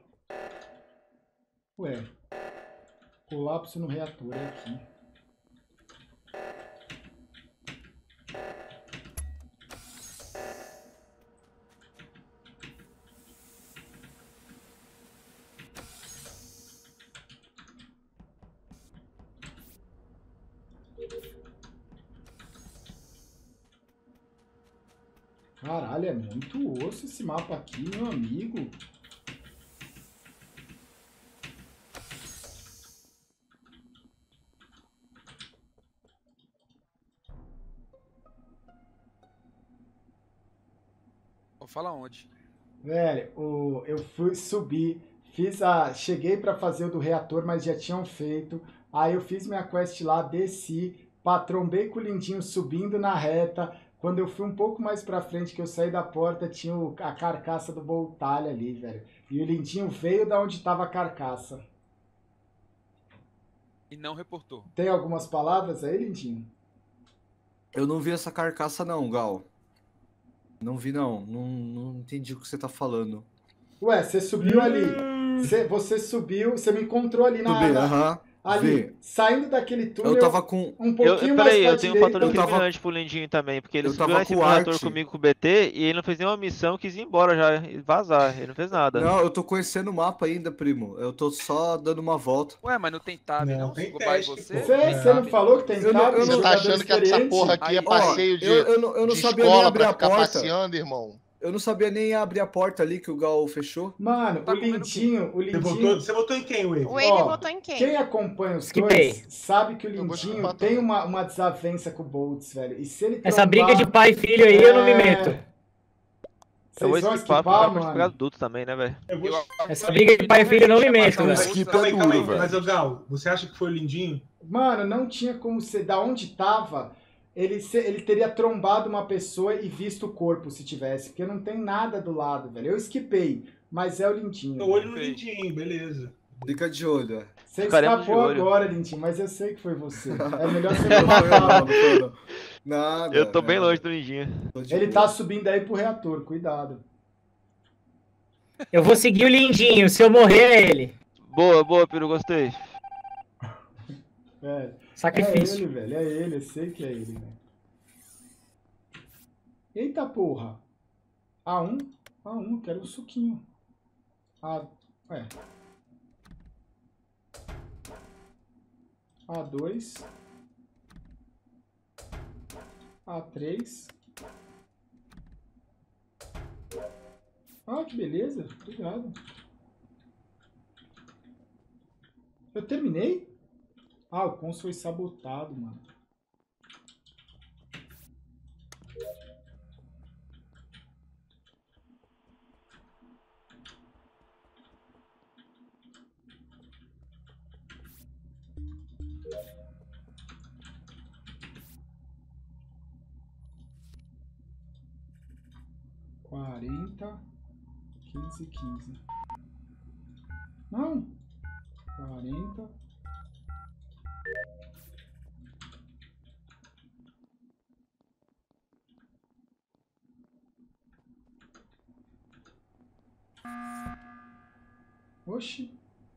Ué. Colapso no reator é aqui. Caralho, é muito osso esse mapa aqui, meu amigo. Vou falar onde. Velho, o, eu fui subir, fiz a, cheguei pra fazer o do reator, mas já tinham feito. Aí eu fiz minha quest lá, desci, patrombei com o Lindinho subindo na reta. Quando eu fui um pouco mais pra frente, que eu saí da porta, tinha o- a carcaça do Boltalha ali, velho. E o Lindinho veio da onde tava a carcaça. E não reportou. Tem algumas palavras aí, Lindinho? Eu não vi essa carcaça não, Gal. Não vi não. Não, não entendi o que você tá falando. Ué, você subiu ali. Você, você subiu, você me encontrou ali na... Subi, na- aham. ali, Vi. saindo daquele túnel, Eu tava com... um Eu, pouquinho eu, mais peraí, pra eu tenho um direita. fator eu tava- incriminante pro Lindinho também, porque ele eu subiu tava lá em cima com do o reator Art. comigo com o B T e ele não fez nenhuma missão, quis ir embora já e vazar, ele não fez nada. Não, eu tô conhecendo o mapa ainda, primo. Eu tô só dando uma volta. Ué, mas não tem tab, Não, não? tem Ficou mais teste, você? pô. Você, É. você não falou que tem Eu não- tab, eu não- Você tá jogador achando que essa experiente? porra aqui é Aí, ó, passeio de, eu, eu não, eu não de sabia nem escola abrir pra a ficar porta. passeando, irmão? Eu não sabia nem abrir a porta ali que o Gal fechou. Mano, Tá o comendo Lindinho, o Você Lindinho... votou, você votou em quem, Wave? O Wave Ó, votou em quem? Quem acompanha os Skipei. dois sabe que o Eu vou Lindinho escapar tem também. uma, uma desavença com o Boltz, velho. E se ele Essa trombar- briga de pai e filho aí eu não me É, meto. Eu vou Vocês vão esquipar porque eu esquipar, não vou pegar mano? adulto também, né, velho? Eu vou... Eu- Essa briga de pai e filho eu não me meto, O velho. skip Calma é aí, calma aí. duro, velho. Mas, ô Gal, você acha que foi o Lindinho? Mano, não tinha como ser... Da onde tava, ele, se- ele teria trombado uma pessoa e visto o corpo, se tivesse. Porque não tem nada do lado, velho. Eu esquipei, mas é o Lindinho. O olho no Sei. Lindinho, beleza. Fica de olho. é. Você Ficaremos escapou de olho. agora, Lindinho, mas eu sei que foi você. É melhor você Não, não foi não, falar. não foi não. Nada. Eu tô bem nada. longe do Lindinho. Tô de Ele boa. tá subindo aí pro reator, cuidado. Eu vou seguir o Lindinho, se eu morrer é ele. Boa, boa, Piru, gostei. É, é Sacrifício. ele, velho, é ele, eu sei que é ele, velho. Eita porra. A um? A um, eu quero um suquinho. A... Ué. A dois. A três. Ah, que beleza. Obrigado. Eu terminei? Ah, o Cons foi sabotado, mano. Quarenta, quinze, quinze. Não. Quarenta. Oxi.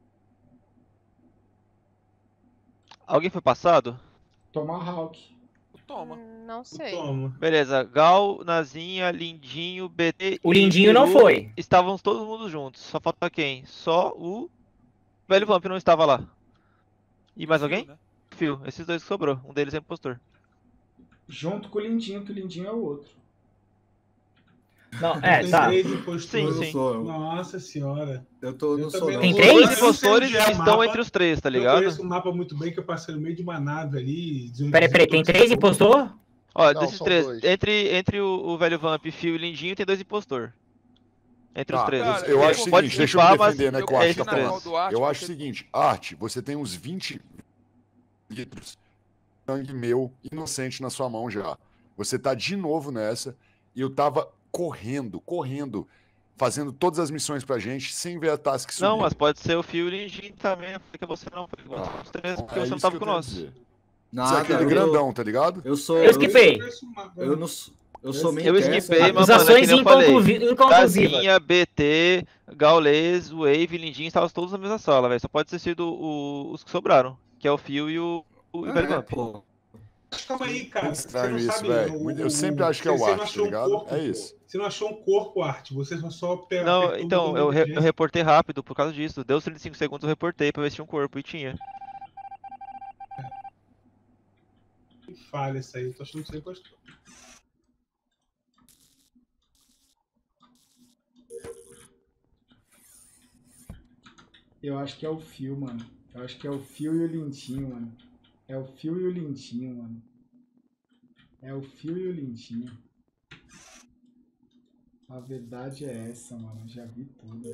Alguém foi passado? Tomahawk. Toma. Hum, Não sei. Toma. Beleza, Gal, Nazinha, Lindinho, B T O e Lindinho não Peru foi. Estávamos todo mundo juntos. Só falta quem? Só o Velho Vamp não estava lá. E mais alguém? Né? Fio, esses dois que sobrou. Um deles é impostor. Junto com o Lindinho, que o Lindinho é o outro. Não, é, Tem tá. três Eu impostores. não sim. sou. Nossa senhora. Eu tô, Eu não sou também não. Tem Os três? dois Eu não sei impostores onde é a estão mapa. entre os três, tá Eu ligado? conheço um mapa muito bem que eu passei no meio de uma nave ali. Peraí, peraí, tem três impostor? Ó, Não, desses são três, dois. entre, entre o, o Velho Vamp, Fio e Lindinho, tem dois impostor. Entre os Tá, três. cara, eu eu acho o pode seguinte, deixa eu me esquipar, mas defender, né, eu com o Art esses tá na três. qual falando. do Art, Eu porque- acho o seguinte, Art, você tem uns vinte litros de sangue meu inocente na sua mão já. Você tá de novo nessa e eu tava correndo, correndo, fazendo todas as missões pra gente sem ver a task subir. Não, mas pode ser o Fio e o Lindinho também. Porque você não foi. Os três, porque É você não isso tava que eu com quero nós. dizer. Você é Nada, aquele eu, grandão, tá ligado? eu sou. Eu Eu, esquipei. eu não sou. Eu sou main Eu caster. esquipei, mas mano, é Acusações que nem eu falei. inconcluvi- inconclusivas. Casinha, B T, Gaules, Wave, Lindinho, estavam todos na mesma sala, velho. Só pode ter sido o- os que sobraram, que é o Fio e o, o, e o Velho É, Vamp. pô. Calma aí, cara. Muito Você estranho não isso, sabe. velho. o- Eu o- sempre acho que é o você não Art, tá achou um ligado? corpo, É pô. isso. Você não achou um corpo, Art. Você só, só pe- Não, apertou o então, botão eu, de re- eu emergência. reportei rápido por causa disso. Deu trinta e cinco segundos, eu reportei pra ver se tinha um corpo, e tinha. Que falha isso aí. Eu tô achando que você gostou. Eu acho que é o Fio, mano. Eu acho que é o Fio e o Lindinho, mano. É o Fio e o Lindinho, mano. É o Fio e o Lindinho. A verdade é essa, mano. Eu já vi tudo.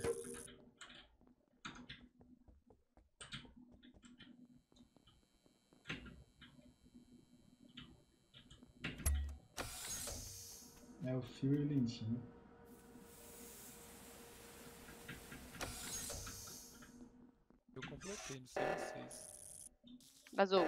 o Fio e o Lindinho. Eu completei, não sei vocês. Vazou.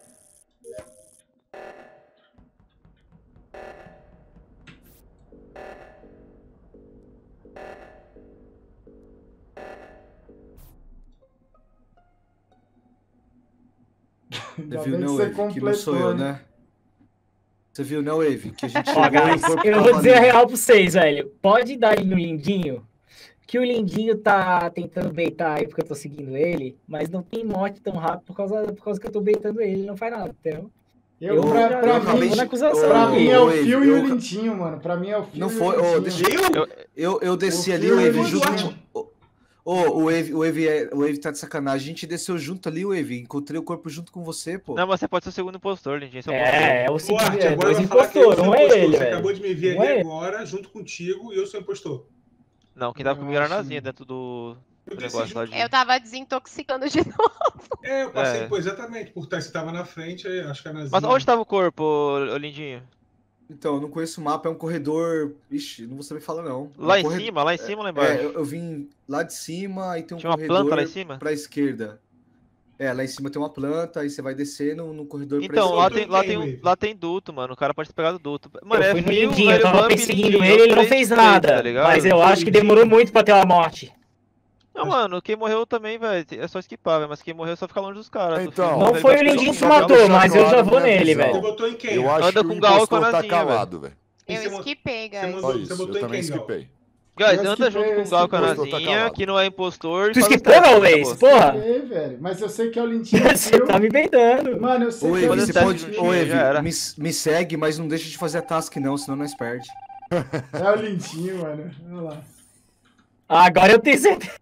Ainda Você viu, bem que não, você Wave? Que não sou eu, completou, né? Você viu, não, Wave? Que a gente Ó, chegou e guys, o corpo eu vou tava dizer a ali. real pra vocês, velho. Pode dar aí no Lindinho, que o Lindinho tá tentando beitar aí porque eu tô seguindo ele, mas não tem morte tão rápido por causa, por causa que eu tô beitando ele, ele não faz nada, entendeu? Eu, Eu, pra, já- pra eu mim, acabei de- na acusação pra Ô, mim aqui. é o Wave, Fio e o eu- Lindinho, mano. Pra mim é o Fio Não e foi, o ô, Lindinho. deixa eu, eu, eu desci O ali, Fio o e Wave o junto Lindinho. com... Ô, ô, o Wave, o, Wave é, o Wave tá de sacanagem. A gente desceu junto ali, Wave. Encontrei o corpo junto com você, pô. Não, mas você pode ser o segundo impostor, Lindinho. Esse é o É, é o O seguinte, Art, é agora dois vai falar que eu impostores, sou não é impostor. ele, Você acabou velho. de me ver Não ali é ele. agora, junto contigo, e eu sou impostor. Não, quem tava comigo era a Nazinha Nossa. dentro do, Eu do desci negócio lá junto. de... Eu tava desintoxicando de novo. É, eu passei, É. pô, exatamente. Por trás, você tava na frente, aí acho que a Nazinha... Mas onde tava o corpo, ô, ô, Lindinho? Então, eu não conheço o mapa, é um corredor... Ixi, não vou saber falar, não. É um Lá em corre- cima, lá em cima ou lá É, embaixo? eu, eu vim lá de cima, aí tem um Tinha uma corredor planta lá em cima? pra esquerda. É, lá em cima tem uma planta, aí você vai descendo no corredor pra Então, esquerda. lá Eu tô tem, lá, em tem, quem, um- Wave? lá tem duto, mano. O cara pode ter pegado duto. Mano, Eu é fui no fio, Lindinho, eu velho, tava Vamp e perseguindo Lindinho, ele, ele não três fez suspeitos, nada. tá ligado? Mas eu acho que demorou muito pra ter uma morte. Não, mano, quem morreu também, velho, é só esquipar, velho. Mas quem morreu é só ficar longe dos caras. do Então, filme. Não Ele foi vai o ficar Lindinho que longe se dos matou, caras. mas eu já claro vou minha nele, visão. Você velho. botou em quem? Eu acho Anda que com o o Gal e com a impostor tá Nazinha, velho. calado, velho. E Eu você mo- esquipei, Você guys. mandou, Só você isso, botou eu em também quem, Gal? esquipei. Guys, Eu anda esquipei, junto eu com o Gal e com a esquipei. Tá Nazinha, calado. que não é impostor. e Tu faz os esquipou, testes, não, acabou. Waze? Porra! Ei, velho. Mas eu sei que é o Lindinho e o Você Fio. tá me beitando. Mano, eu sei Ô, que é o Wave, Quando você tá pode... juntinho, Ô, já era. Wave, me, me segue, mas não deixa de fazer a task não, senão nós perde. É o Lindinho, mano. Vamos lá. Agora eu tenho certeza.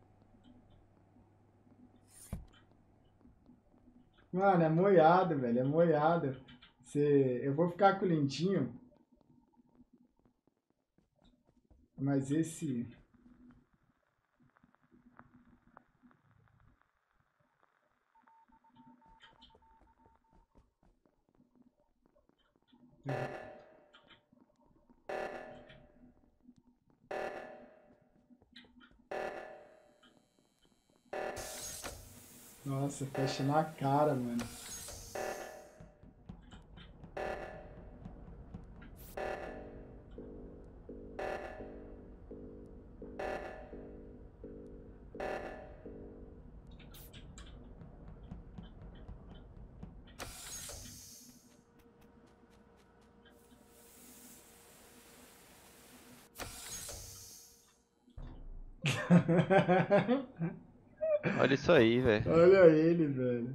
Mano, é moiado, velho. É moiado. Você... Eu vou ficar com o Lindinho. Mas esse... Nossa, fecha na cara, mano. Olha isso aí, velho. Olha ele, velho.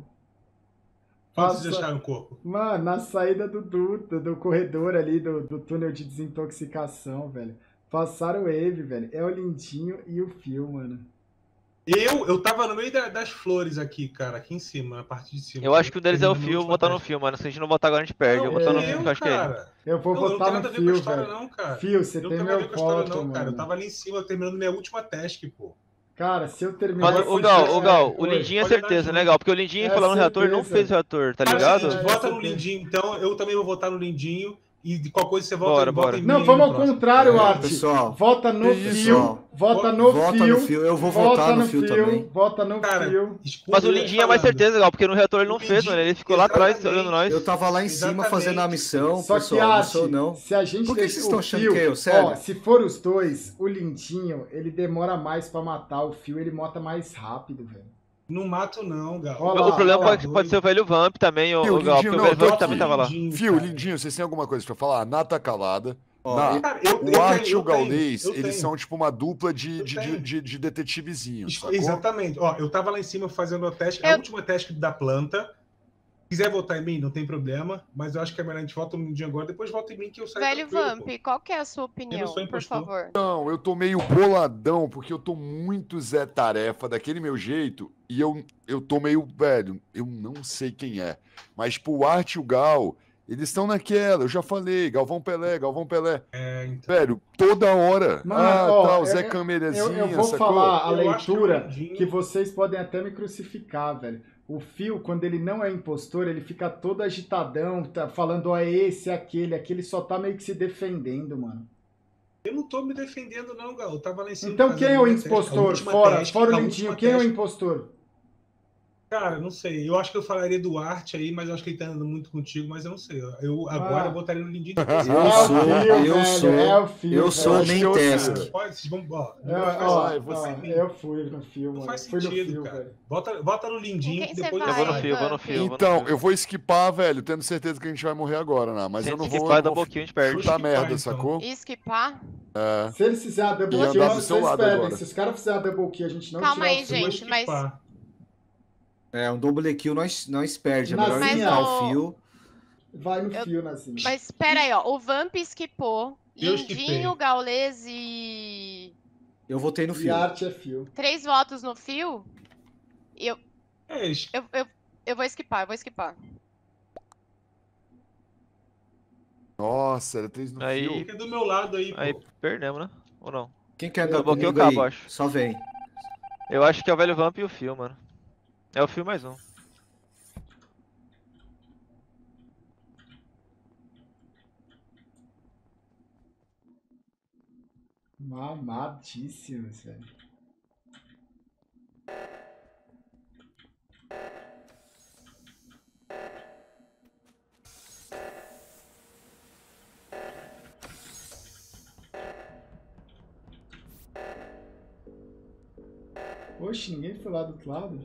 Onde vocês Passa- acharam o corpo? Mano, na saída do, do, do corredor ali, do, do túnel de desintoxicação, velho. Passaram o Wave, velho. É o Lindinho e o Fio, mano. Eu, eu tava no meio da- das flores aqui, cara, aqui em cima, na parte de cima. Eu acho que um deles é o Terminando Fio, eu a vou votar no última Fio, mano. Se a gente não votar agora, a gente perde. Eu vou votar no Fio, eu, que eu acho que é ele. cara. Eu vou Não, eu não votar tenho no nada a ver com a Fio, história, velho. não, cara. Fio, você Eu não tem tenho nada a ver meu com a história, voto, não, cara. Eu mano. tava ali em cima terminando minha última task, pô. Cara, se eu terminar... Mas essa o Gal, task- o Gal, o Oi. Lindinho é Pode dar certeza, junto. né, Gal? Porque o Lindinho É foi lá no reator, não certeza. fez o reator, tá Faz o ligado? seguinte, É, vota essa no tem. Lindinho, então. Eu também vou votar no Lindinho. E de qual coisa você vota, Bora, vota bora. em mim Não, aí vamos no ao próximo. contrário, É, Art. pessoal. Vota no Isso. Fio. Vota no Vota Fio. no Fio, eu vou Vota votar no no Fio Fio. também. Vota no Cara, Fio. escuta Mas o eu Lindinho é mais falando. certeza, Gal, porque no reator ele não O fez, mano. Ele Lindinho, ficou lá atrás exatamente. olhando nós. Eu tava lá em cima Exatamente. fazendo a missão, Só que, pessoal, não Art, sou não. se a gente Por que deixa vocês o estão achando Fio, que é eu? Sério? ó, se for os dois, o Lindinho, ele demora mais pra matar o Fio, ele mata mais rápido, velho. Não mato, não, Gal. Ó lá, O problema ó lá. pode, pode ser o velho Vamp também, ô, Fio, ô, Gal, Lindinho, porque o não, velho tô Vamp aqui. também tava lá. Lindinho, Fio, cara. Lindinho, vocês têm alguma coisa pra falar? A Ná tá calada. Ó, Na- eu- Cara, eu- eu o tenho, Art e eu o Gaulês, tenho, eu eles tenho. são tipo uma dupla de, Eu de, tenho. de, de, de detetivezinhos, Isso, sacou? exatamente. Ó, eu tava lá em cima fazendo a task, a Eu- última task da planta. Se quiser votar em mim, não tem problema. Mas eu acho que é melhor a gente vota no dia agora, depois vota em mim que eu saio Velho tranquilo, Vamp, pô. qual que é a sua Eu opinião, não sou por impostor. favor? Não, eu tô meio boladão, porque eu tô muito Zé Tarefa daquele meu jeito, e eu, eu tô meio, velho, eu não sei quem é. Mas, tipo, o Art e o Gal, eles estão naquela, eu já falei, Galvão Pelé, Galvão Pelé. É, então. Velho, toda hora. Mano, ah, ó, tá, o eu- Zé eu- Câmerazinha, Eu, eu vou sacou? falar a Eu acho que o leitura Lindinho- que vocês podem até me crucificar, velho. o Fio, quando ele não é impostor, ele fica todo agitadão, tá falando, ó, é esse, é aquele, aquele só tá meio que se defendendo, mano. Eu não tô me defendendo, não, Gal. Eu tava lá em cima. Então quem é o fazendo a impostor? última Fora, task, fora o a Lindinho, última quem é o task. impostor? Cara, não sei. Eu acho que eu falaria do Art aí, mas eu acho que ele tá andando muito contigo, mas eu não sei. Eu agora Ah. eu botaria no Lindinho. Eu É o sou, Fio, eu velho, sou, é o Fio, eu velho. sou o Acho que main eu task. sei. Pode, vocês vão, ó, É, não faz, ó, eu vou ó, seguir. eu fui no Fio, não mano. faz Fui no sentido, Fio, cara. velho. Bota, bota no Lindinho, Com quem você depois vai? Eu vou no Vai, fio, vou no Vamp. fio. vou no Então, fio. eu vou esquipar, velho, tendo certeza que a gente vai morrer agora, né? Mas Se eu não se vou, esquipar, não double vou kill, a gente perde. chutar Esquipar, merda, então. sacou? Esquipar? É. Se eles fizerem a double E kill, andar do vocês seu lado perdem. agora. Se os caras fizerem a double kill e a gente não Calma tirar aí, o Fio, Eu vou gente, mas- esquipar. É, um double kill nós, nós perde. É melhor Nazinha. evitar Mas o o- fio. vai no Eu- Fio, Nazinha. Mas espera aí, ó. O Vamp esquipou. Eu esquipei. Lindinho, Gaules e. Eu votei no E fio. arte é Fio. Três votos no fio. Eu, É, eles- eu, eu, eu vou esquipar, eu vou esquipar. Nossa, era três no Aí- fio. fica do meu lado aí, Aí pô. perdemos, né? Ou não? Quem quer andar Eu bloqueei o comigo aí? cabo, acho. Só vem. Eu acho que é o velho Vamp e o Fio, mano. É o Fio mais um. Mamadíssimos, velho. Oxe, ninguém foi lá do outro lado?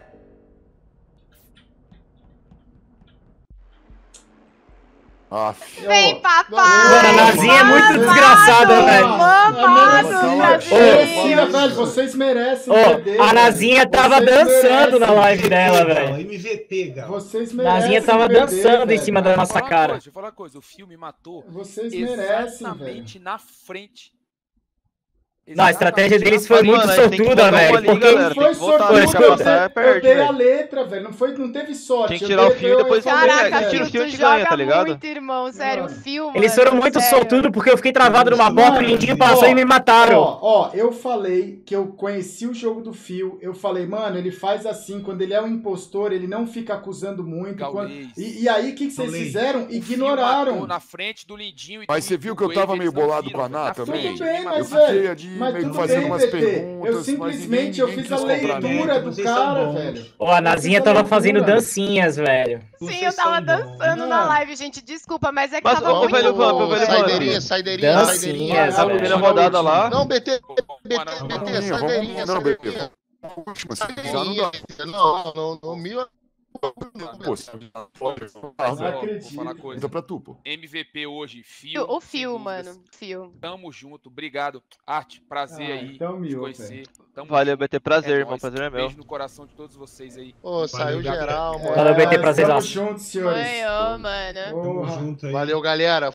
Aff. Vem, Ô, papai! Mano, a Nazinha é muito desgraçada, velho. Mamado, Nazinha, Nazinha! velho, vocês merecem Ô, perder. a velho. Nazinha tava Vocês dançando na merecem. live dela, Gal, velho. M V P, Gal. Vocês merecem Nazinha tava perder, dançando em velho. cima da Deixa eu nossa falar uma cara. coisa, Deixa eu falar uma coisa. O filme matou Vocês merecem, velho. exatamente na frente. Não, a estratégia Exatamente deles na foi Mas, muito mano, a gente tem que sortuda, botar uma velho. ali, Porque galera. Não foi Tem que voltar, sortudo, deixar eu, passar, eu perde, dei a velho. letra, velho. Não, foi, não teve sorte. Tinha que Eu tirar dei- o fio eu- e depois eu falei, Caraca, Tira o Fio, velho. fio tu e te ganha, joga tá ligado? muito, irmão. Sério, Mano. Fio, eles mano, foram muito sério. sortudos porque eu fiquei travado numa Mano, bota, o Lindinho ó, passou e me mataram. Ó, ó, eu falei que eu conheci o jogo do Fio. Eu falei, mano, ele faz assim. Quando ele é um impostor, ele não fica acusando muito. Quando- Gaulês. E, e aí, o que, que vocês Gaulês. fizeram? O Fio Ignoraram. matou na frente do Lindinho e Mas do- você do viu que eu tava Wave, meio eles não bolado viram, com a velho. Ná Na também? frente, Tudo bem, ele mas, Eu matou. fiquei velho, ali mas meio que tudo fazendo bem, umas P T. perguntas, Eu mas simplesmente ninguém- eu ninguém fiz a quis comprar, leitura né? do Vocês são cara, bons. velho. Ó, a Eu Nazinha fiz a tava fazendo leitura. dancinhas, velho. Sim, Vocês eu tava são bons. dançando na Não. live, gente. Desculpa, mas é que Mas tava o muito velho Vamp, o bom. velho Saideirinha, Vamp. saideirinha, Dancinha, saideirinha. é, Na velho. primeira rodada lá. Não, B T, B T, Mano, B T, Vamos, saideirinha, não, B T. saideirinha. Última, se quiser, não dá. Não, não, não, mil. Pô, se Mas, Não ó, vou acredito. falar uma coisa. Entra pra tu, pô. M V P hoje, Fio. O sem Fio, dúvidas. mano. Fio. Tamo junto. Obrigado. Arte, prazer Ah, aí. então te mil, conhecer. Tamo Valeu, junto. B T. Prazer, É irmão. nóis. Prazer é meu. Beijo no coração de todos vocês aí. Pô, saiu galera. geral, mano. Valeu, B T, É, prazerzaço. Tamo junto, senhores. Ganhou, mano. Tamo Porra. junto aí. Valeu, galera.